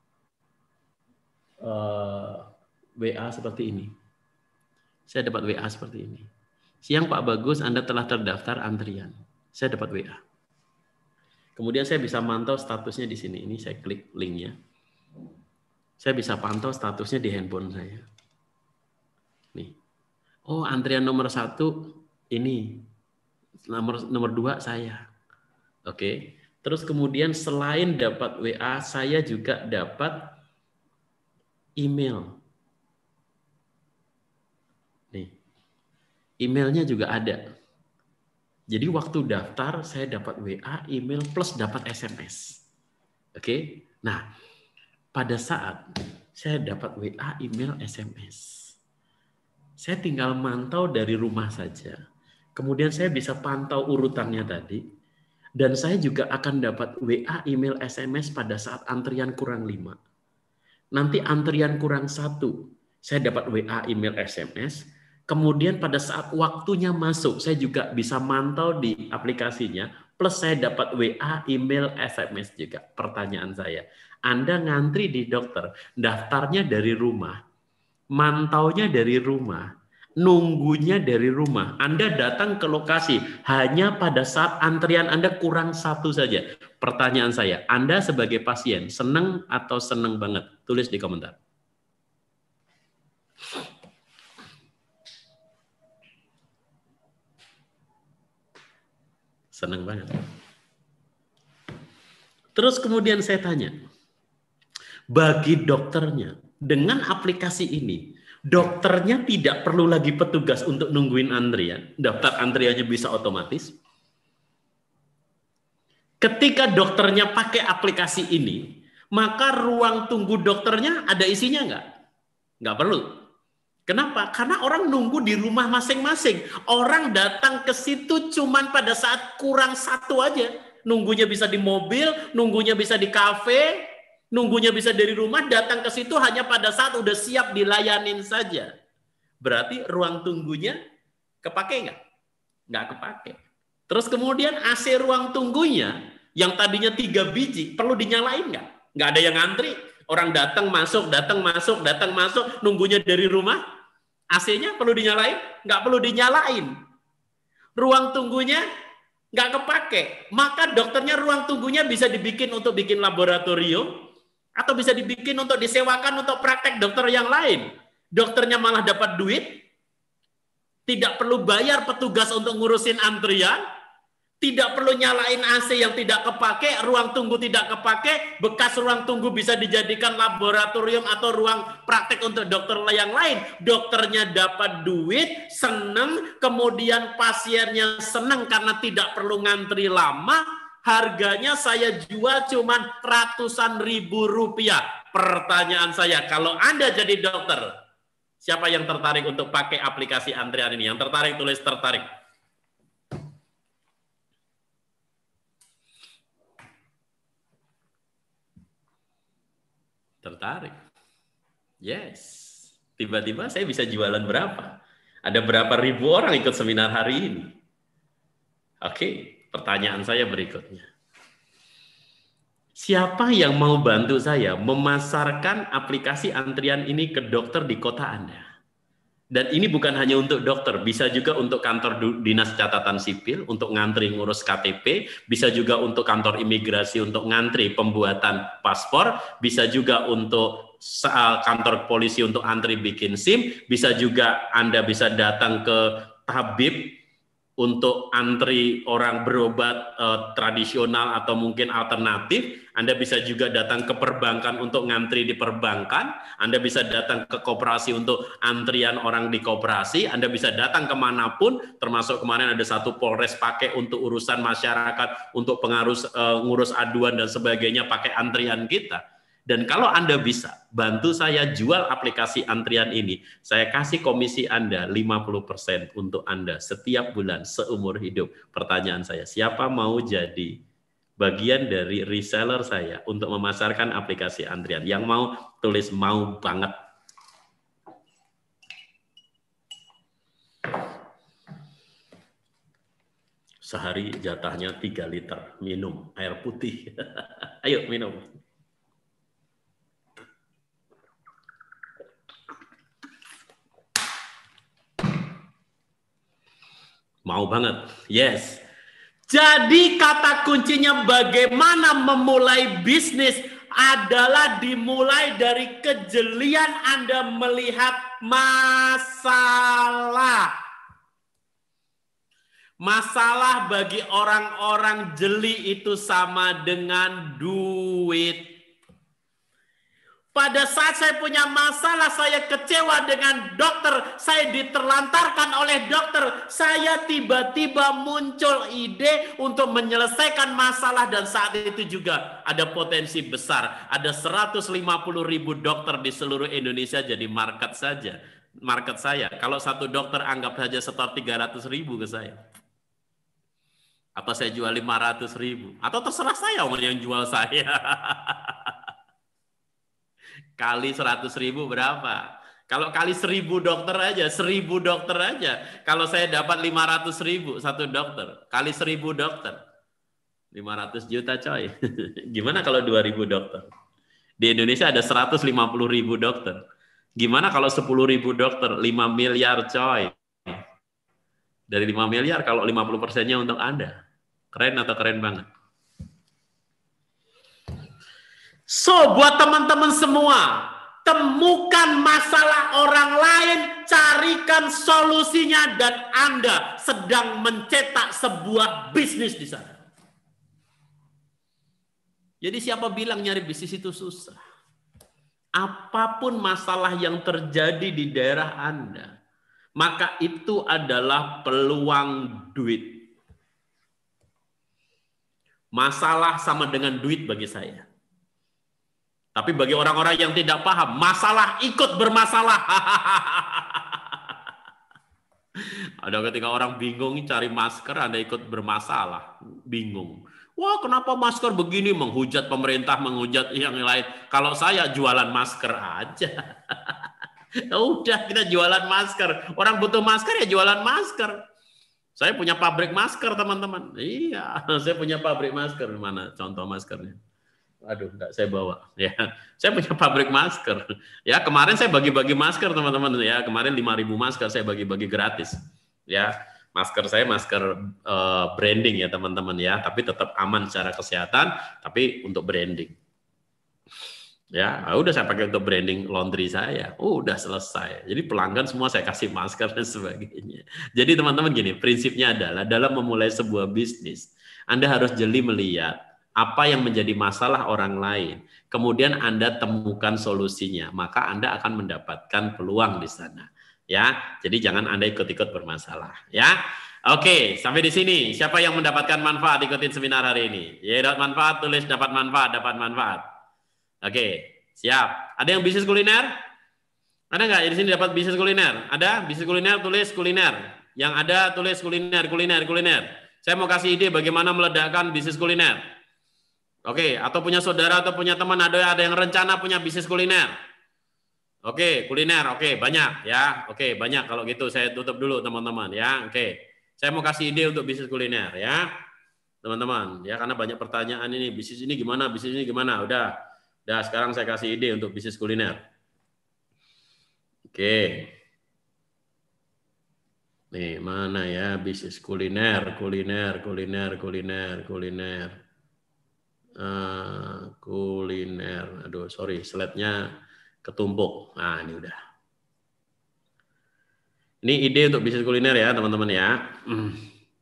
uh, W A seperti ini. Saya dapat W A seperti ini. Siang Pak Bagus, Anda telah terdaftar antrian. Saya dapat W A. Kemudian saya bisa mantau statusnya di sini. Ini saya klik linknya. Saya bisa pantau statusnya di handphone saya. Nih. Oh, antrian nomor satu ini. Nomor nomor dua saya. Oke. Terus kemudian selain dapat W A, saya juga dapat email. Nih, emailnya juga ada. Jadi waktu daftar saya dapat W A, email plus dapat S M S. Oke. Nah, pada saat saya dapat W A, email, S M S, saya tinggal mantau dari rumah saja. Kemudian saya bisa pantau urutannya tadi, dan saya juga akan dapat W A, email, S M S pada saat antrian kurang lima. Nanti antrian kurang satu, saya dapat W A, email, S M S. Kemudian pada saat waktunya masuk, saya juga bisa mantau di aplikasinya. Plus saya dapat W A, email, S M S juga. Pertanyaan saya, Anda ngantri di dokter, daftarnya dari rumah, mantaunya dari rumah, nunggunya dari rumah. Anda datang ke lokasi hanya pada saat antrian Anda kurang satu saja. Pertanyaan saya, Anda sebagai pasien, seneng atau seneng banget? Tulis di komentar. Senang banget. Terus kemudian saya tanya, bagi dokternya, dengan aplikasi ini, dokternya tidak perlu lagi petugas untuk nungguin antrian, daftar antriannya bisa otomatis. Ketika dokternya pakai aplikasi ini, maka ruang tunggu dokternya ada isinya nggak? Nggak perlu. Kenapa? Karena orang nunggu di rumah masing-masing. Orang datang ke situ cuman pada saat kurang satu aja. Nunggunya bisa di mobil, nunggunya bisa di kafe, nunggunya bisa dari rumah, datang ke situ hanya pada saat udah siap dilayanin saja. Berarti ruang tunggunya kepake nggak? Nggak kepake. Terus kemudian A C ruang tunggunya yang tadinya tiga biji perlu dinyalain nggak? Nggak ada yang ngantri. Orang datang masuk, datang masuk, datang masuk, nunggunya dari rumah. A C-nya perlu dinyalain? Nggak perlu dinyalain. Ruang tunggunya nggak kepake. Maka dokternya ruang tunggunya bisa dibikin untuk bikin laboratorium, atau bisa dibikin untuk disewakan untuk praktek dokter yang lain. Dokternya malah dapat duit, tidak perlu bayar petugas untuk ngurusin antrian, tidak perlu nyalain A C yang tidak kepake, ruang tunggu tidak kepake, bekas ruang tunggu bisa dijadikan laboratorium atau ruang praktek untuk dokter yang lain. Dokternya dapat duit, seneng, kemudian pasiennya seneng karena tidak perlu ngantri lama, harganya saya jual cuman ratusan ribu rupiah. Pertanyaan saya, kalau Anda jadi dokter, siapa yang tertarik untuk pakai aplikasi antrian ini? Yang tertarik tulis tertarik. Tertarik. Yes. Tiba-tiba saya bisa jualan berapa? Ada berapa ribu orang ikut seminar hari ini? Oke, pertanyaan saya berikutnya. Siapa yang mau bantu saya memasarkan aplikasi antrian ini ke dokter di kota Anda? Dan ini bukan hanya untuk dokter, bisa juga untuk kantor dinas catatan sipil, untuk ngantri ngurus K T P, bisa juga untuk kantor imigrasi untuk ngantri pembuatan paspor, bisa juga untuk kantor polisi untuk antri bikin SIM, bisa juga Anda bisa datang ke tabib untuk antri orang berobat eh, tradisional atau mungkin alternatif. Anda bisa juga datang ke perbankan untuk ngantri di perbankan. Anda bisa datang ke koperasi untuk antrian orang di koperasi. Anda bisa datang kemanapun, termasuk kemarin ada satu Polres pakai untuk urusan masyarakat, untuk pengarus eh, ngurus aduan dan sebagainya pakai antrian kita. Dan kalau Anda bisa bantu saya jual aplikasi antrian ini, saya kasih komisi Anda lima puluh persen untuk Anda setiap bulan seumur hidup. Pertanyaan saya, siapa mau jadi bagian dari reseller saya untuk memasarkan aplikasi antrian? Yang mau tulis mau banget. Sehari jatahnya tiga liter minum air putih. Ayo minum. Mau banget, yes. Jadi kata kuncinya bagaimana memulai bisnis adalah dimulai dari kejelian Anda melihat masalah. Masalah bagi orang-orang jeli itu sama dengan duit. Pada saat saya punya masalah, saya kecewa dengan dokter, saya diterlantarkan oleh dokter, saya tiba-tiba muncul ide untuk menyelesaikan masalah, dan saat itu juga ada potensi besar. Ada seratus lima puluh ribu dokter di seluruh Indonesia jadi market saja. Market saya, kalau satu dokter anggap saja setor tiga ratus ribu ke saya. Atau saya jual lima ratus ribu. Atau terserah saya yang jual saya. Kali seratus ribu berapa? Kalau kali seribu dokter aja, seribu dokter aja. Kalau saya dapat lima ratus ribu satu dokter, kali seribu dokter, lima ratus juta coy. Gimana kalau dua ribu dokter? Di Indonesia ada seratus lima puluh ribu dokter. Gimana kalau sepuluh ribu dokter? lima miliar coy. Dari lima miliar kalau lima puluh persennya untuk Anda. Keren atau keren banget? So, buat teman-teman semua, temukan masalah orang lain, carikan solusinya, dan Anda sedang mencetak sebuah bisnis di sana. Jadi siapa bilang nyari bisnis itu susah? Apapun masalah yang terjadi di daerah Anda, maka itu adalah peluang duit. Masalah sama dengan duit bagi saya. Tapi bagi orang-orang yang tidak paham, masalah ikut bermasalah. Ada ketika orang bingung cari masker, Anda ikut bermasalah. Bingung. Wah, kenapa masker begini? Menghujat pemerintah, menghujat yang lain. Kalau saya jualan masker aja. Udah, kita jualan masker. Orang butuh masker ya jualan masker. Saya punya pabrik masker, teman-teman. Iya, saya punya pabrik masker. Mana contoh maskernya? Aduh, enggak saya bawa. Ya, saya punya pabrik masker. Ya, kemarin saya bagi-bagi masker, teman-teman. Ya, kemarin lima ribu masker saya bagi-bagi gratis. Ya, masker saya masker uh, branding ya, teman-teman ya. Tapi tetap aman secara kesehatan, tapi untuk branding. Ya, udah saya pakai untuk branding laundry saya. Oh, udah selesai. Jadi pelanggan semua saya kasih masker dan sebagainya. Jadi teman-teman gini, prinsipnya adalah dalam memulai sebuah bisnis, Anda harus jeli melihat apa yang menjadi masalah orang lain, kemudian Anda temukan solusinya, maka Anda akan mendapatkan peluang di sana. Ya, jadi jangan Anda ikut-ikut bermasalah. Ya, oke, sampai di sini. Siapa yang mendapatkan manfaat ikutin seminar hari ini? Ya, dapat manfaat, tulis dapat manfaat, dapat manfaat. Oke, siap. Ada yang bisnis kuliner? Ada nggak di sini dapat bisnis kuliner? Ada bisnis kuliner, tulis kuliner. Yang ada tulis kuliner, kuliner, kuliner. Saya mau kasih ide bagaimana meledakkan bisnis kuliner. Oke, atau punya saudara atau punya teman ada ada yang rencana punya bisnis kuliner. Oke, kuliner, oke, banyak ya. Oke, banyak. Kalau gitu saya tutup dulu teman-teman ya. Oke. Saya mau kasih ide untuk bisnis kuliner ya. Teman-teman, ya karena banyak pertanyaan ini, bisnis ini gimana? Bisnis ini gimana? Udah. Udah, sekarang saya kasih ide untuk bisnis kuliner. Oke. Nih, mana ya bisnis kuliner, kuliner, kuliner, kuliner, kuliner. Uh, kuliner, aduh sorry, slide-nya ketumpuk. Nah, ini udah. Ini ide untuk bisnis kuliner ya, teman-teman ya. Hmm.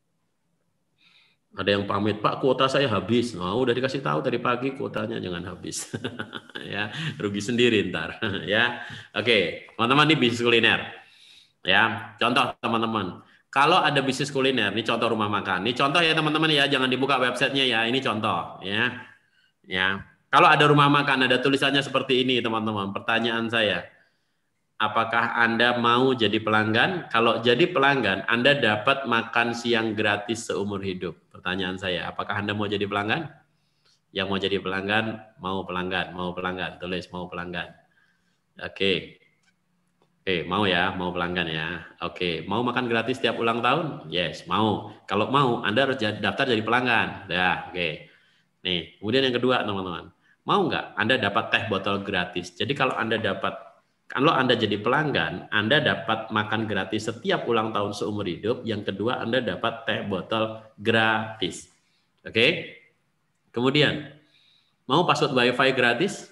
Ada yang pamit, Pak, kuota saya habis. Nah, udah dikasih tahu tadi pagi, kuotanya jangan habis. Ya, rugi sendiri ntar. Ya, oke, teman-teman, ini bisnis kuliner. Ya, contoh teman-teman. Kalau ada bisnis kuliner, ini contoh rumah makan. Ini contoh ya teman-teman ya, jangan dibuka websitenya ya. Ini contoh ya. Ya, kalau ada rumah makan, ada tulisannya seperti ini teman-teman. Pertanyaan saya, apakah Anda mau jadi pelanggan? Kalau jadi pelanggan, Anda dapat makan siang gratis seumur hidup. Pertanyaan saya, apakah Anda mau jadi pelanggan? Yang mau jadi pelanggan, mau pelanggan, mau pelanggan, tulis mau pelanggan. Oke. Oke, mau ya, mau pelanggan ya. Oke, mau makan gratis tiap ulang tahun? Yes, mau. Kalau mau, Anda harus daftar jadi pelanggan. Ya, oke. Nih, kemudian yang kedua, teman-teman. Mau nggak Anda dapat teh botol gratis? Jadi kalau Anda dapat Kalau Anda jadi pelanggan, Anda dapat makan gratis setiap ulang tahun seumur hidup. Yang kedua, Anda dapat teh botol gratis. Oke? Kemudian, mau password WiFi gratis?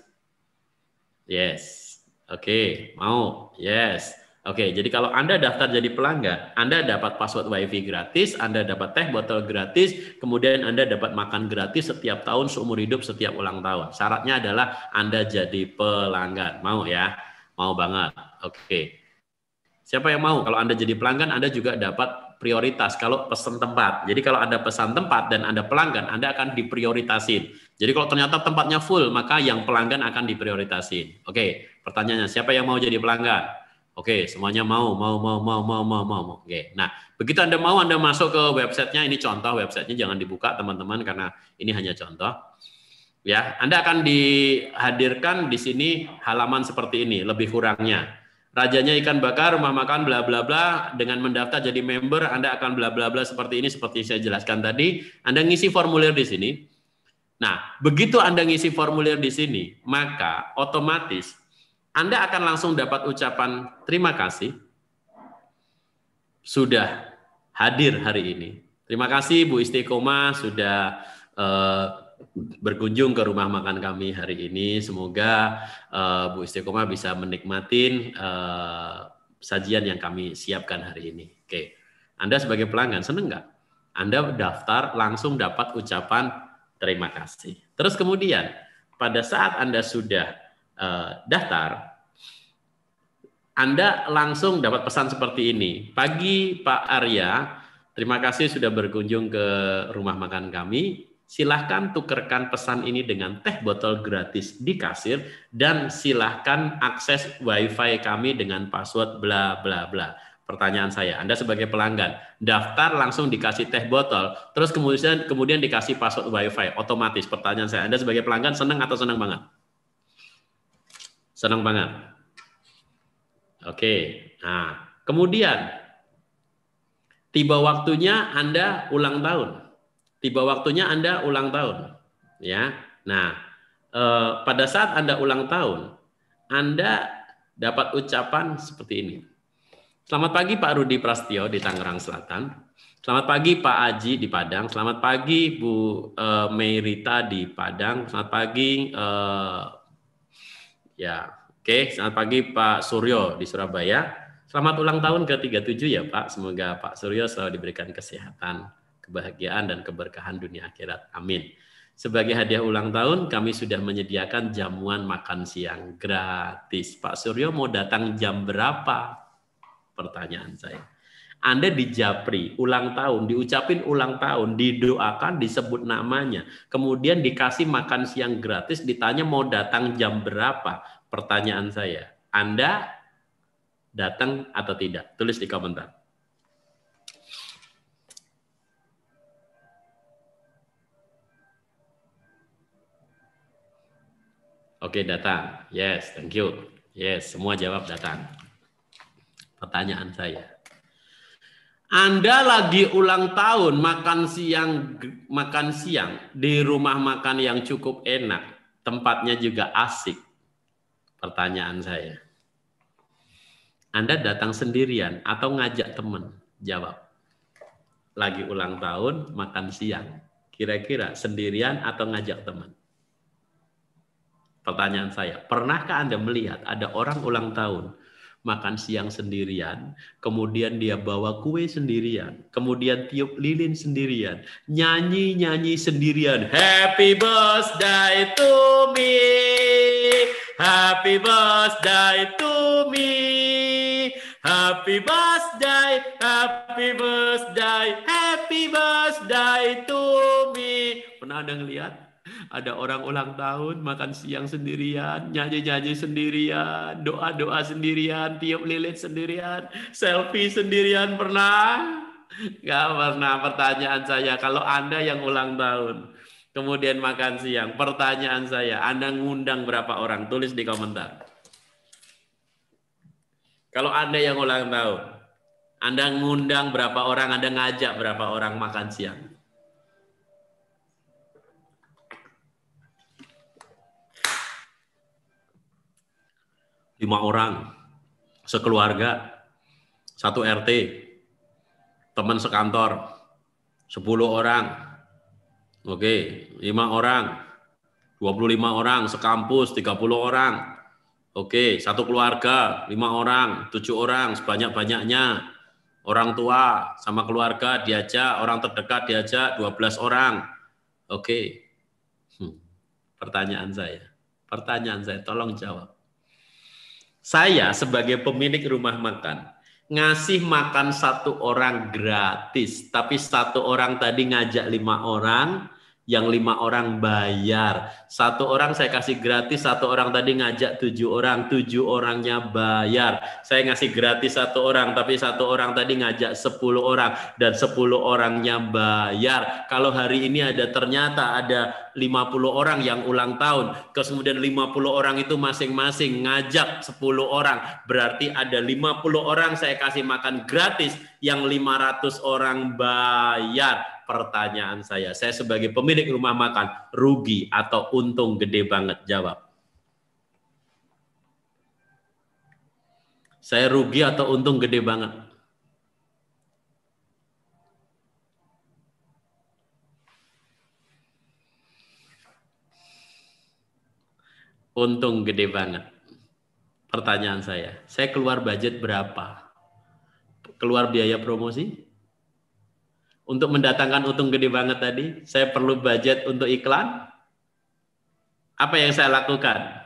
Yes. Oke, mau? Yes. Oke, jadi kalau Anda daftar jadi pelanggan, Anda dapat password WiFi gratis, Anda dapat teh botol gratis, kemudian Anda dapat makan gratis setiap tahun seumur hidup setiap ulang tahun. Syaratnya adalah Anda jadi pelanggan. Mau ya? Mau banget. Oke. Siapa yang mau? Kalau Anda jadi pelanggan, Anda juga dapat prioritas kalau pesan tempat. Jadi kalau Anda pesan tempat dan Anda pelanggan, Anda akan diprioritasin. Jadi kalau ternyata tempatnya full, maka yang pelanggan akan diprioritasin. Oke, pertanyaannya, siapa yang mau jadi pelanggan? Oke, semuanya mau, mau, mau, mau, mau, mau, mau. Oke, nah begitu Anda mau, Anda masuk ke websitenya. Ini contoh websitenya, jangan dibuka teman-teman karena ini hanya contoh. Ya, Anda akan dihadirkan di sini halaman seperti ini, lebih kurangnya. Rajanya ikan bakar, rumah makan, bla bla bla. Dengan mendaftar jadi member, Anda akan bla bla bla seperti ini, seperti saya jelaskan tadi. Anda ngisi formulir di sini. Nah, begitu Anda ngisi formulir di sini, maka otomatis Anda akan langsung dapat ucapan terima kasih sudah hadir hari ini. Terima kasih Bu Istiqomah sudah eh, berkunjung ke rumah makan kami hari ini. Semoga uh, Bu Istiqomah bisa menikmatin uh, sajian yang kami siapkan hari ini. Oke, Anda sebagai pelanggan seneng nggak? Anda daftar langsung dapat ucapan terima kasih. Terus kemudian pada saat Anda sudah uh, daftar, Anda langsung dapat pesan seperti ini. Pagi Pak Arya, terima kasih sudah berkunjung ke rumah makan kami. Silahkan tukarkan pesan ini dengan teh botol gratis di kasir dan silahkan akses WiFi kami dengan password bla bla bla. Pertanyaan saya, Anda sebagai pelanggan daftar langsung dikasih teh botol, terus kemudian kemudian dikasih password WiFi otomatis. Pertanyaan saya, Anda sebagai pelanggan senang atau senang banget? Senang banget. Oke, nah kemudian tiba waktunya Anda ulang tahun. Tiba waktunya Anda ulang tahun, ya. Nah, eh, pada saat Anda ulang tahun, Anda dapat ucapan seperti ini. Selamat pagi Pak Rudi Prastio di Tangerang Selatan. Selamat pagi Pak Aji di Padang. Selamat pagi Bu eh, Meirita di Padang. Selamat pagi, eh, ya, oke. Selamat pagi Pak Suryo di Surabaya. Selamat ulang tahun ke tiga puluh tujuh ya Pak. Semoga Pak Suryo selalu diberikan kesehatan, kebahagiaan dan keberkahan dunia akhirat. Amin. Sebagai hadiah ulang tahun, kami sudah menyediakan jamuan makan siang gratis. Pak Suryo mau datang jam berapa? Pertanyaan saya. Anda di Japri, ulang tahun, diucapin ulang tahun, didoakan, disebut namanya. Kemudian dikasih makan siang gratis, ditanya mau datang jam berapa? Pertanyaan saya. Anda datang atau tidak? Tulis di komentar. Oke, datang. Yes, thank you. Yes, semua jawab datang. Pertanyaan saya. Anda lagi ulang tahun makan siang makan siang di rumah makan yang cukup enak, tempatnya juga asik. Pertanyaan saya. Anda datang sendirian atau ngajak teman? Jawab. Lagi ulang tahun makan siang. Kira-kira sendirian atau ngajak teman? Pertanyaan saya, pernahkah Anda melihat ada orang ulang tahun makan siang sendirian, kemudian dia bawa kue sendirian, kemudian tiup lilin sendirian, nyanyi-nyanyi sendirian, happy birthday to me, happy birthday to me, happy birthday, happy birthday, happy birthday to me. Pernah Anda ngelihat? Ada orang ulang tahun makan siang sendirian, nyanyi-nyanyi sendirian, doa-doa sendirian, tiup lilin sendirian, selfie sendirian, pernah? Nggak pernah. Pertanyaan saya, kalau Anda yang ulang tahun, kemudian makan siang, pertanyaan saya, Anda ngundang berapa orang? Tulis di komentar. Kalau Anda yang ulang tahun, Anda ngundang berapa orang, Anda ngajak berapa orang makan siang? Lima orang, sekeluarga, satu R T, teman sekantor, sepuluh orang, oke, lima orang, dua puluh lima orang, sekampus, tiga puluh orang, oke, satu keluarga, lima orang, tujuh orang, sebanyak-banyaknya, orang tua sama keluarga diajak, orang terdekat diajak, dua belas orang, oke. Hmm. Pertanyaan saya, pertanyaan saya, tolong jawab. Saya sebagai pemilik rumah makan, ngasih makan satu orang gratis, tapi satu orang tadi ngajak lima orang, yang lima orang bayar. Satu orang saya kasih gratis, satu orang tadi ngajak tujuh orang, tujuh orangnya bayar. Saya ngasih gratis satu orang, tapi satu orang tadi ngajak sepuluh orang, dan sepuluh orangnya bayar. Kalau hari ini ada ternyata ada lima puluh orang yang ulang tahun, kemudian lima puluh orang itu masing-masing ngajak sepuluh orang, berarti ada lima puluh orang saya kasih makan gratis, yang lima ratus orang bayar. Pertanyaan saya, saya sebagai pemilik rumah makan, rugi atau untung gede banget? Jawab. Saya rugi atau untung gede banget? Untung gede banget. Pertanyaan saya, saya keluar budget berapa? Keluar biaya promosi? Untuk mendatangkan untung gede banget tadi, saya perlu budget untuk iklan? Apa yang saya lakukan?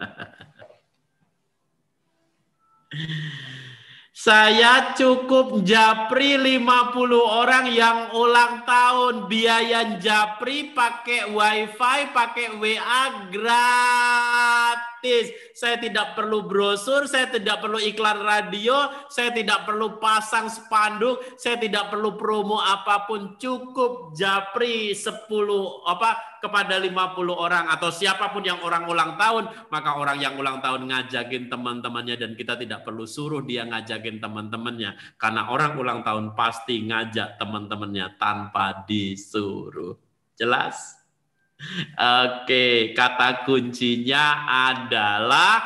Saya cukup japri lima puluh orang yang ulang tahun. Biaya japri pakai wifi, pakai W A gratis. Saya tidak perlu brosur, saya tidak perlu iklan radio, saya tidak perlu pasang spanduk, saya tidak perlu promo apapun. Cukup japri sepuluh apa kepada lima puluh orang atau siapapun yang orang ulang tahun, maka orang yang ulang tahun ngajakin teman-temannya dan kita tidak perlu suruh dia ngajakin teman-temannya, karena orang ulang tahun pasti ngajak teman-temannya tanpa disuruh. Jelas? Oke, kata kuncinya adalah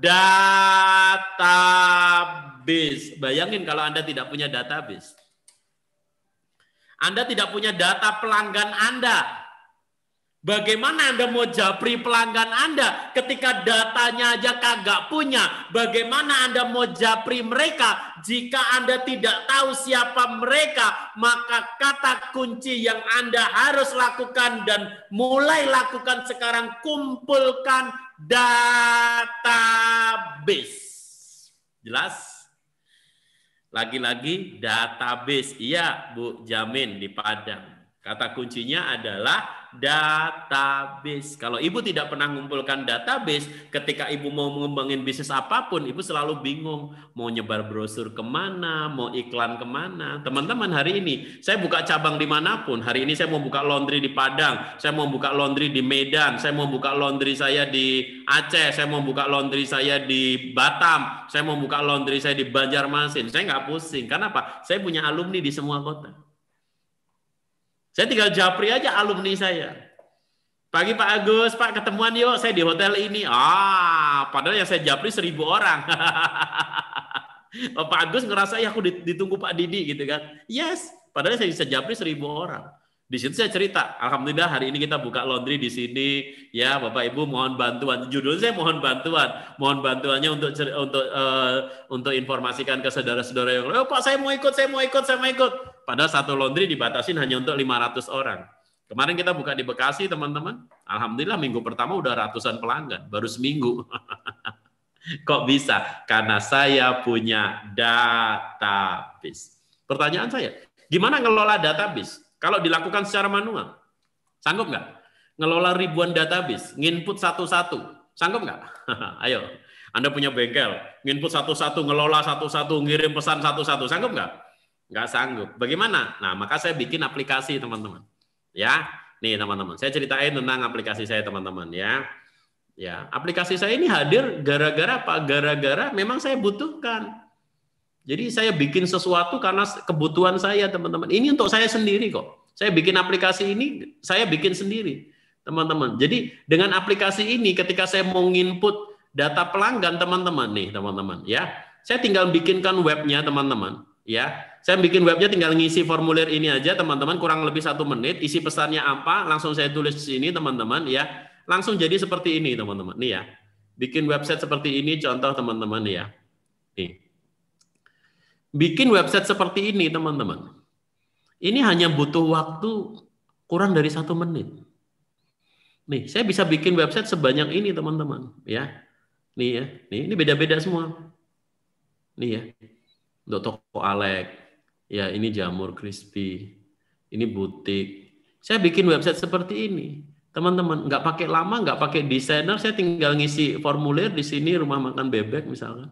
database. Bayangin kalau Anda tidak punya database. Anda tidak punya data pelanggan Anda. Bagaimana Anda mau japri pelanggan Anda ketika datanya aja kagak punya? Bagaimana Anda mau japri mereka jika Anda tidak tahu siapa mereka? Maka kata kunci yang Anda harus lakukan dan mulai lakukan sekarang, kumpulkan database. Jelas? Lagi-lagi database. Iya, Bu Jamin di Padang. Kata kuncinya adalah database. Kalau ibu tidak pernah mengumpulkan database, ketika ibu mau mengembangin bisnis apapun, ibu selalu bingung mau nyebar brosur kemana, mau iklan kemana. Teman-teman, hari ini saya buka cabang dimanapun. Hari ini saya mau buka laundry di Padang, saya mau buka laundry di Medan, saya mau buka laundry saya di Aceh, saya mau buka laundry saya di Batam, saya mau buka laundry saya di Banjarmasin. Saya nggak pusing. Kenapa? Saya punya alumni di semua kota. Saya tinggal japri aja alumni saya. Pagi Pak Agus, Pak ketemuan yuk, saya di hotel ini. Ah, padahal yang saya japri seribu orang. Oh, Pak Agus ngerasa ya aku ditunggu Pak Didi gitu kan. Yes, padahal saya bisa japri seribu orang. Di situ saya cerita, alhamdulillah hari ini kita buka laundry di sini, ya Bapak Ibu mohon bantuan. Judul saya mohon bantuan, mohon bantuannya untuk untuk uh, untuk informasikan ke saudara-saudara yang lain. Oh Pak, saya mau ikut, saya mau ikut, saya mau ikut. Padahal satu laundry dibatasin hanya untuk lima ratus orang. Kemarin kita buka di Bekasi, teman-teman. Alhamdulillah minggu pertama udah ratusan pelanggan, baru seminggu. Kok bisa? Karena saya punya database. Pertanyaan saya, gimana ngelola database? Kalau dilakukan secara manual, sanggup nggak? Ngelola ribuan database, nginput satu-satu, sanggup nggak? Ayo, Anda punya bengkel, nginput satu-satu, ngelola satu-satu, ngirim pesan satu-satu, sanggup nggak? Nggak sanggup. Bagaimana? Nah, maka saya bikin aplikasi, teman-teman. Ya, nih teman-teman, saya ceritain tentang aplikasi saya, teman-teman. Ya, ya, aplikasi saya ini hadir gara-gara apa? Gara-gara memang saya butuhkan. Jadi saya bikin sesuatu karena kebutuhan saya, teman-teman. Ini untuk saya sendiri kok. Saya bikin aplikasi ini, saya bikin sendiri, teman-teman. Jadi dengan aplikasi ini, ketika saya mau nginput data pelanggan, teman-teman, nih, teman-teman, ya, saya tinggal bikinkan webnya, teman-teman, ya. Saya bikin webnya, tinggal ngisi formulir ini aja, teman-teman, kurang lebih satu menit. Isi pesannya apa? Langsung saya tulis di sini, teman-teman, ya. Langsung jadi seperti ini, teman-teman. Nih ya, bikin website seperti ini, contoh, teman-teman, ya. Nih. Bikin website seperti ini, teman-teman. Ini hanya butuh waktu kurang dari satu menit. Nih, saya bisa bikin website sebanyak ini, teman-teman. Ya, nih ya, nih ini beda-beda semua. Nih ya, untuk toko Alek, ya ini jamur crispy, ini butik. Saya bikin website seperti ini, teman-teman. Nggak pakai lama, nggak pakai desainer. Saya tinggal ngisi formulir di sini, rumah makan bebek misalkan.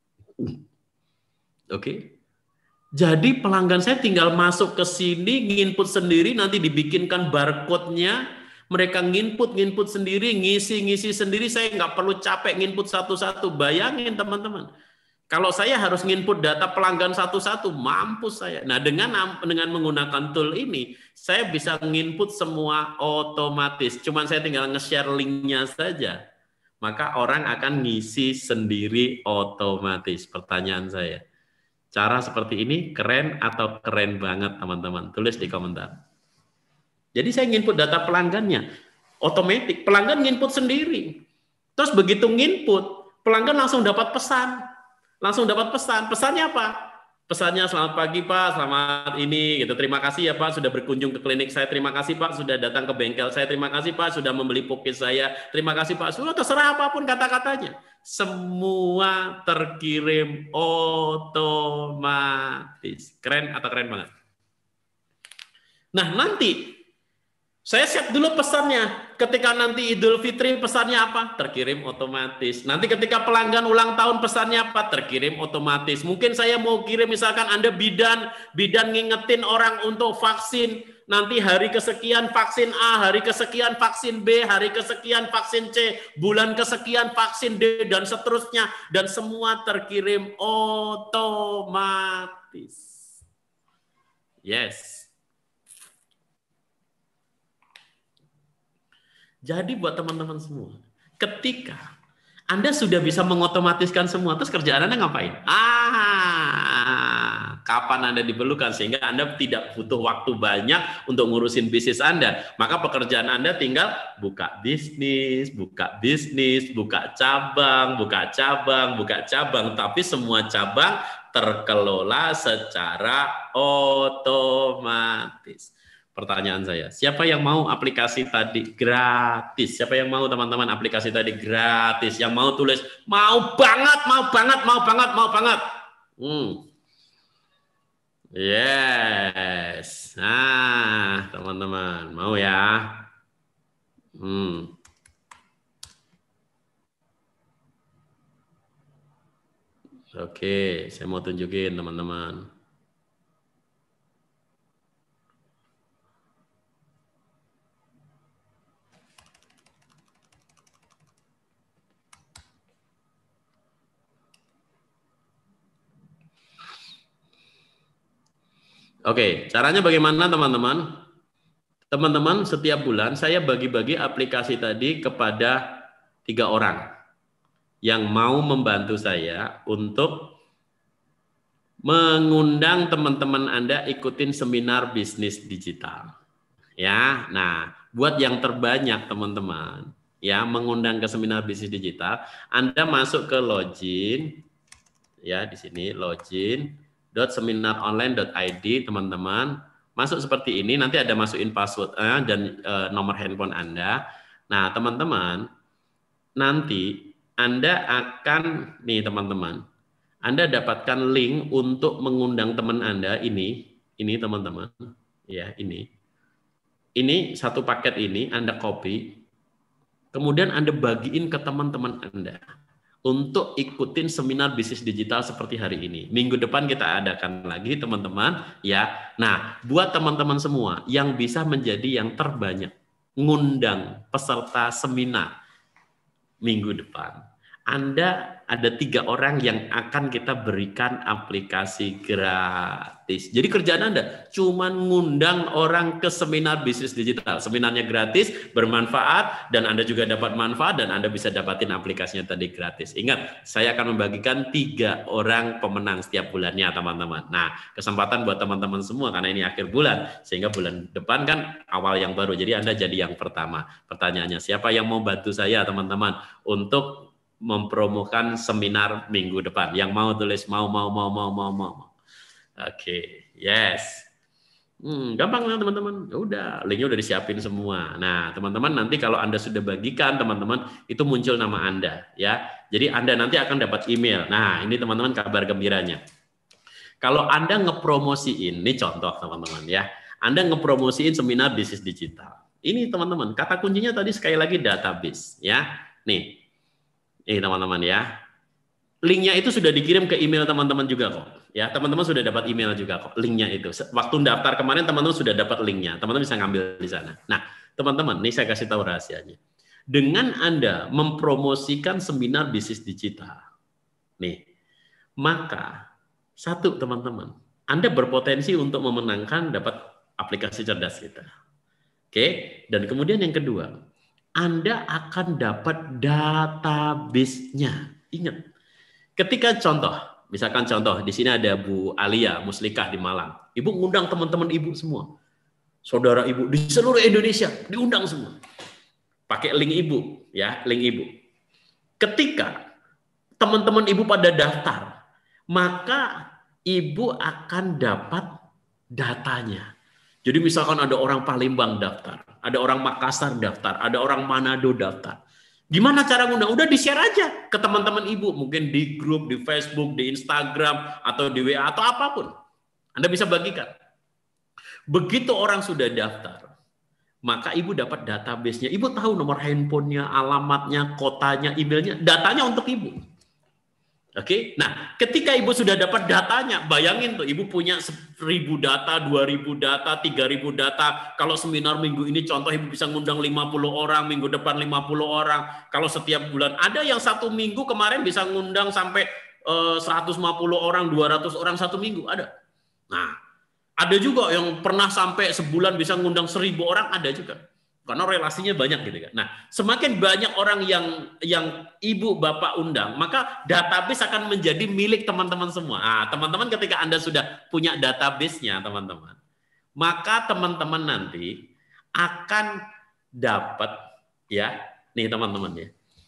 Oke, okay. Jadi pelanggan saya tinggal masuk ke sini, nginput sendiri, nanti dibikinkan barcode-nya, mereka nginput, nginput sendiri, ngisi, ngisi sendiri, saya nggak perlu capek nginput satu-satu. Bayangin teman-teman, kalau saya harus nginput data pelanggan satu-satu, mampus saya. Nah dengan dengan menggunakan tool ini, saya bisa nginput semua otomatis. Cuman saya tinggal nge-share link-nya saja, maka orang akan ngisi sendiri otomatis. Pertanyaan saya, cara seperti ini keren atau keren banget, teman-teman? Tulis di komentar. Jadi saya nginput data pelanggannya, otomatis pelanggan nginput sendiri. Terus begitu nginput, pelanggan langsung dapat pesan. Langsung dapat pesan. Pesannya apa? Pesannya selamat pagi Pak, selamat ini gitu. Terima kasih ya Pak sudah berkunjung ke klinik saya. Terima kasih Pak sudah datang ke bengkel saya. Terima kasih Pak sudah membeli pokis saya. Terima kasih Pak. Sudah terserah apapun kata-katanya. Semua terkirim otomatis. Keren atau keren banget? Nah, nanti saya set dulu pesannya. Ketika nanti Idul Fitri pesannya apa? Terkirim otomatis. Nanti ketika pelanggan ulang tahun pesannya apa? Terkirim otomatis. Mungkin saya mau kirim, misalkan Anda bidan, bidan ngingetin orang untuk vaksin. Nanti hari kesekian vaksin A, hari kesekian vaksin B, hari kesekian vaksin C, bulan kesekian vaksin D, dan seterusnya. Dan semua terkirim otomatis. Yes. Jadi buat teman-teman semua, ketika Anda sudah bisa mengotomatiskan semua, terus kerjaan Anda ngapain? Ah, kapan Anda diperlukan sehingga Anda tidak butuh waktu banyak untuk ngurusin bisnis Anda. Maka pekerjaan Anda tinggal buka bisnis, buka bisnis, buka cabang, buka cabang, buka cabang. Tapi semua cabang terkelola secara otomatis. Pertanyaan saya, siapa yang mau aplikasi tadi gratis? Siapa yang mau teman-teman aplikasi tadi gratis? Yang mau tulis, mau banget, mau banget, mau banget, mau banget. Hmm. Yes. Nah, teman-teman, mau ya? Hmm. Oke, saya mau tunjukin teman-teman. Oke, caranya bagaimana teman-teman? Teman-teman, setiap bulan saya bagi-bagi aplikasi tadi kepada tiga orang yang mau membantu saya untuk mengundang teman-teman Anda ikutin seminar bisnis digital. Ya, nah, buat yang terbanyak teman-teman, ya mengundang ke seminar bisnis digital, Anda masuk ke login, ya di sini login dot seminar online dot i d teman-teman, masuk seperti ini, nanti ada masukin password dan e, nomor handphone Anda. Nah, teman-teman, nanti Anda akan nih teman-teman, Anda dapatkan link untuk mengundang teman Anda ini, ini teman-teman, ya ini. Ini satu paket ini Anda copy, kemudian Anda bagiin ke teman-teman Anda untuk ikutin seminar bisnis digital seperti hari ini. Minggu depan kita adakan lagi teman-teman ya. Nah, buat teman-teman semua yang bisa menjadi yang terbanyak ngundang peserta seminar minggu depan, Anda ada tiga orang yang akan kita berikan aplikasi gratis. Jadi kerjaan Anda cuma ngundang orang ke seminar bisnis digital. Seminarnya gratis, bermanfaat, dan Anda juga dapat manfaat, dan Anda bisa dapatin aplikasinya tadi gratis. Ingat, saya akan membagikan tiga orang pemenang setiap bulannya, teman-teman. Nah, kesempatan buat teman-teman semua, karena ini akhir bulan, sehingga bulan depan kan awal yang baru. Jadi Anda jadi yang pertama. Pertanyaannya, siapa yang mau bantu saya, teman-teman, untuk mempromokan seminar minggu depan? Yang mau tulis mau mau mau mau mau mau. Oke, okay. Yes. Hmm, gampang lah teman-teman. Udah, linknya udah disiapin semua. Nah, teman-teman nanti kalau Anda sudah bagikan, teman-teman itu muncul nama Anda, ya. Jadi Anda nanti akan dapat email. Nah, ini teman-teman kabar gembiranya. Kalau Anda ngepromosiin, ini contoh teman-teman ya. Anda ngepromosiin seminar bisnis digital. Ini teman-teman, kata kuncinya tadi sekali lagi database, ya. Nih. Nih teman-teman ya, linknya itu sudah dikirim ke email teman-teman juga kok. Ya, teman-teman sudah dapat email juga kok, linknya itu. Waktu daftar kemarin teman-teman sudah dapat linknya, teman-teman bisa ngambil di sana. Nah, teman-teman, ini saya kasih tahu rahasianya. Dengan Anda mempromosikan seminar bisnis digital, nih, maka satu teman-teman, Anda berpotensi untuk memenangkan dapat aplikasi cerdas kita. Oke, dan kemudian yang kedua, Anda akan dapat database-nya. Ingat, ketika contoh, misalkan contoh, di sini ada Bu Alia Muslikah di Malang. Ibu ngundang teman-teman ibu semua. Saudara ibu di seluruh Indonesia, diundang semua. Pakai link ibu, ya, link ibu. Ketika teman-teman ibu pada daftar, maka ibu akan dapat datanya. Jadi misalkan ada orang Palembang daftar, ada orang Makassar daftar, ada orang Manado daftar. Gimana cara ngundang? Udah di-share aja ke teman-teman ibu, mungkin di grup, di Facebook, di Instagram, atau di W A, atau apapun. Anda bisa bagikan. Begitu orang sudah daftar, maka ibu dapat database-nya. Ibu tahu nomor handphonenya, alamatnya, kotanya, emailnya, datanya untuk ibu. Oke, nah ketika ibu sudah dapat datanya, bayangin tuh ibu punya seribu data, dua ribu data, tiga ribu data. Kalau seminar minggu ini contoh ibu bisa ngundang lima puluh orang, minggu depan lima puluh orang. Kalau setiap bulan ada yang satu minggu kemarin bisa ngundang sampai uh, seratus lima puluh orang, dua ratus orang satu minggu ada. Nah, ada juga yang pernah sampai sebulan bisa ngundang seribu orang, ada juga. Karena relasinya banyak gitu kan. Nah, semakin banyak orang yang yang ibu bapak undang, maka database akan menjadi milik teman-teman semua. Ah, teman-teman ketika Anda sudah punya database-nya, teman-teman, maka teman-teman nanti akan dapat ya, nih teman-teman ya,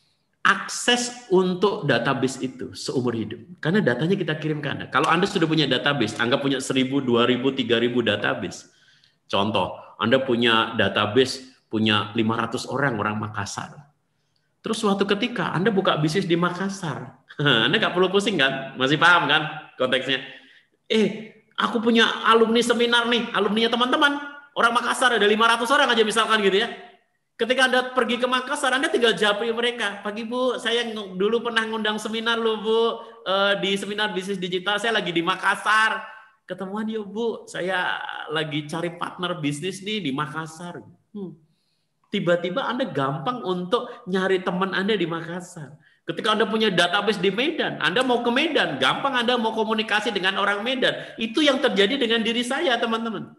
akses untuk database itu seumur hidup. Karena datanya kita kirim ke Anda. Kalau Anda sudah punya database, anggap punya seribu, dua ribu, tiga ribu database. Contoh, Anda punya database punya lima ratus orang, orang Makassar. Terus suatu ketika Anda buka bisnis di Makassar. Anda nggak perlu pusing kan? Masih paham kan konteksnya? Eh, aku punya alumni seminar nih, alumninya teman-teman. Orang Makassar ada lima ratus orang aja misalkan gitu ya. Ketika Anda pergi ke Makassar, Anda tinggal japri mereka. Pagi Bu, saya dulu pernah ngundang seminar loh Bu, di seminar bisnis digital, saya lagi di Makassar. Ketemuan yuk Bu, saya lagi cari partner bisnis nih di Makassar. Hmm. Tiba-tiba Anda gampang untuk nyari teman Anda di Makassar. Ketika Anda punya database di Medan, Anda mau ke Medan, gampang Anda mau komunikasi dengan orang Medan. Itu yang terjadi dengan diri saya, teman-teman.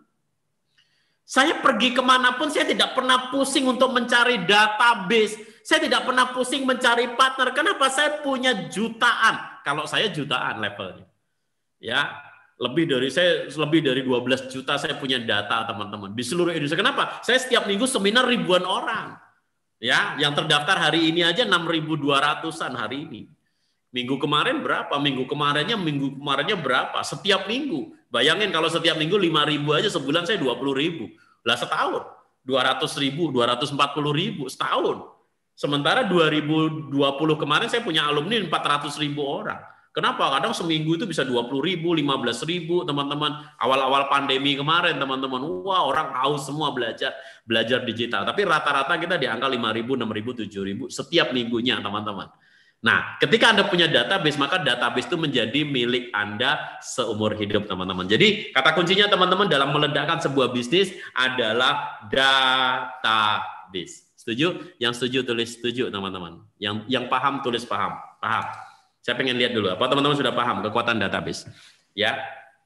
Saya pergi kemanapun, saya tidak pernah pusing untuk mencari database. Saya tidak pernah pusing mencari partner. Kenapa? Saya punya jutaan. Kalau saya jutaan levelnya. Ya, Lebih dari saya lebih dari dua belas juta saya punya data teman-teman di seluruh Indonesia. Kenapa? Saya setiap minggu seminar ribuan orang. Ya, yang terdaftar hari ini aja enam ribu dua ratusan hari ini. Minggu kemarin berapa? Minggu kemarinnya minggu kemarinnya berapa? Setiap minggu. Bayangin kalau setiap minggu lima ribu aja sebulan saya dua puluh ribu. Lah setahun dua ratus ribu, dua ratus empat puluh ribu setahun. Sementara dua ribu dua puluh kemarin saya punya alumni empat ratus ribu orang. Kenapa? Kadang seminggu itu bisa dua puluh ribu, lima belas ribu, teman-teman. Awal-awal pandemi kemarin, teman-teman, wah orang haus semua belajar belajar digital. Tapi rata-rata kita di angka lima ribu, enam ribu, tujuh ribu setiap minggunya, teman-teman. Nah, ketika Anda punya database, maka database itu menjadi milik Anda seumur hidup, teman-teman. Jadi, kata kuncinya, teman-teman, dalam meledakkan sebuah bisnis adalah database. Setuju? Yang setuju tulis setuju, teman-teman. Yang yang paham tulis paham. Paham. Saya pengen lihat dulu, apa teman-teman sudah paham kekuatan database? Ya.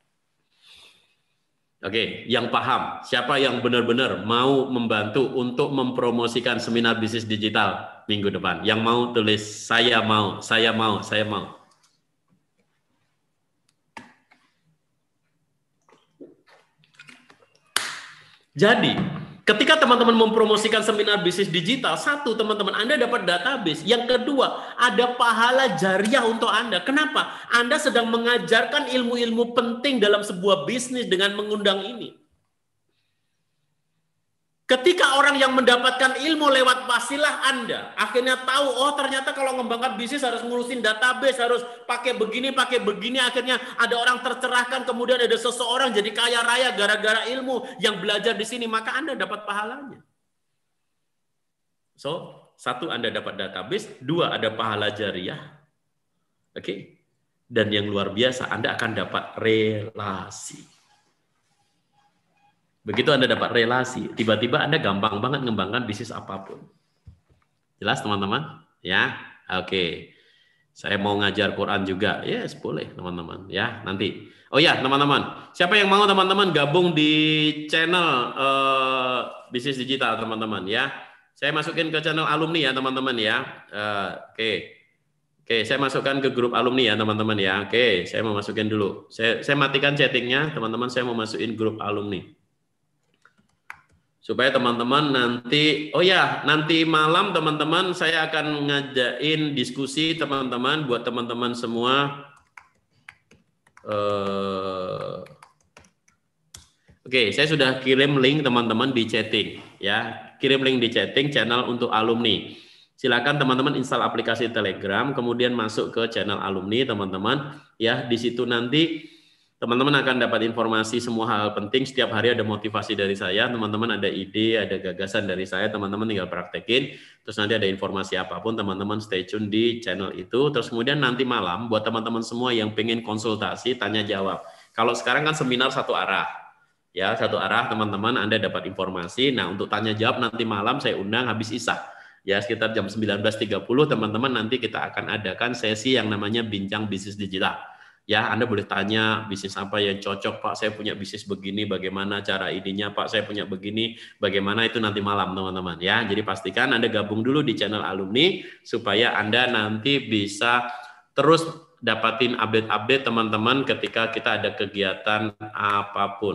Oke, yang paham, siapa yang benar-benar mau membantu untuk mempromosikan seminar bisnis digital minggu depan? Yang mau tulis, saya mau, saya mau, saya mau. Jadi, ketika teman-teman mempromosikan seminar bisnis digital, satu, teman-teman, Anda dapat database. Yang kedua, ada pahala jariah untuk Anda. Kenapa? Anda sedang mengajarkan ilmu-ilmu penting dalam sebuah bisnis dengan mengundang ini. Ketika orang yang mendapatkan ilmu lewat wasilah Anda, akhirnya tahu, oh ternyata kalau mengembangkan bisnis harus ngurusin database, harus pakai begini, pakai begini, akhirnya ada orang tercerahkan, kemudian ada seseorang jadi kaya raya gara-gara ilmu yang belajar di sini, maka Anda dapat pahalanya. So, satu, Anda dapat database, dua, ada pahala jariah. Oke. Okay? Dan yang luar biasa, Anda akan dapat relasi. Begitu Anda dapat relasi, tiba-tiba Anda gampang banget mengembangkan bisnis apapun. Jelas teman-teman? Ya, oke. Okay. Saya mau ngajar Quran juga, yes boleh teman-teman. Ya, nanti. Oh ya teman-teman, siapa yang mau teman-teman gabung di channel uh, bisnis digital teman-teman ya? Saya masukin ke channel alumni ya teman-teman ya. Uh, oke, okay. oke, okay, saya masukkan ke grup alumni ya teman-teman ya. Oke, okay, saya mau masukin dulu. Saya, saya matikan chattingnya teman-teman. Saya mau masukin grup alumni. Supaya teman-teman nanti, oh ya, nanti malam teman-teman saya akan ngajain diskusi teman-teman buat teman-teman semua. Uh, Oke, okay, saya sudah kirim link teman-teman di chatting, ya, kirim link di chatting channel untuk alumni. Silakan teman-teman install aplikasi Telegram, kemudian masuk ke channel alumni teman-teman, ya, di situ nanti teman-teman akan dapat informasi semua hal penting. Setiap hari ada motivasi dari saya, teman-teman ada ide, ada gagasan dari saya, teman-teman tinggal praktekin. Terus nanti ada informasi apapun, teman-teman stay tune di channel itu. Terus kemudian nanti malam buat teman-teman semua yang pengen konsultasi, tanya jawab. Kalau sekarang kan seminar satu arah, ya satu arah teman-teman Anda dapat informasi. Nah untuk tanya jawab nanti malam saya undang habis isya, ya sekitar jam sembilan belas tiga puluh teman-teman nanti kita akan adakan sesi yang namanya bincang bisnis digital. Ya, Anda boleh tanya bisnis apa yang cocok, Pak. Saya punya bisnis begini, bagaimana cara idenya, Pak. Saya punya begini, bagaimana itu nanti malam, teman-teman. Ya, jadi pastikan Anda gabung dulu di channel alumni supaya Anda nanti bisa terus dapatin update-update teman-teman ketika kita ada kegiatan apapun.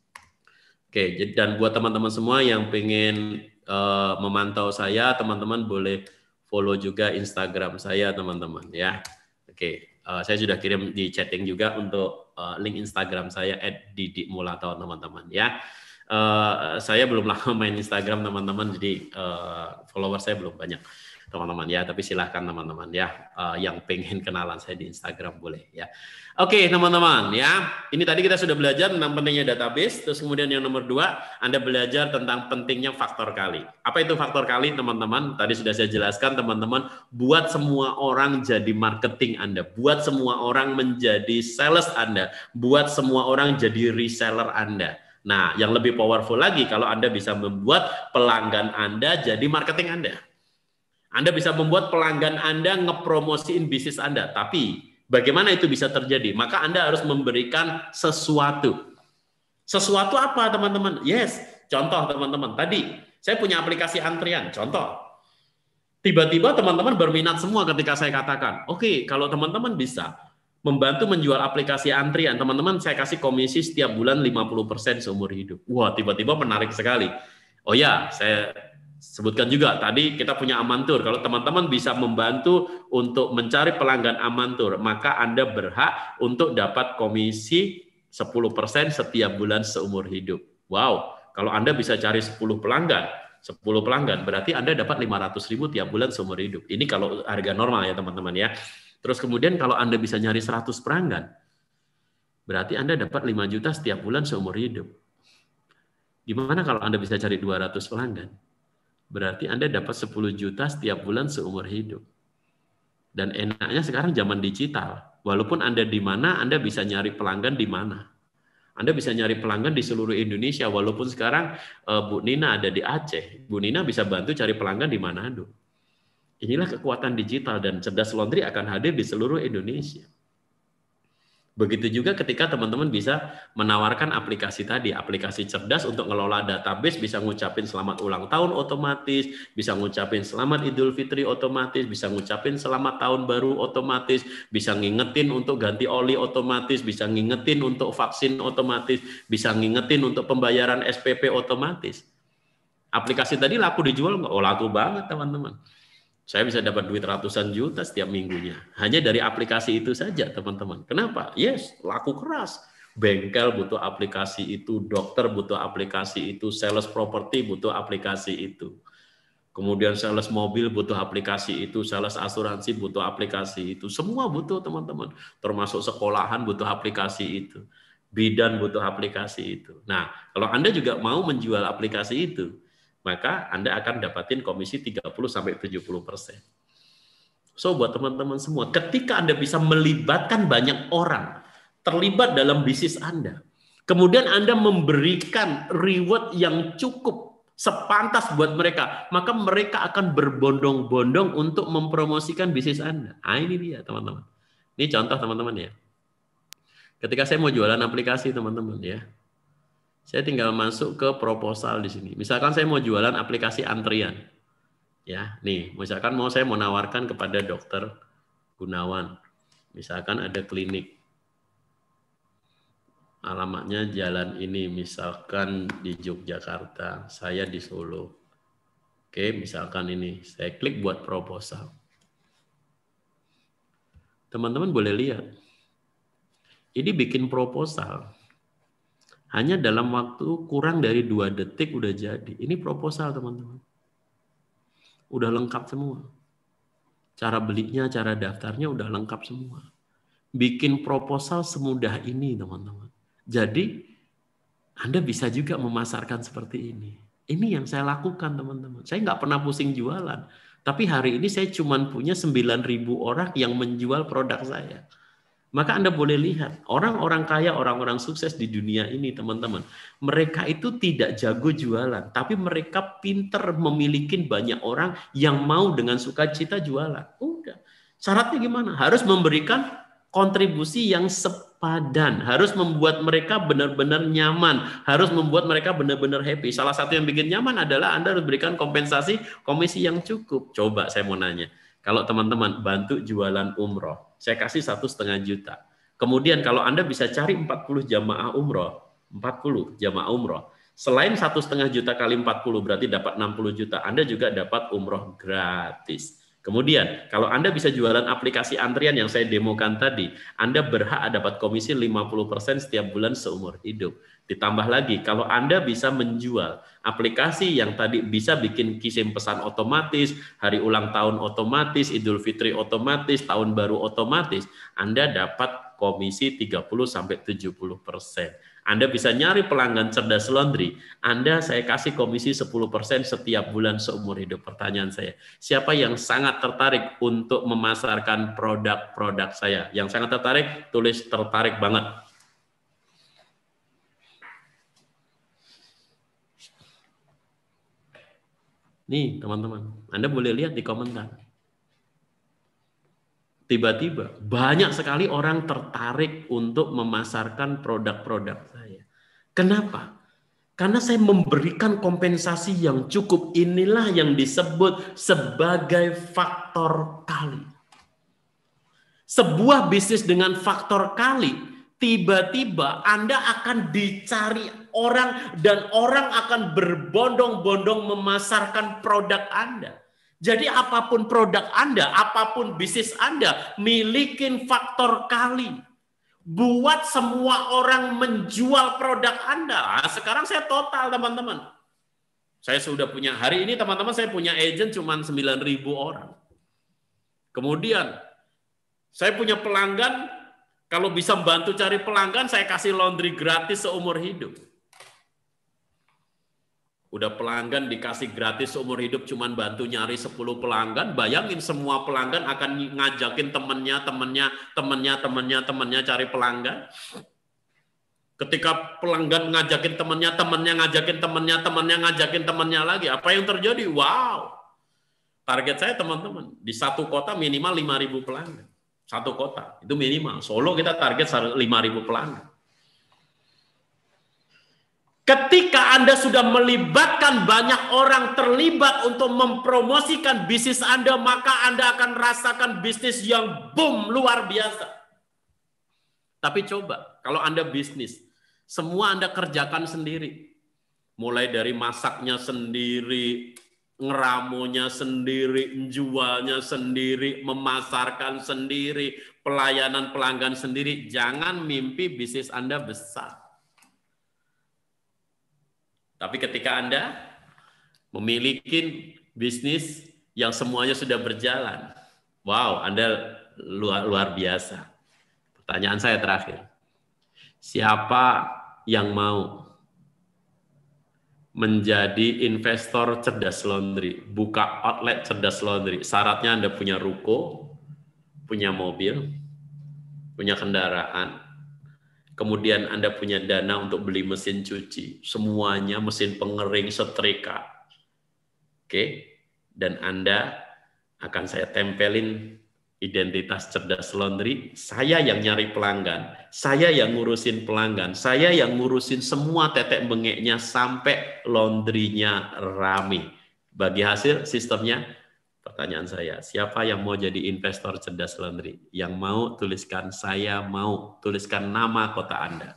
Oke, dan buat teman-teman semua yang pengen uh, memantau saya, teman-teman boleh follow juga Instagram saya, teman-teman. Ya, oke. Uh, saya sudah kirim di chatting juga untuk uh, link Instagram saya et didi mulato teman-teman ya. Uh, saya belum lama main Instagram teman-teman, jadi uh, follower saya belum banyak teman-teman ya. Tapi silahkan teman-teman ya, uh, yang pengen kenalan saya di Instagram boleh ya. Oke teman-teman ya, ini tadi kita sudah belajar tentang pentingnya database. Terus kemudian yang nomor dua, Anda belajar tentang pentingnya faktor kali. Apa itu faktor kali teman-teman? Tadi sudah saya jelaskan teman-teman, buat semua orang jadi marketing Anda, buat semua orang menjadi sales Anda, buat semua orang jadi reseller Anda. Nah yang lebih powerful lagi kalau Anda bisa membuat pelanggan Anda jadi marketing Anda. Anda bisa membuat pelanggan Anda ngepromosiin bisnis Anda, tapi bagaimana itu bisa terjadi? Maka Anda harus memberikan sesuatu. Sesuatu apa teman-teman? Yes, contoh teman-teman. Tadi saya punya aplikasi antrian, contoh. Tiba-tiba teman-teman berminat semua ketika saya katakan, oke, okay, kalau teman-teman bisa Membantu menjual aplikasi antrian. Teman-teman, saya kasih komisi setiap bulan lima puluh persen seumur hidup. Wah, tiba-tiba menarik sekali. Oh ya, saya sebutkan juga tadi kita punya Amantur. Kalau teman-teman bisa membantu untuk mencari pelanggan Amantur, maka Anda berhak untuk dapat komisi sepuluh persen setiap bulan seumur hidup. Wow, kalau Anda bisa cari sepuluh pelanggan, sepuluh pelanggan berarti Anda dapat lima ratus ribu tiap bulan seumur hidup. Ini kalau harga normal ya teman-teman ya. Terus kemudian kalau Anda bisa nyari seratus pelanggan, berarti Anda dapat lima juta setiap bulan seumur hidup. Gimana kalau Anda bisa cari dua ratus pelanggan? Berarti Anda dapat sepuluh juta setiap bulan seumur hidup. Dan enaknya sekarang zaman digital. Walaupun Anda di mana, Anda bisa nyari pelanggan di mana. Anda bisa nyari pelanggan di seluruh Indonesia. Walaupun sekarang Bu Nina ada di Aceh, Bu Nina bisa bantu cari pelanggan di Manado. Inilah kekuatan digital dan Cerdas Laundry akan hadir di seluruh Indonesia. Begitu juga ketika teman-teman bisa menawarkan aplikasi tadi, aplikasi cerdas untuk ngelola database, bisa ngucapin selamat ulang tahun otomatis, bisa ngucapin selamat Idul Fitri otomatis, bisa ngucapin selamat tahun baru otomatis, bisa ngingetin untuk ganti oli otomatis, bisa ngingetin untuk vaksin otomatis, bisa ngingetin untuk pembayaran S P P otomatis. Aplikasi tadi laku dijual nggak? Oh, laku banget teman-teman. Saya bisa dapat duit ratusan juta setiap minggunya. Hanya dari aplikasi itu saja, teman-teman. Kenapa? Yes, laku keras. Bengkel butuh aplikasi itu, dokter butuh aplikasi itu, sales property butuh aplikasi itu. Kemudian sales mobil butuh aplikasi itu, sales asuransi butuh aplikasi itu. Semua butuh, teman-teman. Termasuk sekolahan butuh aplikasi itu. Bidan butuh aplikasi itu. Nah, kalau Anda juga mau menjual aplikasi itu, maka Anda akan dapatin komisi tiga puluh sampai tujuh puluh persen. So, buat teman-teman semua, ketika Anda bisa melibatkan banyak orang terlibat dalam bisnis Anda, kemudian Anda memberikan reward yang cukup sepantas buat mereka, maka mereka akan berbondong-bondong untuk mempromosikan bisnis Anda. Nah, ini dia, teman-teman. Ini contoh, teman-teman ya. Ketika saya mau jualan aplikasi, teman-teman ya, saya tinggal masuk ke proposal di sini. Misalkan saya mau jualan aplikasi antrian. Ya, nih, misalkan mau saya mau nawarkan kepada dokter Gunawan. Misalkan ada klinik. Alamatnya jalan ini, misalkan di Yogyakarta, saya di Solo. Oke, misalkan ini, saya klik buat proposal. Teman-teman boleh lihat. Ini bikin proposal. Hanya dalam waktu kurang dari dua detik udah jadi. Ini proposal, teman-teman. Udah lengkap semua. Cara belinya, cara daftarnya udah lengkap semua. Bikin proposal semudah ini, teman-teman. Jadi, Anda bisa juga memasarkan seperti ini. Ini yang saya lakukan, teman-teman. Saya nggak pernah pusing jualan. Tapi hari ini saya cuma punya sembilan ribu orang yang menjual produk saya. Maka Anda boleh lihat, orang-orang kaya, orang-orang sukses di dunia ini, teman-teman. Mereka itu tidak jago jualan, tapi mereka pinter memiliki banyak orang yang mau dengan sukacita jualan. Udah. Syaratnya gimana? Harus memberikan kontribusi yang sepadan. Harus membuat mereka benar-benar nyaman. Harus membuat mereka benar-benar happy. Salah satu yang bikin nyaman adalah Anda harus berikan kompensasi komisi yang cukup. Coba saya mau nanya. Kalau teman-teman bantu jualan umroh, saya kasih satu setengah juta. Kemudian kalau Anda bisa cari empat puluh jamaah umroh, empat puluh jamaah umroh, selain satu setengah juta kali empat puluh berarti dapat enam puluh juta. Anda juga dapat umroh gratis. Kemudian kalau Anda bisa jualan aplikasi antrian yang saya demokan tadi, Anda berhak dapat komisi lima puluh persen setiap bulan seumur hidup. Ditambah lagi, kalau Anda bisa menjual aplikasi yang tadi bisa bikin kirim pesan otomatis, hari ulang tahun otomatis, Idul Fitri otomatis, tahun baru otomatis, Anda dapat komisi tiga puluh sampai tujuh puluh persen. Anda bisa nyari pelanggan Cerdas Laundry, Anda saya kasih komisi sepuluh persen setiap bulan seumur hidup. Pertanyaan saya, siapa yang sangat tertarik untuk memasarkan produk-produk saya? Yang sangat tertarik, tulis tertarik banget. Nih teman-teman, Anda boleh lihat di komentar. Tiba-tiba banyak sekali orang tertarik untuk memasarkan produk-produk saya. Kenapa? Karena saya memberikan kompensasi yang cukup. Inilah yang disebut sebagai faktor kali. sebuah bisnis dengan faktor kali, tiba-tiba Anda akan dicari orang dan orang akan berbondong-bondong memasarkan produk Anda. Jadi apapun produk Anda, apapun bisnis Anda, milikin faktor kali. Buat semua orang menjual produk Anda. Nah, sekarang saya total teman-teman. Saya sudah punya, hari ini teman-teman saya punya agent cuma sembilan ribu orang. Kemudian saya punya pelanggan, kalau bisa bantu cari pelanggan, saya kasih laundry gratis seumur hidup. Udah pelanggan dikasih gratis seumur hidup, cuman bantu nyari sepuluh pelanggan, bayangin semua pelanggan akan ngajakin temennya, temennya, temennya, temennya, temennya cari pelanggan. Ketika pelanggan ngajakin temennya, temennya ngajakin temennya, temennya ngajakin temennya lagi, apa yang terjadi? Wow! Target saya teman-teman, di satu kota minimal lima ribu pelanggan. Satu kota, itu minimal. Solo kita target lima ribu pelanggan. Ketika Anda sudah melibatkan banyak orang terlibat untuk mempromosikan bisnis Anda, maka Anda akan rasakan bisnis yang boom, luar biasa. Tapi coba, kalau Anda bisnis, semua Anda kerjakan sendiri. Mulai dari masaknya sendiri, ngeramunya sendiri, jualnya sendiri, memasarkan sendiri, pelayanan pelanggan sendiri. Jangan mimpi bisnis Anda besar. Tapi ketika Anda memiliki bisnis yang semuanya sudah berjalan, wow, Anda luar, luar biasa. Pertanyaan saya terakhir, siapa yang mau menjadi investor cerdas laundry, buka outlet cerdas laundry? Syaratnya Anda punya ruko, punya mobil, punya kendaraan, kemudian Anda punya dana untuk beli mesin cuci, semuanya, mesin pengering, setrika. Oke, dan Anda akan saya tempelin identitas cerdas laundry, saya yang nyari pelanggan, saya yang ngurusin pelanggan, saya yang ngurusin semua tetek bengeknya sampai laundrynya rame. Bagi hasil sistemnya, pertanyaan saya, siapa yang mau jadi investor cerdas laundry? Yang mau tuliskan saya mau, tuliskan nama kota Anda.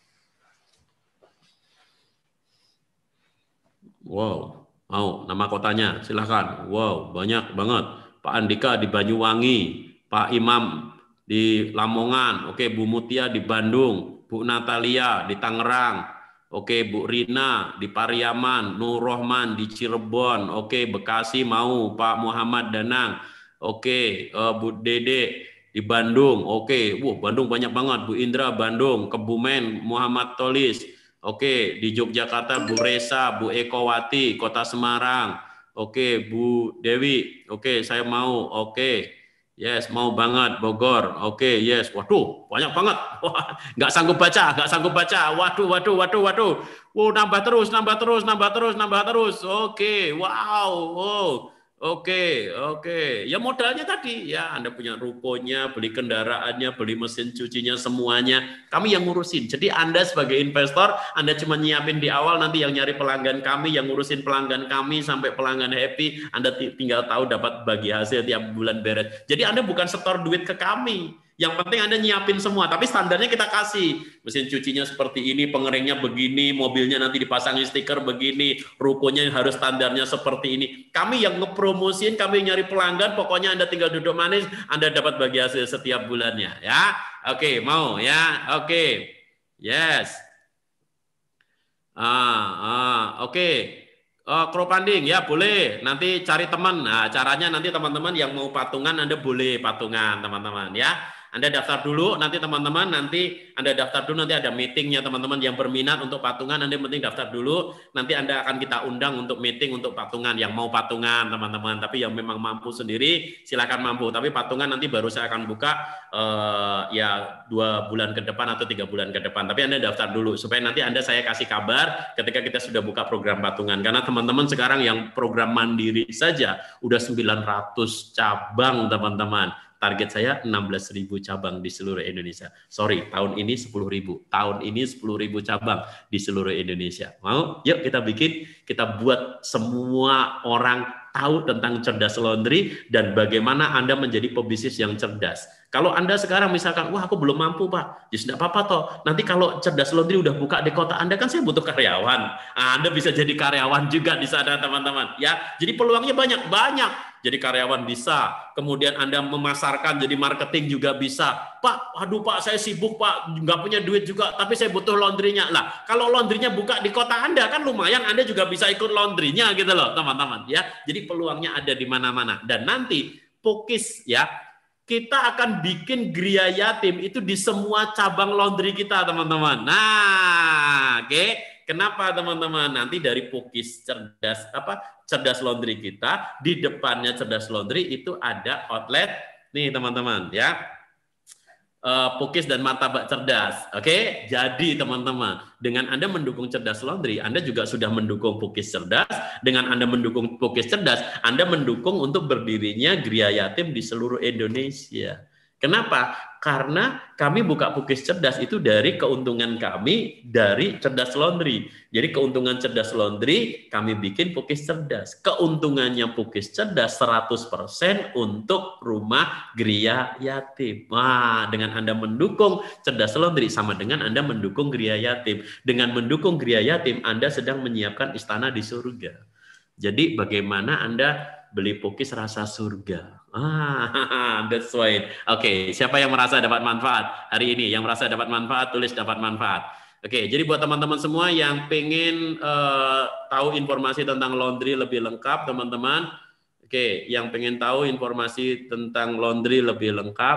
Wow, mau nama kotanya, silahkan. Wow, banyak banget. Pak Andika di Banyuwangi, Pak Imam di Lamongan, oke, Bu Mutia di Bandung, Bu Natalia di Tangerang, oke, Bu Rina di Pariaman, Nur Rohman di Cirebon, oke, Bekasi mau, Pak Muhammad Danang, oke, uh, Bu Dede di Bandung, oke, wah Bandung banyak banget, Bu Indra Bandung, Kebumen Muhammad Tolis, oke, di Yogyakarta Bu Resa, Bu Ekowati, Kota Semarang. Oke, Bu Dewi. Oke, saya mau. Oke. Yes, mau banget. Bogor. Oke, yes. Waduh, banyak banget. Wah, nggak sanggup baca, nggak sanggup baca. Waduh, waduh, waduh, waduh. Wow, nambah terus, nambah terus, nambah terus, nambah terus. Oke, wow. Oh. Oke, oke. Ya modalnya tadi, ya Anda punya rukonya, beli kendaraannya, beli mesin cucinya, semuanya. Kami yang ngurusin. Jadi Anda sebagai investor, Anda cuma nyiapin di awal, nanti yang nyari pelanggan kami, yang ngurusin pelanggan kami, sampai pelanggan happy, Anda tinggal tahu dapat bagi hasil tiap bulan beres. Jadi Anda bukan setor duit ke kami. Yang penting Anda nyiapin semua, tapi standarnya kita kasih. Mesin cucinya seperti ini, pengeringnya begini, mobilnya nanti dipasangin stiker begini, rukonya harus standarnya seperti ini. Kami yang ngepromosin, kami yang nyari pelanggan, pokoknya Anda tinggal duduk manis, Anda dapat bagi hasil setiap bulannya. Ya, oke, mau ya, oke, yes. Ah, ah, oke. Uh, crowdfunding ya boleh, nanti cari teman. Nah, caranya nanti teman-teman yang mau patungan Anda boleh patungan teman-teman ya. Anda daftar dulu, nanti teman-teman, nanti Anda daftar dulu, nanti ada meetingnya teman-teman yang berminat untuk patungan, Anda penting daftar dulu, nanti Anda akan kita undang untuk meeting untuk patungan, yang mau patungan teman-teman, tapi yang memang mampu sendiri, silakan mampu, tapi patungan nanti baru saya akan buka uh, ya dua bulan ke depan atau tiga bulan ke depan, tapi Anda daftar dulu, supaya nanti Anda saya kasih kabar ketika kita sudah buka program patungan, karena teman-teman sekarang yang program mandiri saja, udah sembilan ratus cabang teman-teman. Target saya enam belas ribu cabang di seluruh Indonesia. Sorry, tahun ini sepuluh ribu. Tahun ini sepuluh ribu cabang di seluruh Indonesia. Mau? Yuk kita bikin, kita buat semua orang tahu tentang cerdas laundry dan bagaimana Anda menjadi pebisnis yang cerdas. Kalau Anda sekarang misalkan, wah aku belum mampu Pak, ya tidak apa-apa toh. Nanti kalau cerdas laundry udah buka di kota Anda, kan saya butuh karyawan. Anda bisa jadi karyawan juga di sana teman-teman. Ya, jadi peluangnya banyak-banyak. Jadi karyawan bisa, kemudian Anda memasarkan jadi marketing juga bisa. Pak, aduh Pak, saya sibuk Pak, nggak punya duit juga, tapi saya butuh laundrynya. Lah, kalau laundrynya buka di kota Anda kan lumayan, Anda juga bisa ikut laundrynya gitu loh, teman-teman. Ya, jadi peluangnya ada di mana-mana. Dan nanti Pukis ya, kita akan bikin Gria Yatim itu di semua cabang laundry kita, teman-teman. Nah, oke. Okay. Kenapa teman-teman? Nanti dari Pukis cerdas apa cerdas laundry kita di depannya cerdas laundry itu ada outlet nih teman-teman ya. Uh, Pukis dan martabak cerdas. Oke, okay? Jadi teman-teman, dengan Anda mendukung cerdas laundry, Anda juga sudah mendukung Pukis cerdas. Dengan Anda mendukung Pukis cerdas, Anda mendukung untuk berdirinya Gria Yatim di seluruh Indonesia. Kenapa? Karena kami buka Pukis cerdas itu dari keuntungan kami dari cerdas laundry. Jadi keuntungan cerdas laundry kami bikin Pukis cerdas. Keuntungannya Pukis cerdas seratus persen untuk rumah Gria Yatim. Wah, dengan Anda mendukung cerdas laundry sama dengan Anda mendukung Gria Yatim. Dengan mendukung Gria Yatim, Anda sedang menyiapkan istana di surga. Jadi bagaimana Anda beli Pukis rasa surga? Ah, that's why. Oke, okay, siapa yang merasa dapat manfaat hari ini? Yang merasa dapat manfaat, tulis dapat manfaat. Oke, okay, jadi buat teman-teman semua yang pengen uh, tahu informasi tentang laundry lebih lengkap, teman-teman. Oke, okay, yang pengen tahu informasi tentang laundry lebih lengkap.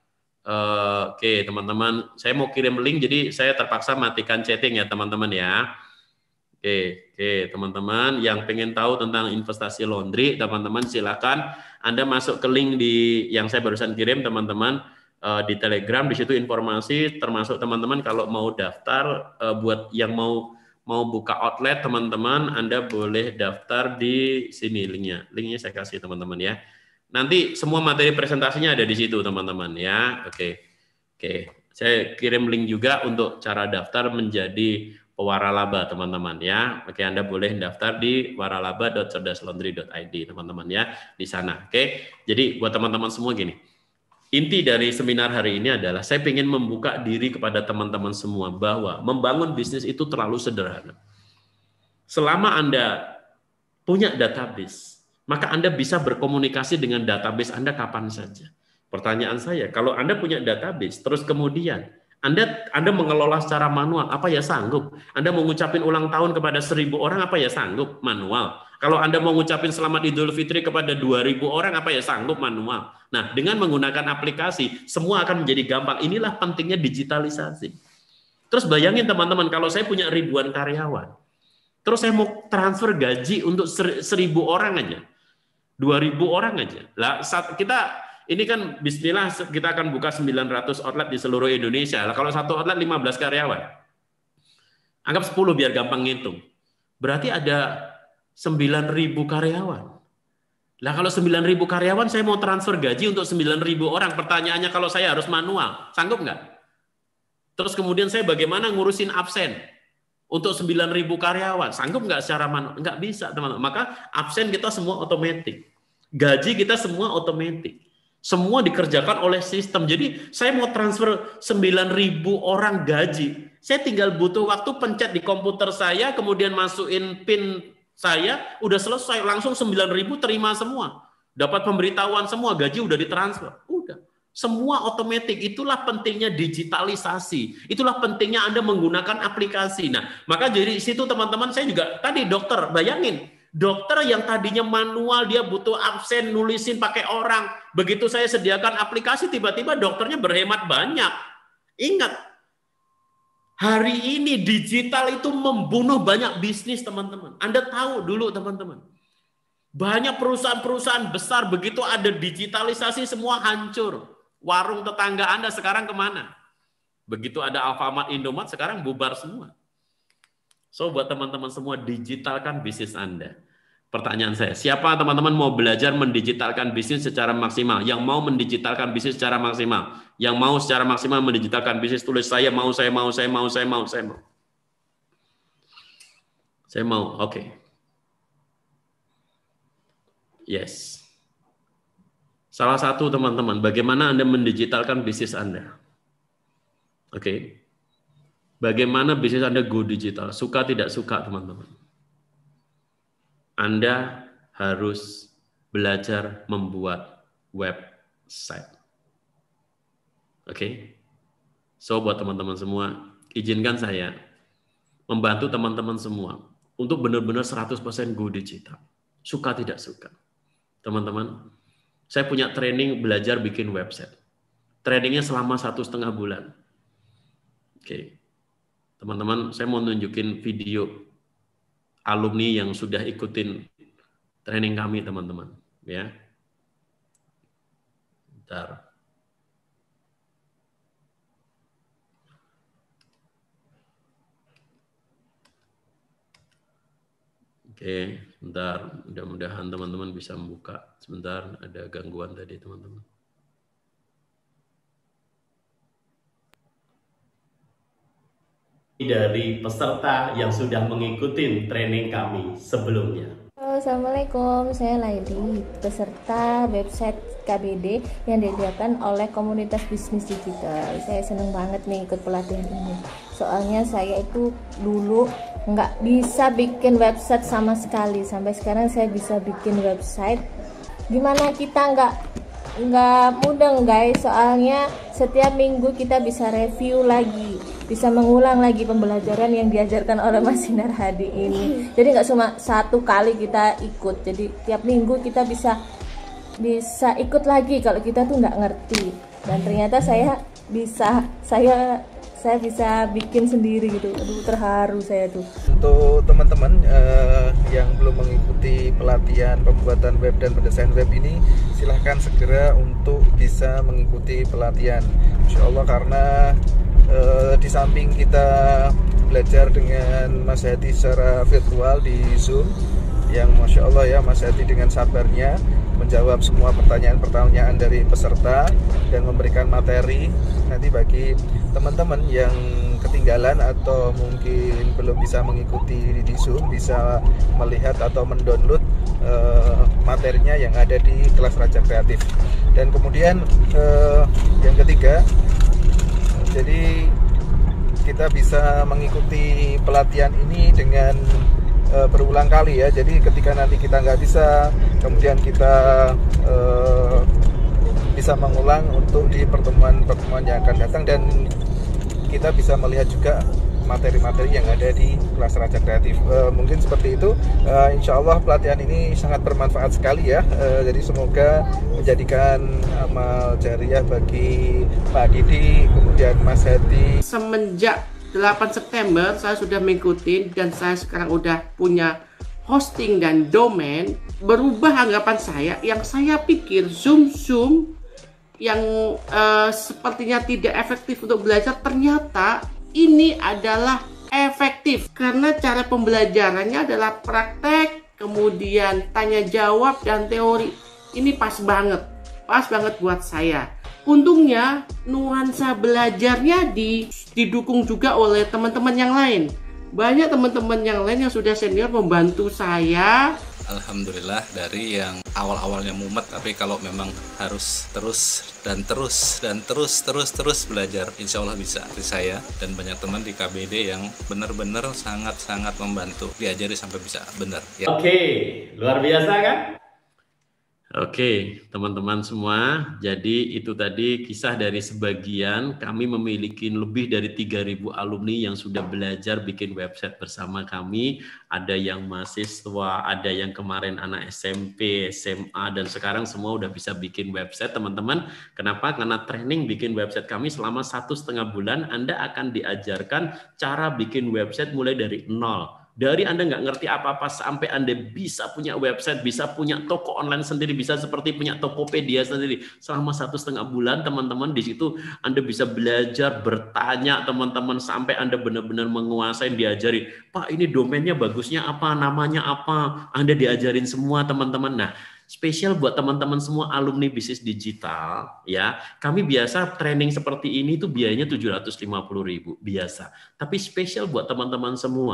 Uh, Oke, okay, teman-teman, saya mau kirim link, jadi saya terpaksa matikan chatting ya, teman-teman ya. Oke, oke, teman-teman yang pengen tahu tentang investasi laundry, teman-teman silakan Anda masuk ke link di yang saya barusan kirim, teman-teman uh, di Telegram. Di situ informasi, termasuk teman-teman kalau mau daftar uh, buat yang mau mau buka outlet, teman-teman Anda boleh daftar di sini linknya. Linknya saya kasih teman-teman ya. Nanti semua materi presentasinya ada di situ, teman-teman ya. Oke, oke, saya kirim link juga untuk cara daftar menjadi waralaba teman-teman ya. Oke, Anda boleh daftar di waralaba dot cerdas laundry dot i d teman-teman ya di sana. Oke. Jadi buat teman-teman semua gini. Inti dari seminar hari ini adalah saya ingin membuka diri kepada teman-teman semua bahwa membangun bisnis itu terlalu sederhana. Selama Anda punya database, maka Anda bisa berkomunikasi dengan database Anda kapan saja. Pertanyaan saya, kalau Anda punya database terus kemudian Anda Anda mengelola secara manual, apa ya sanggup? Anda mau ngucapin ulang tahun kepada seribu orang, apa ya sanggup? Manual. Kalau Anda mau ngucapin selamat Idul Fitri kepada dua ribu orang, apa ya sanggup? Manual. Nah, dengan menggunakan aplikasi, semua akan menjadi gampang. Inilah pentingnya digitalisasi. Terus bayangin teman-teman, kalau saya punya ribuan karyawan, terus saya mau transfer gaji untuk seribu orang aja, dua ribu orang aja. Lah, saat kita ini kan bismillah kita akan buka sembilan ratus outlet di seluruh Indonesia. Lah, kalau satu outlet lima belas karyawan. Anggap sepuluh biar gampang ngitung. Berarti ada sembilan ribu karyawan. Lah kalau sembilan ribu karyawan saya mau transfer gaji untuk sembilan ribu orang. Pertanyaannya kalau saya harus manual, sanggup nggak? Terus kemudian saya bagaimana ngurusin absen untuk sembilan ribu karyawan? Sanggup nggak secara manual? Nggak bisa, teman-teman. Maka absen kita semua otomatis. Gaji kita semua otomatis. Semua dikerjakan oleh sistem. Jadi saya mau transfer sembilan ribu orang gaji. Saya tinggal butuh waktu pencet di komputer saya, kemudian masukin PIN saya, udah selesai. Langsung sembilan ribu terima semua. Dapat pemberitahuan semua, gaji udah ditransfer. Udah. Semua otomatis. Itulah pentingnya digitalisasi. Itulah pentingnya Anda menggunakan aplikasi. Nah, maka dari situ teman-teman saya juga, tadi dokter, bayangin. Dokter yang tadinya manual, dia butuh absen, nulisin pakai orang. Begitu saya sediakan aplikasi, tiba-tiba dokternya berhemat banyak. Ingat, hari ini digital itu membunuh banyak bisnis, teman-teman. Anda tahu dulu, teman-teman. Banyak perusahaan-perusahaan besar, begitu ada digitalisasi, semua hancur. Warung tetangga Anda sekarang kemana? Begitu ada Alfamart, Indomart, sekarang bubar semua. So, buat teman-teman semua, digitalkan bisnis Anda. Pertanyaan saya, siapa teman-teman mau belajar mendigitalkan bisnis secara maksimal? Yang mau mendigitalkan bisnis secara maksimal? Yang mau secara maksimal mendigitalkan bisnis, tulis saya mau, saya mau, saya mau, saya mau, saya mau. Saya mau, oke. Okay. Yes. Salah satu teman-teman, bagaimana Anda mendigitalkan bisnis Anda? Oke. Okay. Bagaimana bisnis Anda go digital? Suka tidak suka teman-teman? Anda harus belajar membuat website. Oke. Okay? So buat teman-teman semua, izinkan saya membantu teman-teman semua untuk benar-benar seratus persen go digital. Suka tidak suka. Teman-teman, saya punya training belajar bikin website. Trainingnya selama satu setengah bulan. Oke. Okay. Teman-teman, saya mau nunjukin video alumni yang sudah ikutin training kami, teman-teman. Ya. Bentar. Oke, sebentar. Mudah-mudahan teman-teman bisa membuka. Sebentar, ada gangguan tadi, teman-teman. Dari peserta yang sudah mengikuti training kami sebelumnya. Halo, Assalamualaikum, saya Laili, peserta website K B D yang disediakan oleh komunitas bisnis digital. Saya senang banget nih ikut pelatihan ini. Soalnya saya itu dulu nggak bisa bikin website sama sekali. Sampai sekarang saya bisa bikin website. Gimana kita nggak nggak mudeng guys, soalnya setiap minggu kita bisa review lagi, bisa mengulang lagi pembelajaran yang diajarkan oleh Mas Sinar Hadi ini. Jadi nggak cuma satu kali kita ikut, jadi tiap minggu kita bisa bisa ikut lagi kalau kita tuh nggak ngerti. Dan ternyata saya bisa saya saya bisa bikin sendiri gitu. Aduh, terharu saya tuh. Untuk teman-teman uh, yang belum mengikuti pelatihan pembuatan web dan pendesain web ini, silahkan segera untuk bisa mengikuti pelatihan. Insya Allah, karena uh, di samping kita belajar dengan Mas Hadi secara virtual di Zoom, yang Masya Allah ya, Mas Hadi dengan sabarnya menjawab semua pertanyaan-pertanyaan dari peserta dan memberikan materi. Nanti bagi teman-teman yang ketinggalan atau mungkin belum bisa mengikuti di Zoom, bisa melihat atau mendownload uh, materinya yang ada di kelas Raja Kreatif. Dan kemudian uh, yang ketiga, jadi kita bisa mengikuti pelatihan ini dengan uh, berulang kali ya. Jadi ketika nanti kita nggak bisa, kemudian kita uh, bisa mengulang untuk di pertemuan-pertemuan yang akan datang, dan kita bisa melihat juga materi-materi yang ada di kelas Raja Kreatif. Uh, mungkin seperti itu. Uh, insya Allah pelatihan ini sangat bermanfaat sekali ya. Uh, jadi semoga menjadikan amal jariah bagi Pak Didi, kemudian Mas Hadi. Semenjak delapan September saya sudah mengikuti, dan saya sekarang udah punya hosting dan domain. Berubah anggapan saya, yang saya pikir Zoom-Zoom yang uh, sepertinya tidak efektif untuk belajar, ternyata ini adalah efektif karena cara pembelajarannya adalah praktek, kemudian tanya jawab dan teori. Ini pas banget, pas banget buat saya. Untungnya nuansa belajarnya di, didukung juga oleh teman-teman yang lain. Banyak teman-teman yang lain yang sudah senior membantu saya. Alhamdulillah, dari yang awal-awalnya mumet, tapi kalau memang harus terus dan terus dan terus terus terus belajar, insya Allah bisa. Seperti saya dan banyak teman di K B D yang benar-benar sangat-sangat membantu, diajari sampai bisa benar ya. Oke, luar biasa kan? Oke, teman-teman semua, jadi itu tadi kisah dari sebagian. Kami memiliki lebih dari tiga ribu alumni yang sudah belajar bikin website bersama kami. Ada yang mahasiswa, ada yang kemarin anak S M P, S M A, dan sekarang semua udah bisa bikin website, teman-teman. Kenapa? Karena training bikin website kami selama satu setengah bulan, Anda akan diajarkan cara bikin website mulai dari nol. Dari Anda nggak ngerti apa-apa sampai Anda bisa punya website, bisa punya toko online sendiri, bisa seperti punya Tokopedia sendiri. Selama satu setengah bulan, teman-teman, di situ Anda bisa belajar, bertanya, teman-teman, sampai Anda benar-benar menguasai, diajari. Pak, ini domainnya bagusnya apa, namanya apa, Anda diajarin semua, teman-teman. Nah, spesial buat teman-teman semua alumni bisnis digital, ya. Kami biasa training seperti ini tuh biayanya tujuh ratus lima puluh ribu biasa. Tapi spesial buat teman-teman semua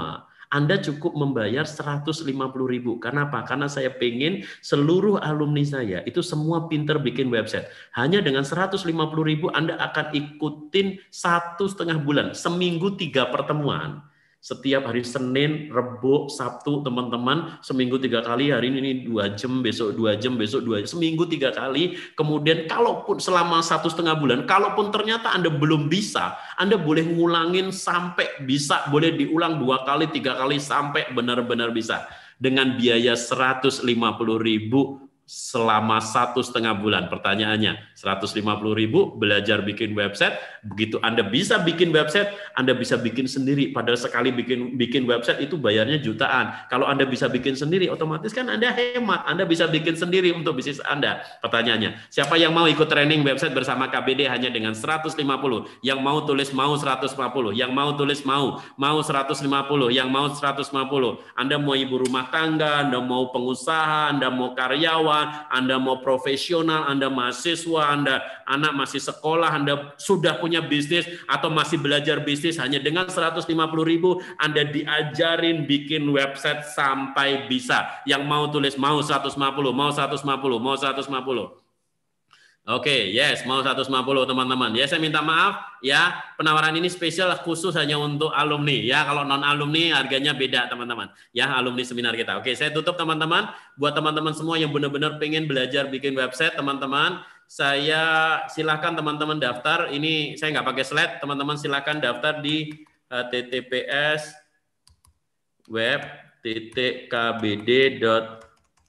Anda cukup membayar seratus lima puluh ribu. Kenapa? Karena saya pengen seluruh alumni saya itu semua pinter bikin website. Hanya dengan seratus lima puluh ribu Anda akan ikutin satu setengah bulan, seminggu tiga pertemuan. Setiap hari Senin, Rebo, Sabtu, teman-teman, seminggu tiga kali, hari ini dua jam, besok dua jam, besok dua jam, seminggu tiga kali. Kemudian kalaupun selama satu setengah bulan, kalaupun ternyata Anda belum bisa, Anda boleh ngulangin sampai bisa, boleh diulang dua kali, tiga kali, sampai benar-benar bisa. Dengan biaya seratus lima puluh ribu selama satu setengah bulan. Pertanyaannya, seratus lima puluh ribu belajar bikin website. Begitu Anda bisa bikin website, Anda bisa bikin sendiri. Padahal sekali bikin bikin website itu bayarnya jutaan. Kalau Anda bisa bikin sendiri, otomatis kan Anda hemat. Anda bisa bikin sendiri untuk bisnis Anda. Pertanyaannya, siapa yang mau ikut training website bersama K B D hanya dengan seratus lima puluh? Yang mau tulis mau seratus lima puluh, yang mau tulis mau, mau seratus lima puluh, yang mau seratus lima puluh. Anda mau ibu rumah tangga, Anda mau pengusaha, Anda mau karyawan, Anda mau profesional, Anda mahasiswa, Anda anak masih sekolah, Anda sudah punya bisnis atau masih belajar bisnis, hanya dengan seratus lima puluh ribu Anda diajarin bikin website sampai bisa. Yang mau tulis mau seratus lima puluh, mau seratus lima puluh, mau seratus lima puluh. Oke, okay, yes, mau seratus lima puluh teman-teman. Ya, saya minta maaf ya, penawaran ini spesial khusus hanya untuk alumni ya. Kalau non alumni harganya beda teman-teman. Ya, alumni seminar kita. Oke, okay, saya tutup teman-teman. Buat teman-teman semua yang benar-benar pengen belajar bikin website, teman-teman, saya silakan teman-teman daftar. Ini saya nggak pakai slide, teman-teman silakan daftar di h t t p s web titik k b d dot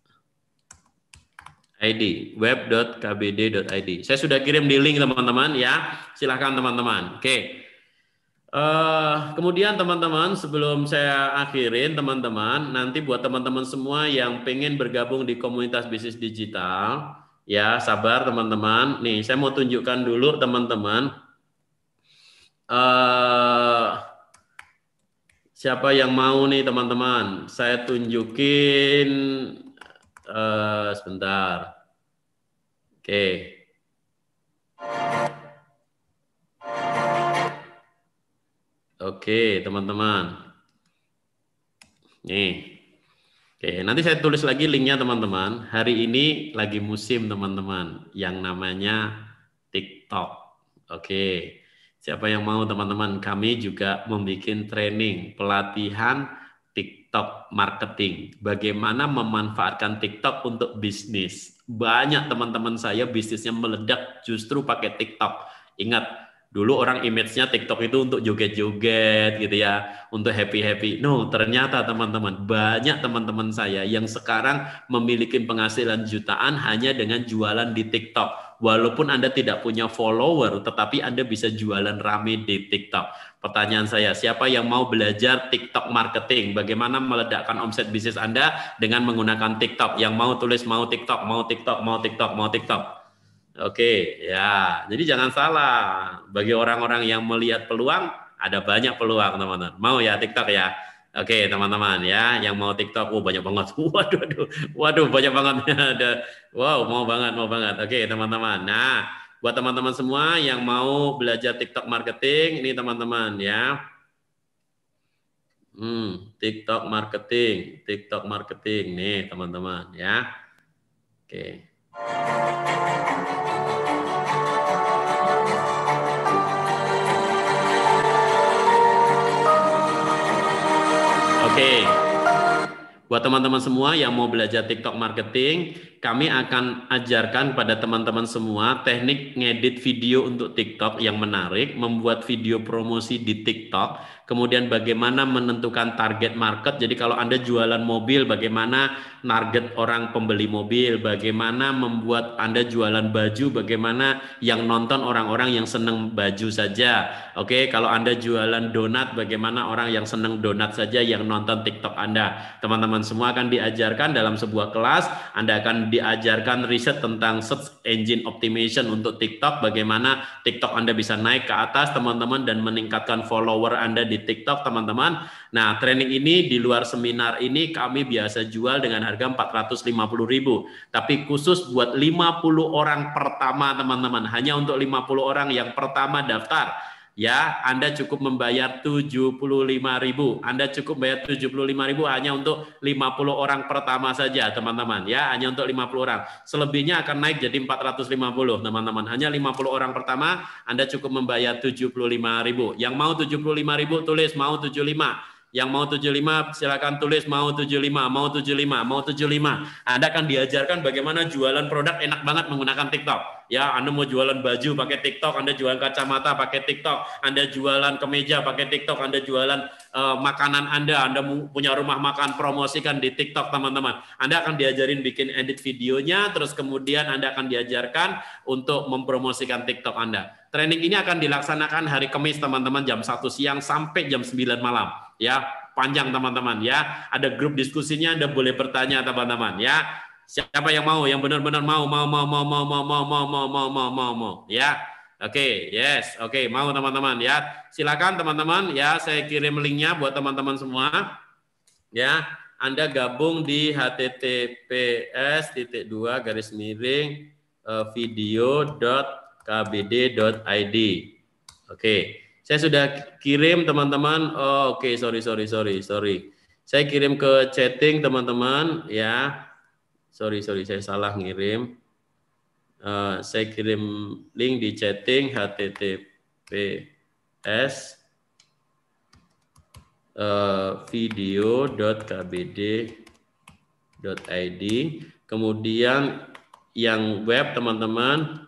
I D web dot k b d dot I D. Saya sudah kirim di link teman-teman ya. Silahkan teman-teman. Oke. Uh, kemudian teman-teman sebelum saya akhirin teman-teman, nanti buat teman-teman semua yang pengen bergabung di komunitas bisnis digital, ya sabar teman-teman. Nih saya mau tunjukkan dulu teman-teman. Uh, siapa yang mau nih teman-teman? Saya tunjukin. Uh, sebentar. Oke. Okay. Oke, okay, teman-teman. Nih. Oke, okay, nanti saya tulis lagi linknya teman-teman. Hari ini lagi musim teman-teman yang namanya TikTok. Oke. Okay. Siapa yang mau teman-teman? Kami juga membuat training pelatihan TikTok marketing. Bagaimana memanfaatkan TikTok untuk bisnis. Banyak teman-teman saya bisnisnya meledak justru pakai TikTok. Ingat, dulu orang image-nya TikTok itu untuk joget-joget gitu ya, untuk happy-happy. No, ternyata teman-teman, banyak teman-teman saya yang sekarang memiliki penghasilan jutaan hanya dengan jualan di TikTok. Walaupun Anda tidak punya follower, tetapi Anda bisa jualan rame di TikTok. Pertanyaan saya, siapa yang mau belajar TikTok marketing? Bagaimana meledakkan omset bisnis Anda dengan menggunakan TikTok? Yang mau tulis mau TikTok, mau TikTok, mau TikTok, mau TikTok. Oke, ya. Jadi jangan salah. Bagi orang-orang yang melihat peluang, ada banyak peluang, teman-teman. Mau ya TikTok ya? Oke, teman-teman ya, yang mau TikTok, oh banyak banget. Waduh, waduh, waduh banyak banget. Wow, mau banget, mau banget. Oke, teman-teman. Nah, buat teman-teman semua yang mau belajar TikTok marketing, ini teman-teman ya. Hmm, TikTok marketing, TikTok marketing nih, teman-teman ya. Oke. Oke, buat teman-teman semua yang mau belajar TikTok marketing, kami akan ajarkan pada teman-teman semua teknik ngedit video untuk TikTok yang menarik, membuat video promosi di TikTok, kemudian bagaimana menentukan target market. Jadi kalau Anda jualan mobil, bagaimana target orang pembeli mobil, bagaimana membuat Anda jualan baju, bagaimana yang nonton orang-orang yang senang baju saja. Oke, kalau Anda jualan donat, bagaimana orang yang senang donat saja yang nonton TikTok Anda. Teman-teman semua akan diajarkan dalam sebuah kelas. Anda akan diajarkan riset tentang search engine optimization untuk TikTok, bagaimana TikTok Anda bisa naik ke atas teman-teman dan meningkatkan follower Anda di TikTok teman-teman. Nah, training ini di luar seminar ini kami biasa jual dengan harga empat ratus lima puluh ribu, tapi khusus buat lima puluh orang pertama teman-teman, hanya untuk lima puluh orang yang pertama daftar. Ya, Anda cukup membayar tujuh puluh lima ribu. Anda cukup bayar tujuh puluh lima ribu hanya untuk lima puluh orang pertama saja, teman-teman. Ya, hanya untuk lima puluh orang. Selebihnya akan naik jadi empat ratus lima puluh, teman-teman. Hanya lima puluh orang pertama, Anda cukup membayar tujuh puluh lima ribu. Yang mau tujuh puluh lima ribu tulis mau tujuh puluh lima. Yang mau tujuh puluh lima silakan tulis mau tujuh puluh lima, mau tujuh puluh lima, mau tujuh puluh lima. Anda akan diajarkan bagaimana jualan produk enak banget menggunakan TikTok. Ya, Anda mau jualan baju pakai TikTok, Anda jualan kacamata pakai TikTok, Anda jualan kemeja pakai TikTok, Anda jualan uh, makanan Anda, Anda punya rumah makan, promosikan di TikTok, teman-teman. Anda akan diajarin bikin edit videonya, terus kemudian Anda akan diajarkan untuk mempromosikan TikTok Anda. Training ini akan dilaksanakan hari Kamis, teman-teman, jam satu siang sampai jam sembilan malam. Ya, panjang, teman-teman. Ya, ada grup diskusinya, Anda boleh bertanya, teman-teman. Ya. Siapa yang mau, yang benar-benar mau, mau, mau, mau, mau, mau, mau, mau, mau, mau, mau, mau, mau, ya, oke, okay, yes, oke, okay, mau teman-teman, ya, silakan teman-teman, ya, saya kirim linknya buat teman-teman semua, ya, Anda gabung di h t t p s titik dua garis miring video dot k b d dot i d, oke, okay. Saya sudah kirim teman-teman, oh, oke, okay, sorry, sorry, sorry, sorry, saya kirim ke chatting teman-teman, ya. Sorry, sorry, saya salah ngirim. Uh, saya kirim link di chatting h t t p s uh, video dot k b d dot i d. Kemudian yang web, teman-teman,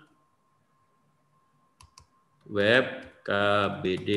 web k b d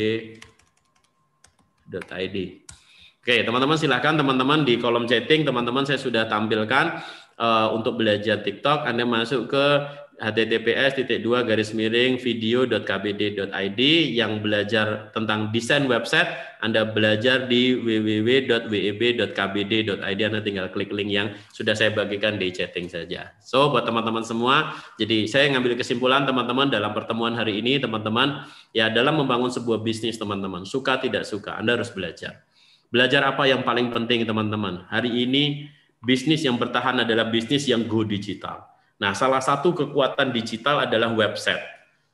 dot i d. Oke, teman-teman, silahkan teman-teman di kolom chatting, teman-teman saya sudah tampilkan. Uh, untuk belajar TikTok, Anda masuk ke h t t p s titik dua garis miring video dot k b d dot i d. Yang belajar tentang desain website, Anda belajar di w w w dot w e b dot k b d dot i d. Anda tinggal klik link yang sudah saya bagikan di chatting saja. So, buat teman-teman semua, jadi saya ngambil kesimpulan teman-teman dalam pertemuan hari ini, teman-teman, ya, dalam membangun sebuah bisnis, teman-teman, suka tidak suka, Anda harus belajar. Belajar apa yang paling penting, teman-teman? Hari ini bisnis yang bertahan adalah bisnis yang go digital. Nah, salah satu kekuatan digital adalah website.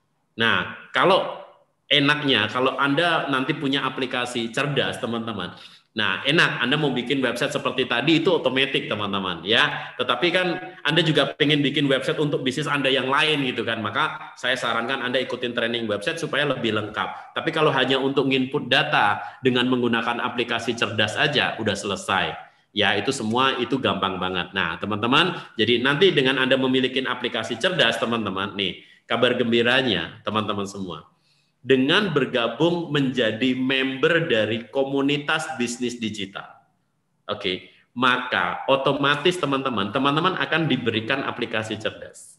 Nah, kalau enaknya, kalau Anda nanti punya aplikasi cerdas, teman-teman. Nah, enak, Anda mau bikin website seperti tadi, itu otomatis, teman-teman. Ya, tetapi kan Anda juga pengen bikin website untuk bisnis Anda yang lain, gitu kan. Maka saya sarankan Anda ikutin training website supaya lebih lengkap. Tapi kalau hanya untuk input data dengan menggunakan aplikasi cerdas aja, udah selesai. Ya, itu semua itu gampang banget. Nah, teman-teman, jadi nanti dengan Anda memiliki aplikasi cerdas, teman-teman, nih, kabar gembiranya, teman-teman semua. Dengan bergabung menjadi member dari komunitas bisnis digital. Oke, maka otomatis teman-teman, teman-teman akan diberikan aplikasi cerdas.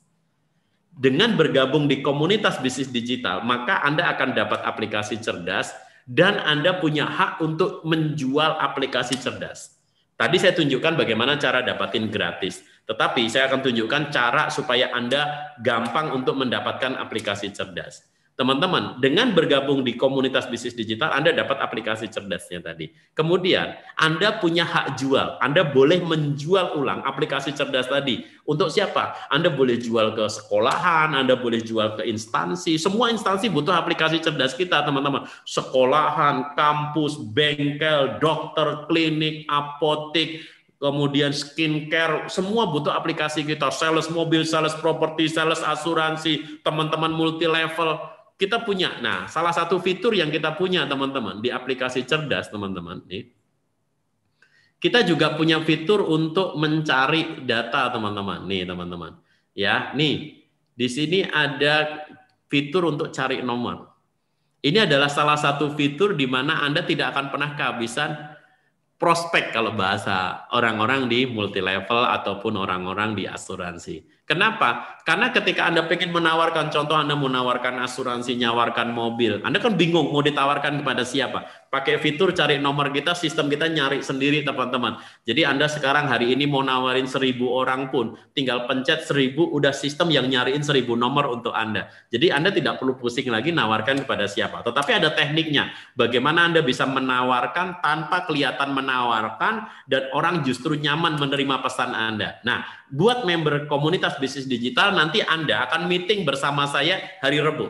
Dengan bergabung di komunitas bisnis digital, maka Anda akan dapat aplikasi cerdas dan Anda punya hak untuk menjual aplikasi cerdas. Tadi saya tunjukkan bagaimana cara dapatin gratis, tetapi saya akan tunjukkan cara supaya Anda gampang untuk mendapatkan aplikasi cerdas. Teman-teman, dengan bergabung di komunitas bisnis digital, Anda dapat aplikasi cerdasnya tadi. Kemudian, Anda punya hak jual. Anda boleh menjual ulang aplikasi cerdas tadi. Untuk siapa? Anda boleh jual ke sekolahan, Anda boleh jual ke instansi. Semua instansi butuh aplikasi cerdas kita, teman-teman. Sekolahan, kampus, bengkel, dokter, klinik, apotek, kemudian skincare, semua butuh aplikasi kita. Sales mobil, sales properti, sales asuransi, teman-teman multi level. Kita punya, nah salah satu fitur yang kita punya teman-teman di aplikasi cerdas teman-teman nih, kita juga punya fitur untuk mencari data teman-teman nih teman-teman, ya nih di sini ada fitur untuk cari nomor. Ini adalah salah satu fitur di mana Anda tidak akan pernah kehabisan prospek kalau bahasa orang-orang di multi level ataupun orang-orang di asuransi. Kenapa? Karena ketika Anda pengen menawarkan, contoh Anda menawarkan asuransi, nyawarkan mobil, Anda kan bingung mau ditawarkan kepada siapa. Pakai fitur cari nomor kita, sistem kita nyari sendiri teman-teman. Jadi Anda sekarang hari ini mau nawarin seribu orang pun, tinggal pencet seribu, udah sistem yang nyariin seribu nomor untuk Anda. Jadi Anda tidak perlu pusing lagi nawarkan kepada siapa. Tetapi ada tekniknya, bagaimana Anda bisa menawarkan tanpa kelihatan menawarkan, dan orang justru nyaman menerima pesan Anda. Nah, buat member komunitas bisnis digital, nanti Anda akan meeting bersama saya hari Rabu.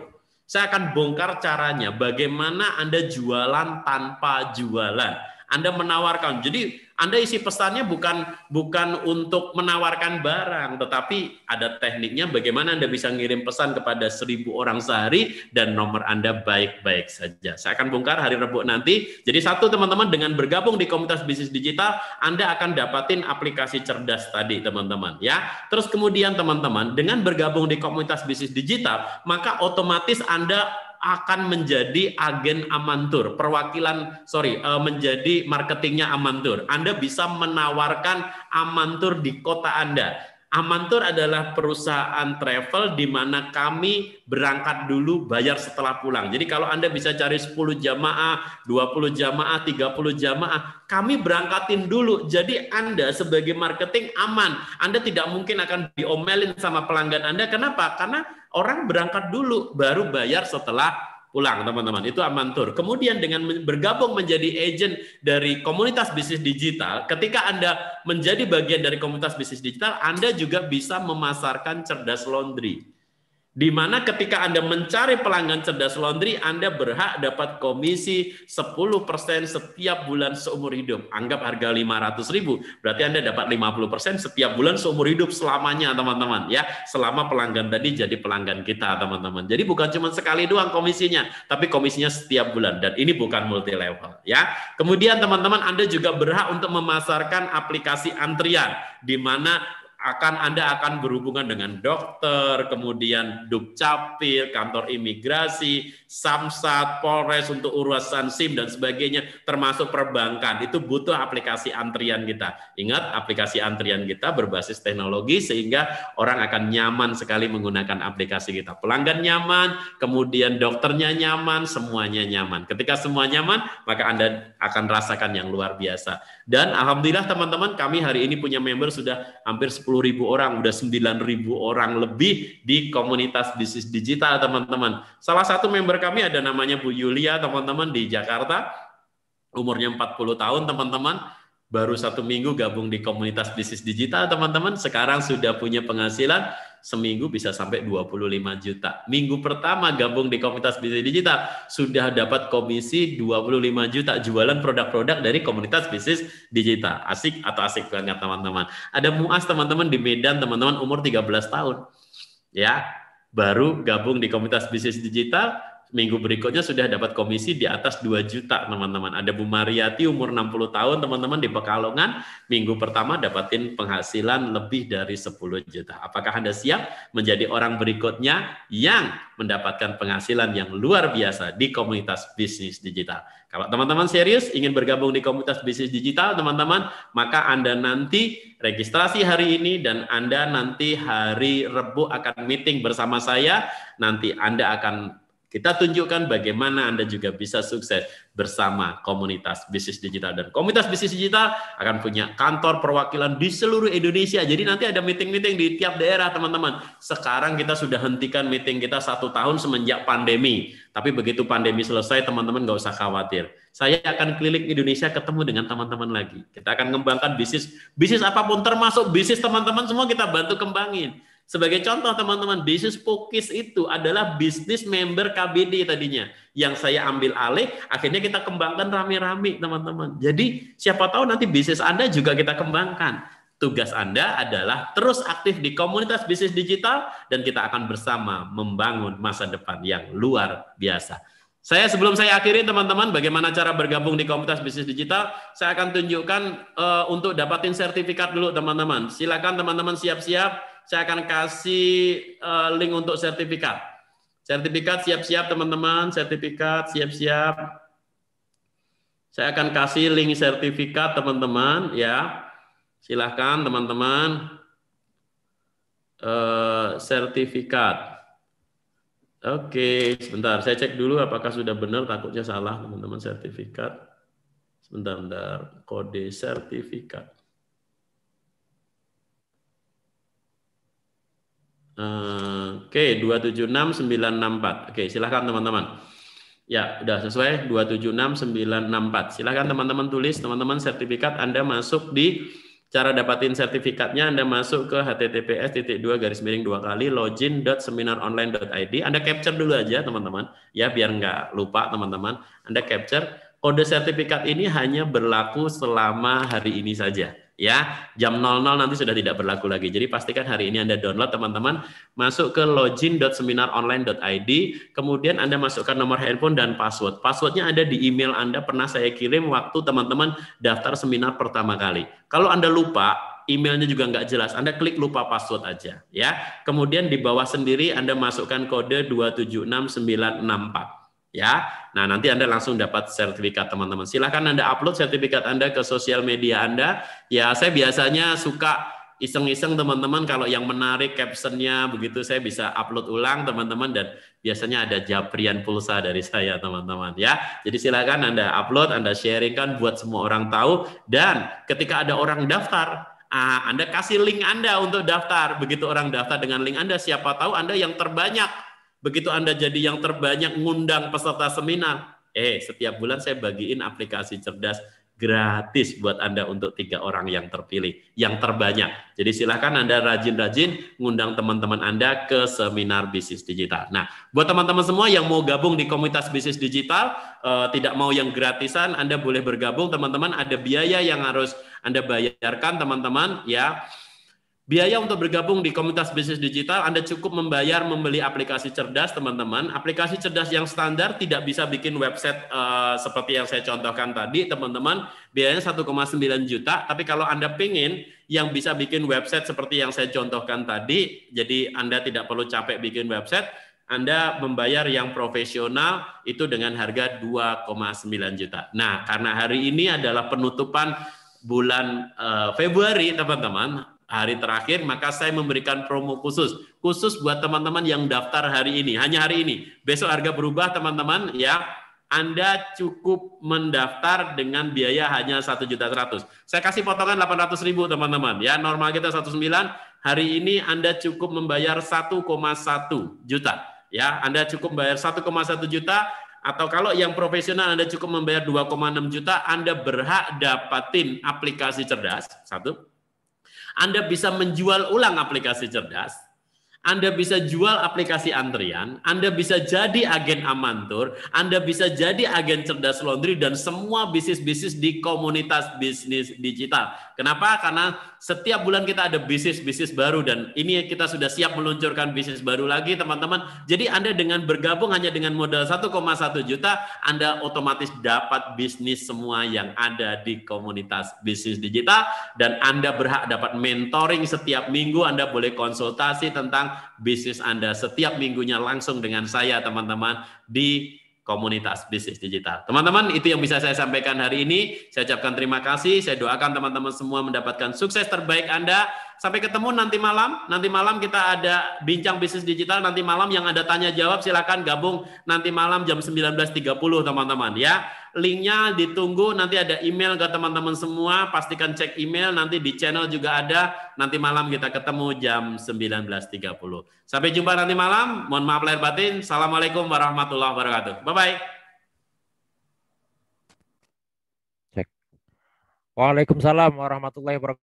Saya akan bongkar caranya, bagaimana Anda jualan tanpa jualan. Anda menawarkan, jadi Anda isi pesannya bukan bukan untuk menawarkan barang, tetapi ada tekniknya bagaimana Anda bisa ngirim pesan kepada seribu orang sehari dan nomor Anda baik-baik saja. Saya akan bongkar hari Rabu nanti. Jadi satu teman-teman, dengan bergabung di komunitas bisnis digital, Anda akan dapatin aplikasi cerdas tadi teman-teman ya. Terus kemudian teman-teman, dengan bergabung di komunitas bisnis digital, maka otomatis Anda akan menjadi agen Amantur, perwakilan, sorry, menjadi marketingnya Amantur. Anda bisa menawarkan Amantur di kota Anda. Amantur adalah perusahaan travel di mana kami berangkat dulu, bayar setelah pulang. Jadi kalau Anda bisa cari sepuluh jamaah, dua puluh jamaah, tiga puluh jamaah, kami berangkatin dulu. Jadi Anda sebagai marketing aman. Anda tidak mungkin akan diomelin sama pelanggan Anda. Kenapa? Karena orang berangkat dulu, baru bayar setelah pulang, teman-teman. Itu Amantur. Kemudian dengan bergabung menjadi agent dari komunitas bisnis digital, ketika Anda menjadi bagian dari komunitas bisnis digital, Anda juga bisa memasarkan Cerdas Laundry. Di mana ketika Anda mencari pelanggan Cerdas Laundry, Anda berhak dapat komisi sepuluh persen setiap bulan seumur hidup. Anggap harga lima ratus ribu, berarti Anda dapat lima puluh persen setiap bulan seumur hidup selamanya, teman-teman. Ya, selama pelanggan tadi jadi pelanggan kita, teman-teman. Jadi bukan cuma sekali doang komisinya, tapi komisinya setiap bulan. Dan ini bukan multi level. Ya. Kemudian teman-teman, Anda juga berhak untuk memasarkan aplikasi antrian, di mana akan Anda akan berhubungan dengan dokter, kemudian Dukcapil, kantor imigrasi, Samsat, Polres untuk urusan SIM dan sebagainya, termasuk perbankan. Itu butuh aplikasi antrian kita. Ingat, aplikasi antrian kita berbasis teknologi sehingga orang akan nyaman sekali menggunakan aplikasi kita. Pelanggan nyaman, kemudian dokternya nyaman, semuanya nyaman. Ketika semua nyaman, maka Anda akan rasakan yang luar biasa. Dan alhamdulillah teman-teman, kami hari ini punya member sudah hampir sepuluh ribu orang, udah sembilan ribu orang lebih di komunitas bisnis digital, teman-teman. Salah satu member kami ada namanya Bu Yulia, teman-teman, di Jakarta. Umurnya empat puluh tahun, teman-teman. Baru satu minggu gabung di komunitas bisnis digital, teman-teman. Sekarang sudah punya penghasilan seminggu bisa sampai dua puluh lima juta. Minggu pertama gabung di komunitas bisnis digital sudah dapat komisi dua puluh lima juta jualan produk-produk dari komunitas bisnis digital. Asik atau asik banget, teman-teman. Ada Muas, teman-teman, di Medan, teman-teman, umur tiga belas tahun. Ya, baru gabung di komunitas bisnis digital. Minggu berikutnya sudah dapat komisi di atas dua juta, teman-teman. Ada Bu Mariati, umur enam puluh tahun, teman-teman, di Pekalongan. Minggu pertama dapatin penghasilan lebih dari sepuluh juta. Apakah Anda siap menjadi orang berikutnya yang mendapatkan penghasilan yang luar biasa di komunitas bisnis digital? Kalau teman-teman serius ingin bergabung di komunitas bisnis digital, teman-teman, maka Anda nanti registrasi hari ini dan Anda nanti hari Rabu akan meeting bersama saya. Nanti Anda akan kita tunjukkan bagaimana Anda juga bisa sukses bersama komunitas bisnis digital. Dan komunitas bisnis digital akan punya kantor perwakilan di seluruh Indonesia. Jadi nanti ada meeting-meeting di tiap daerah, teman-teman. Sekarang kita sudah hentikan meeting kita satu tahun semenjak pandemi. Tapi begitu pandemi selesai, teman-teman nggak usah khawatir. Saya akan keliling Indonesia ketemu dengan teman-teman lagi. Kita akan mengembangkan bisnis, bisnis apapun, termasuk bisnis teman-teman semua kita bantu kembangin. Sebagai contoh, teman-teman, bisnis Pukis itu adalah bisnis member K B D tadinya. Yang saya ambil alih, akhirnya kita kembangkan rame-rame, teman-teman. Jadi siapa tahu nanti bisnis Anda juga kita kembangkan. Tugas Anda adalah terus aktif di komunitas bisnis digital dan kita akan bersama membangun masa depan yang luar biasa. Saya sebelum saya akhiri, teman-teman, bagaimana cara bergabung di komunitas bisnis digital, saya akan tunjukkan uh, untuk dapatin sertifikat dulu, teman-teman. Silakan teman-teman siap-siap. Saya akan kasih uh, link untuk sertifikat. Sertifikat siap-siap, teman-teman. Sertifikat siap-siap. Saya akan kasih link sertifikat, teman-teman. Ya, silahkan, teman-teman. Uh, sertifikat. Oke, sebentar. Saya cek dulu apakah sudah benar. Takutnya salah, teman-teman. Sertifikat. Sebentar, sebentar. Kode sertifikat. Oke, dua tujuh enam sembilan enam empat. Oke, silahkan teman-teman. Ya, udah sesuai dua tujuh enam sembilan enam empat. Silahkan teman-teman tulis, teman-teman, sertifikat Anda masuk di Cara dapatin sertifikatnya Anda masuk ke https titik dua garis miring dua kali login dot seminar online dot i d. Anda capture dulu aja teman-teman ya biar nggak lupa teman-teman. Anda capture kode sertifikat ini hanya berlaku selama hari ini saja ya. Jam nol nol nanti sudah tidak berlaku lagi. Jadi pastikan hari ini Anda download teman-teman, masuk ke login dot seminar online dot i d, kemudian Anda masukkan nomor handphone dan password. Passwordnya ada di email Anda, pernah saya kirim waktu teman-teman daftar seminar pertama kali. Kalau Anda lupa, emailnya juga nggak jelas, Anda klik lupa password aja ya. Kemudian di bawah sendiri Anda masukkan kode dua tujuh enam sembilan enam empat ya. Nah, nanti Anda langsung dapat sertifikat teman-teman. Silahkan Anda upload sertifikat Anda ke sosial media Anda. Ya, saya biasanya suka iseng-iseng teman-teman, kalau yang menarik captionnya begitu saya bisa upload ulang teman-teman, dan biasanya ada japrian pulsa dari saya teman-teman ya. Jadi silakan Anda upload, Anda sharingkan buat semua orang tahu, dan ketika ada orang daftar, ah, Anda kasih link Anda untuk daftar. Begitu orang daftar dengan link Anda, siapa tahu Anda yang terbanyak. Begitu Anda jadi yang terbanyak ngundang peserta seminar, eh setiap bulan saya bagiin aplikasi cerdas gratis buat Anda untuk tiga orang yang terpilih, yang terbanyak. Jadi silahkan Anda rajin-rajin ngundang teman-teman Anda ke seminar bisnis digital. Nah, buat teman-teman semua yang mau gabung di komunitas bisnis digital, eh, tidak mau yang gratisan, Anda boleh bergabung teman-teman. Ada biaya yang harus Anda bayarkan teman-teman ya. Biaya untuk bergabung di komunitas bisnis digital, Anda cukup membayar membeli aplikasi cerdas, teman-teman. Aplikasi cerdas yang standar tidak bisa bikin website uh, seperti yang saya contohkan tadi, teman-teman. Biayanya satu koma sembilan juta, tapi kalau Anda pengen yang bisa bikin website seperti yang saya contohkan tadi, jadi Anda tidak perlu capek bikin website, Anda membayar yang profesional itu dengan harga dua koma sembilan juta. Nah, karena hari ini adalah penutupan bulan uh, Februari, teman-teman, hari terakhir, maka saya memberikan promo khusus khusus buat teman-teman yang daftar hari ini, hanya hari ini. Besok harga berubah teman-teman ya. Anda cukup mendaftar dengan biaya hanya satu juta seratus. Saya kasih potongan delapan ratus ribu teman-teman ya. Normal kita satu koma sembilan, hari ini Anda cukup membayar satu koma satu juta ya. Anda cukup membayar satu koma satu juta, atau kalau yang profesional Anda cukup membayar dua koma enam juta. Anda berhak dapatin aplikasi cerdas satu. Anda bisa menjual ulang aplikasi cerdas, Anda bisa jual aplikasi antrian, Anda bisa jadi agen Amantur, Anda bisa jadi agen cerdas laundry, dan semua bisnis-bisnis di komunitas bisnis digital. Kenapa? Karena setiap bulan kita ada bisnis-bisnis baru, dan ini kita sudah siap meluncurkan bisnis baru lagi teman-teman. Jadi Anda dengan bergabung hanya dengan modal satu koma satu juta, Anda otomatis dapat bisnis semua yang ada di komunitas bisnis digital, dan Anda berhak dapat mentoring setiap minggu. Anda boleh konsultasi tentang bisnis Anda setiap minggunya langsung dengan saya teman-teman di komunitas bisnis digital. Teman-teman, itu yang bisa saya sampaikan hari ini. Saya ucapkan terima kasih. Saya doakan teman-teman semua mendapatkan sukses terbaik Anda. Sampai ketemu nanti malam. Nanti malam kita ada bincang bisnis digital. Nanti malam yang ada tanya jawab silakan gabung nanti malam jam sembilan belas tiga puluh teman-teman ya. Linknya ditunggu, nanti ada email ke teman-teman semua. Pastikan cek email, nanti di channel juga ada. Nanti malam kita ketemu jam sembilan belas tiga puluh. Sampai jumpa nanti malam. Mohon maaf lahir batin. Assalamualaikum warahmatullahi wabarakatuh. Bye-bye. Cek. Waalaikumsalam warahmatullahi wabarakatuh.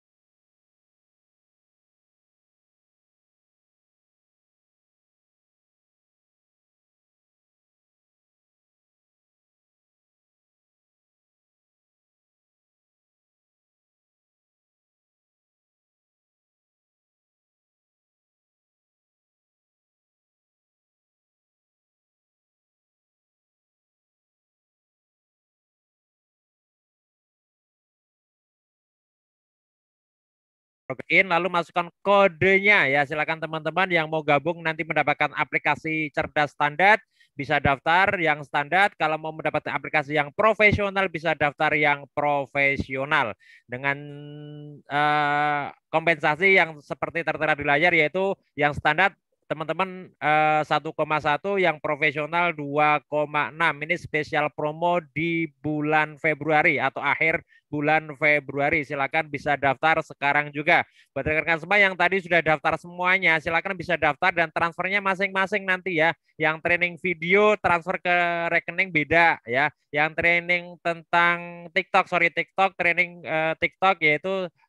Login, lalu masukkan kodenya ya. Silakan teman-teman yang mau gabung nanti mendapatkan aplikasi cerdas standar bisa daftar yang standar. Kalau mau mendapatkan aplikasi yang profesional bisa daftar yang profesional dengan uh, kompensasi yang seperti tertera di layar, yaitu yang standar teman-teman uh, satu koma satu, yang profesional dua koma enam. Ini spesial promo di bulan Februari atau akhir bulan Februari. Silakan bisa daftar sekarang juga. Buat rekan-rekan semua yang tadi sudah daftar semuanya, silakan bisa daftar dan transfernya masing-masing nanti ya. Yang training video transfer ke rekening beda ya. Yang training tentang TikTok, sorry TikTok, training uh, TikTok yaitu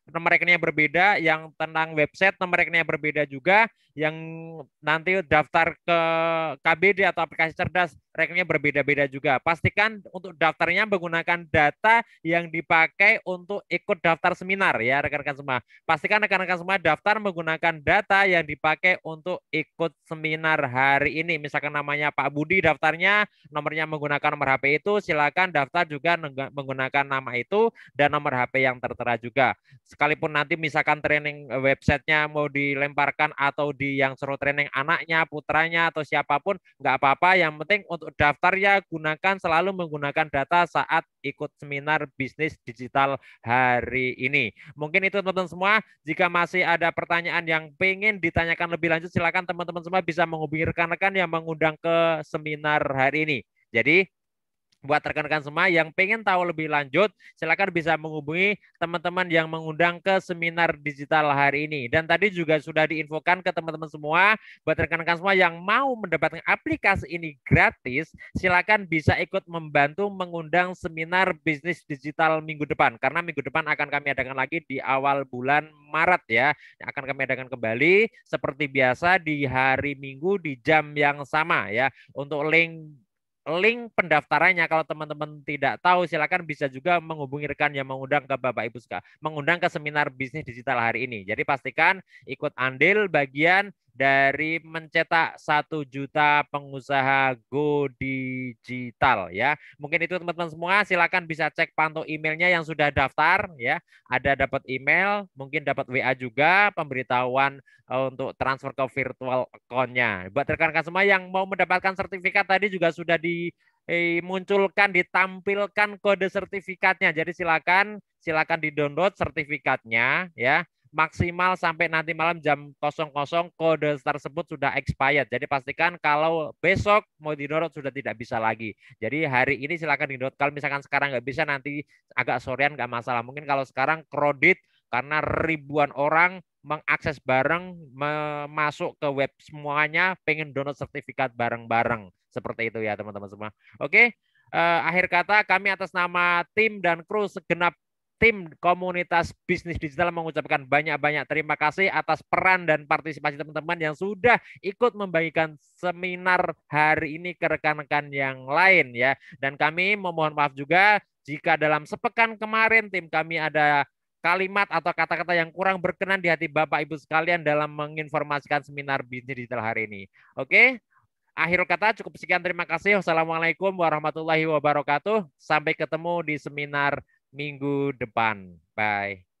nomor rekeningnya berbeda, yang tentang website nomor rekeningnya berbeda juga, yang nanti daftar ke K B D atau aplikasi cerdas rekeningnya berbeda-beda juga. Pastikan untuk daftarnya menggunakan data yang dipakai untuk ikut daftar seminar ya rekan-rekan semua. Pastikan rekan-rekan semua daftar menggunakan data yang dipakai untuk ikut seminar hari ini. Misalkan namanya Pak Budi, daftarnya nomornya menggunakan nomor H P itu, silakan daftar juga menggunakan nama itu dan nomor H P yang tertera juga. Sekalipun nanti misalkan training websitenya mau dilemparkan atau di yang suruh training anaknya, putranya atau siapapun, nggak apa-apa. Yang penting untuk daftar ya gunakan selalu menggunakan data saat ikut seminar bisnis digital hari ini. Mungkin itu teman-teman semua. Jika masih ada pertanyaan yang pengen ditanyakan lebih lanjut, silakan teman-teman semua bisa menghubungi rekan-rekan yang mengundang ke seminar hari ini. Jadi buat rekan-rekan semua yang pengen tahu lebih lanjut, silakan bisa menghubungi teman-teman yang mengundang ke seminar digital hari ini. Dan tadi juga sudah diinfokan ke teman-teman semua, buat rekan-rekan semua yang mau mendapatkan aplikasi ini gratis, silakan bisa ikut membantu mengundang seminar bisnis digital minggu depan. Karena minggu depan akan kami adakan lagi di awal bulan Maret ya. Yang akan kami adakan kembali seperti biasa di hari Minggu di jam yang sama ya. Untuk link link pendaftarannya kalau teman-teman tidak tahu, silakan bisa juga menghubungi rekan yang mengundang ke Bapak Ibu sekalian, mengundang ke seminar bisnis digital hari ini. Jadi pastikan ikut andil bagian dari mencetak satu juta pengusaha go digital ya. Mungkin itu teman-teman semua, silakan bisa cek pantau emailnya yang sudah daftar ya. Ada dapat email, mungkin dapat W A juga pemberitahuan untuk transfer ke virtual account-nya. Buat rekan-rekan semua yang mau mendapatkan sertifikat tadi juga sudah dimunculkan, ditampilkan kode sertifikatnya. Jadi silakan silakan di-download sertifikatnya ya. Maksimal sampai nanti malam jam nol nol kode tersebut sudah expired. Jadi pastikan kalau besok mau di-download sudah tidak bisa lagi. Jadi hari ini silakan di-download. Kalau misalkan sekarang nggak bisa, nanti agak sorean nggak masalah. Mungkin kalau sekarang kredit karena ribuan orang mengakses bareng, masuk ke web semuanya, pengen download sertifikat bareng-bareng. Seperti itu ya teman-teman semua. Oke, eh, akhir kata kami atas nama tim dan kru segenap tim komunitas bisnis digital mengucapkan banyak-banyak terima kasih atas peran dan partisipasi teman-teman yang sudah ikut membagikan seminar hari ini ke rekan-rekan yang lain ya. Dan kami memohon maaf juga jika dalam sepekan kemarin tim kami ada kalimat atau kata-kata yang kurang berkenan di hati Bapak Ibu sekalian dalam menginformasikan seminar bisnis digital hari ini. Oke, akhir kata cukup sekian, terima kasih. Wassalamualaikum warahmatullahi wabarakatuh. Sampai ketemu di seminar minggu depan. Bye.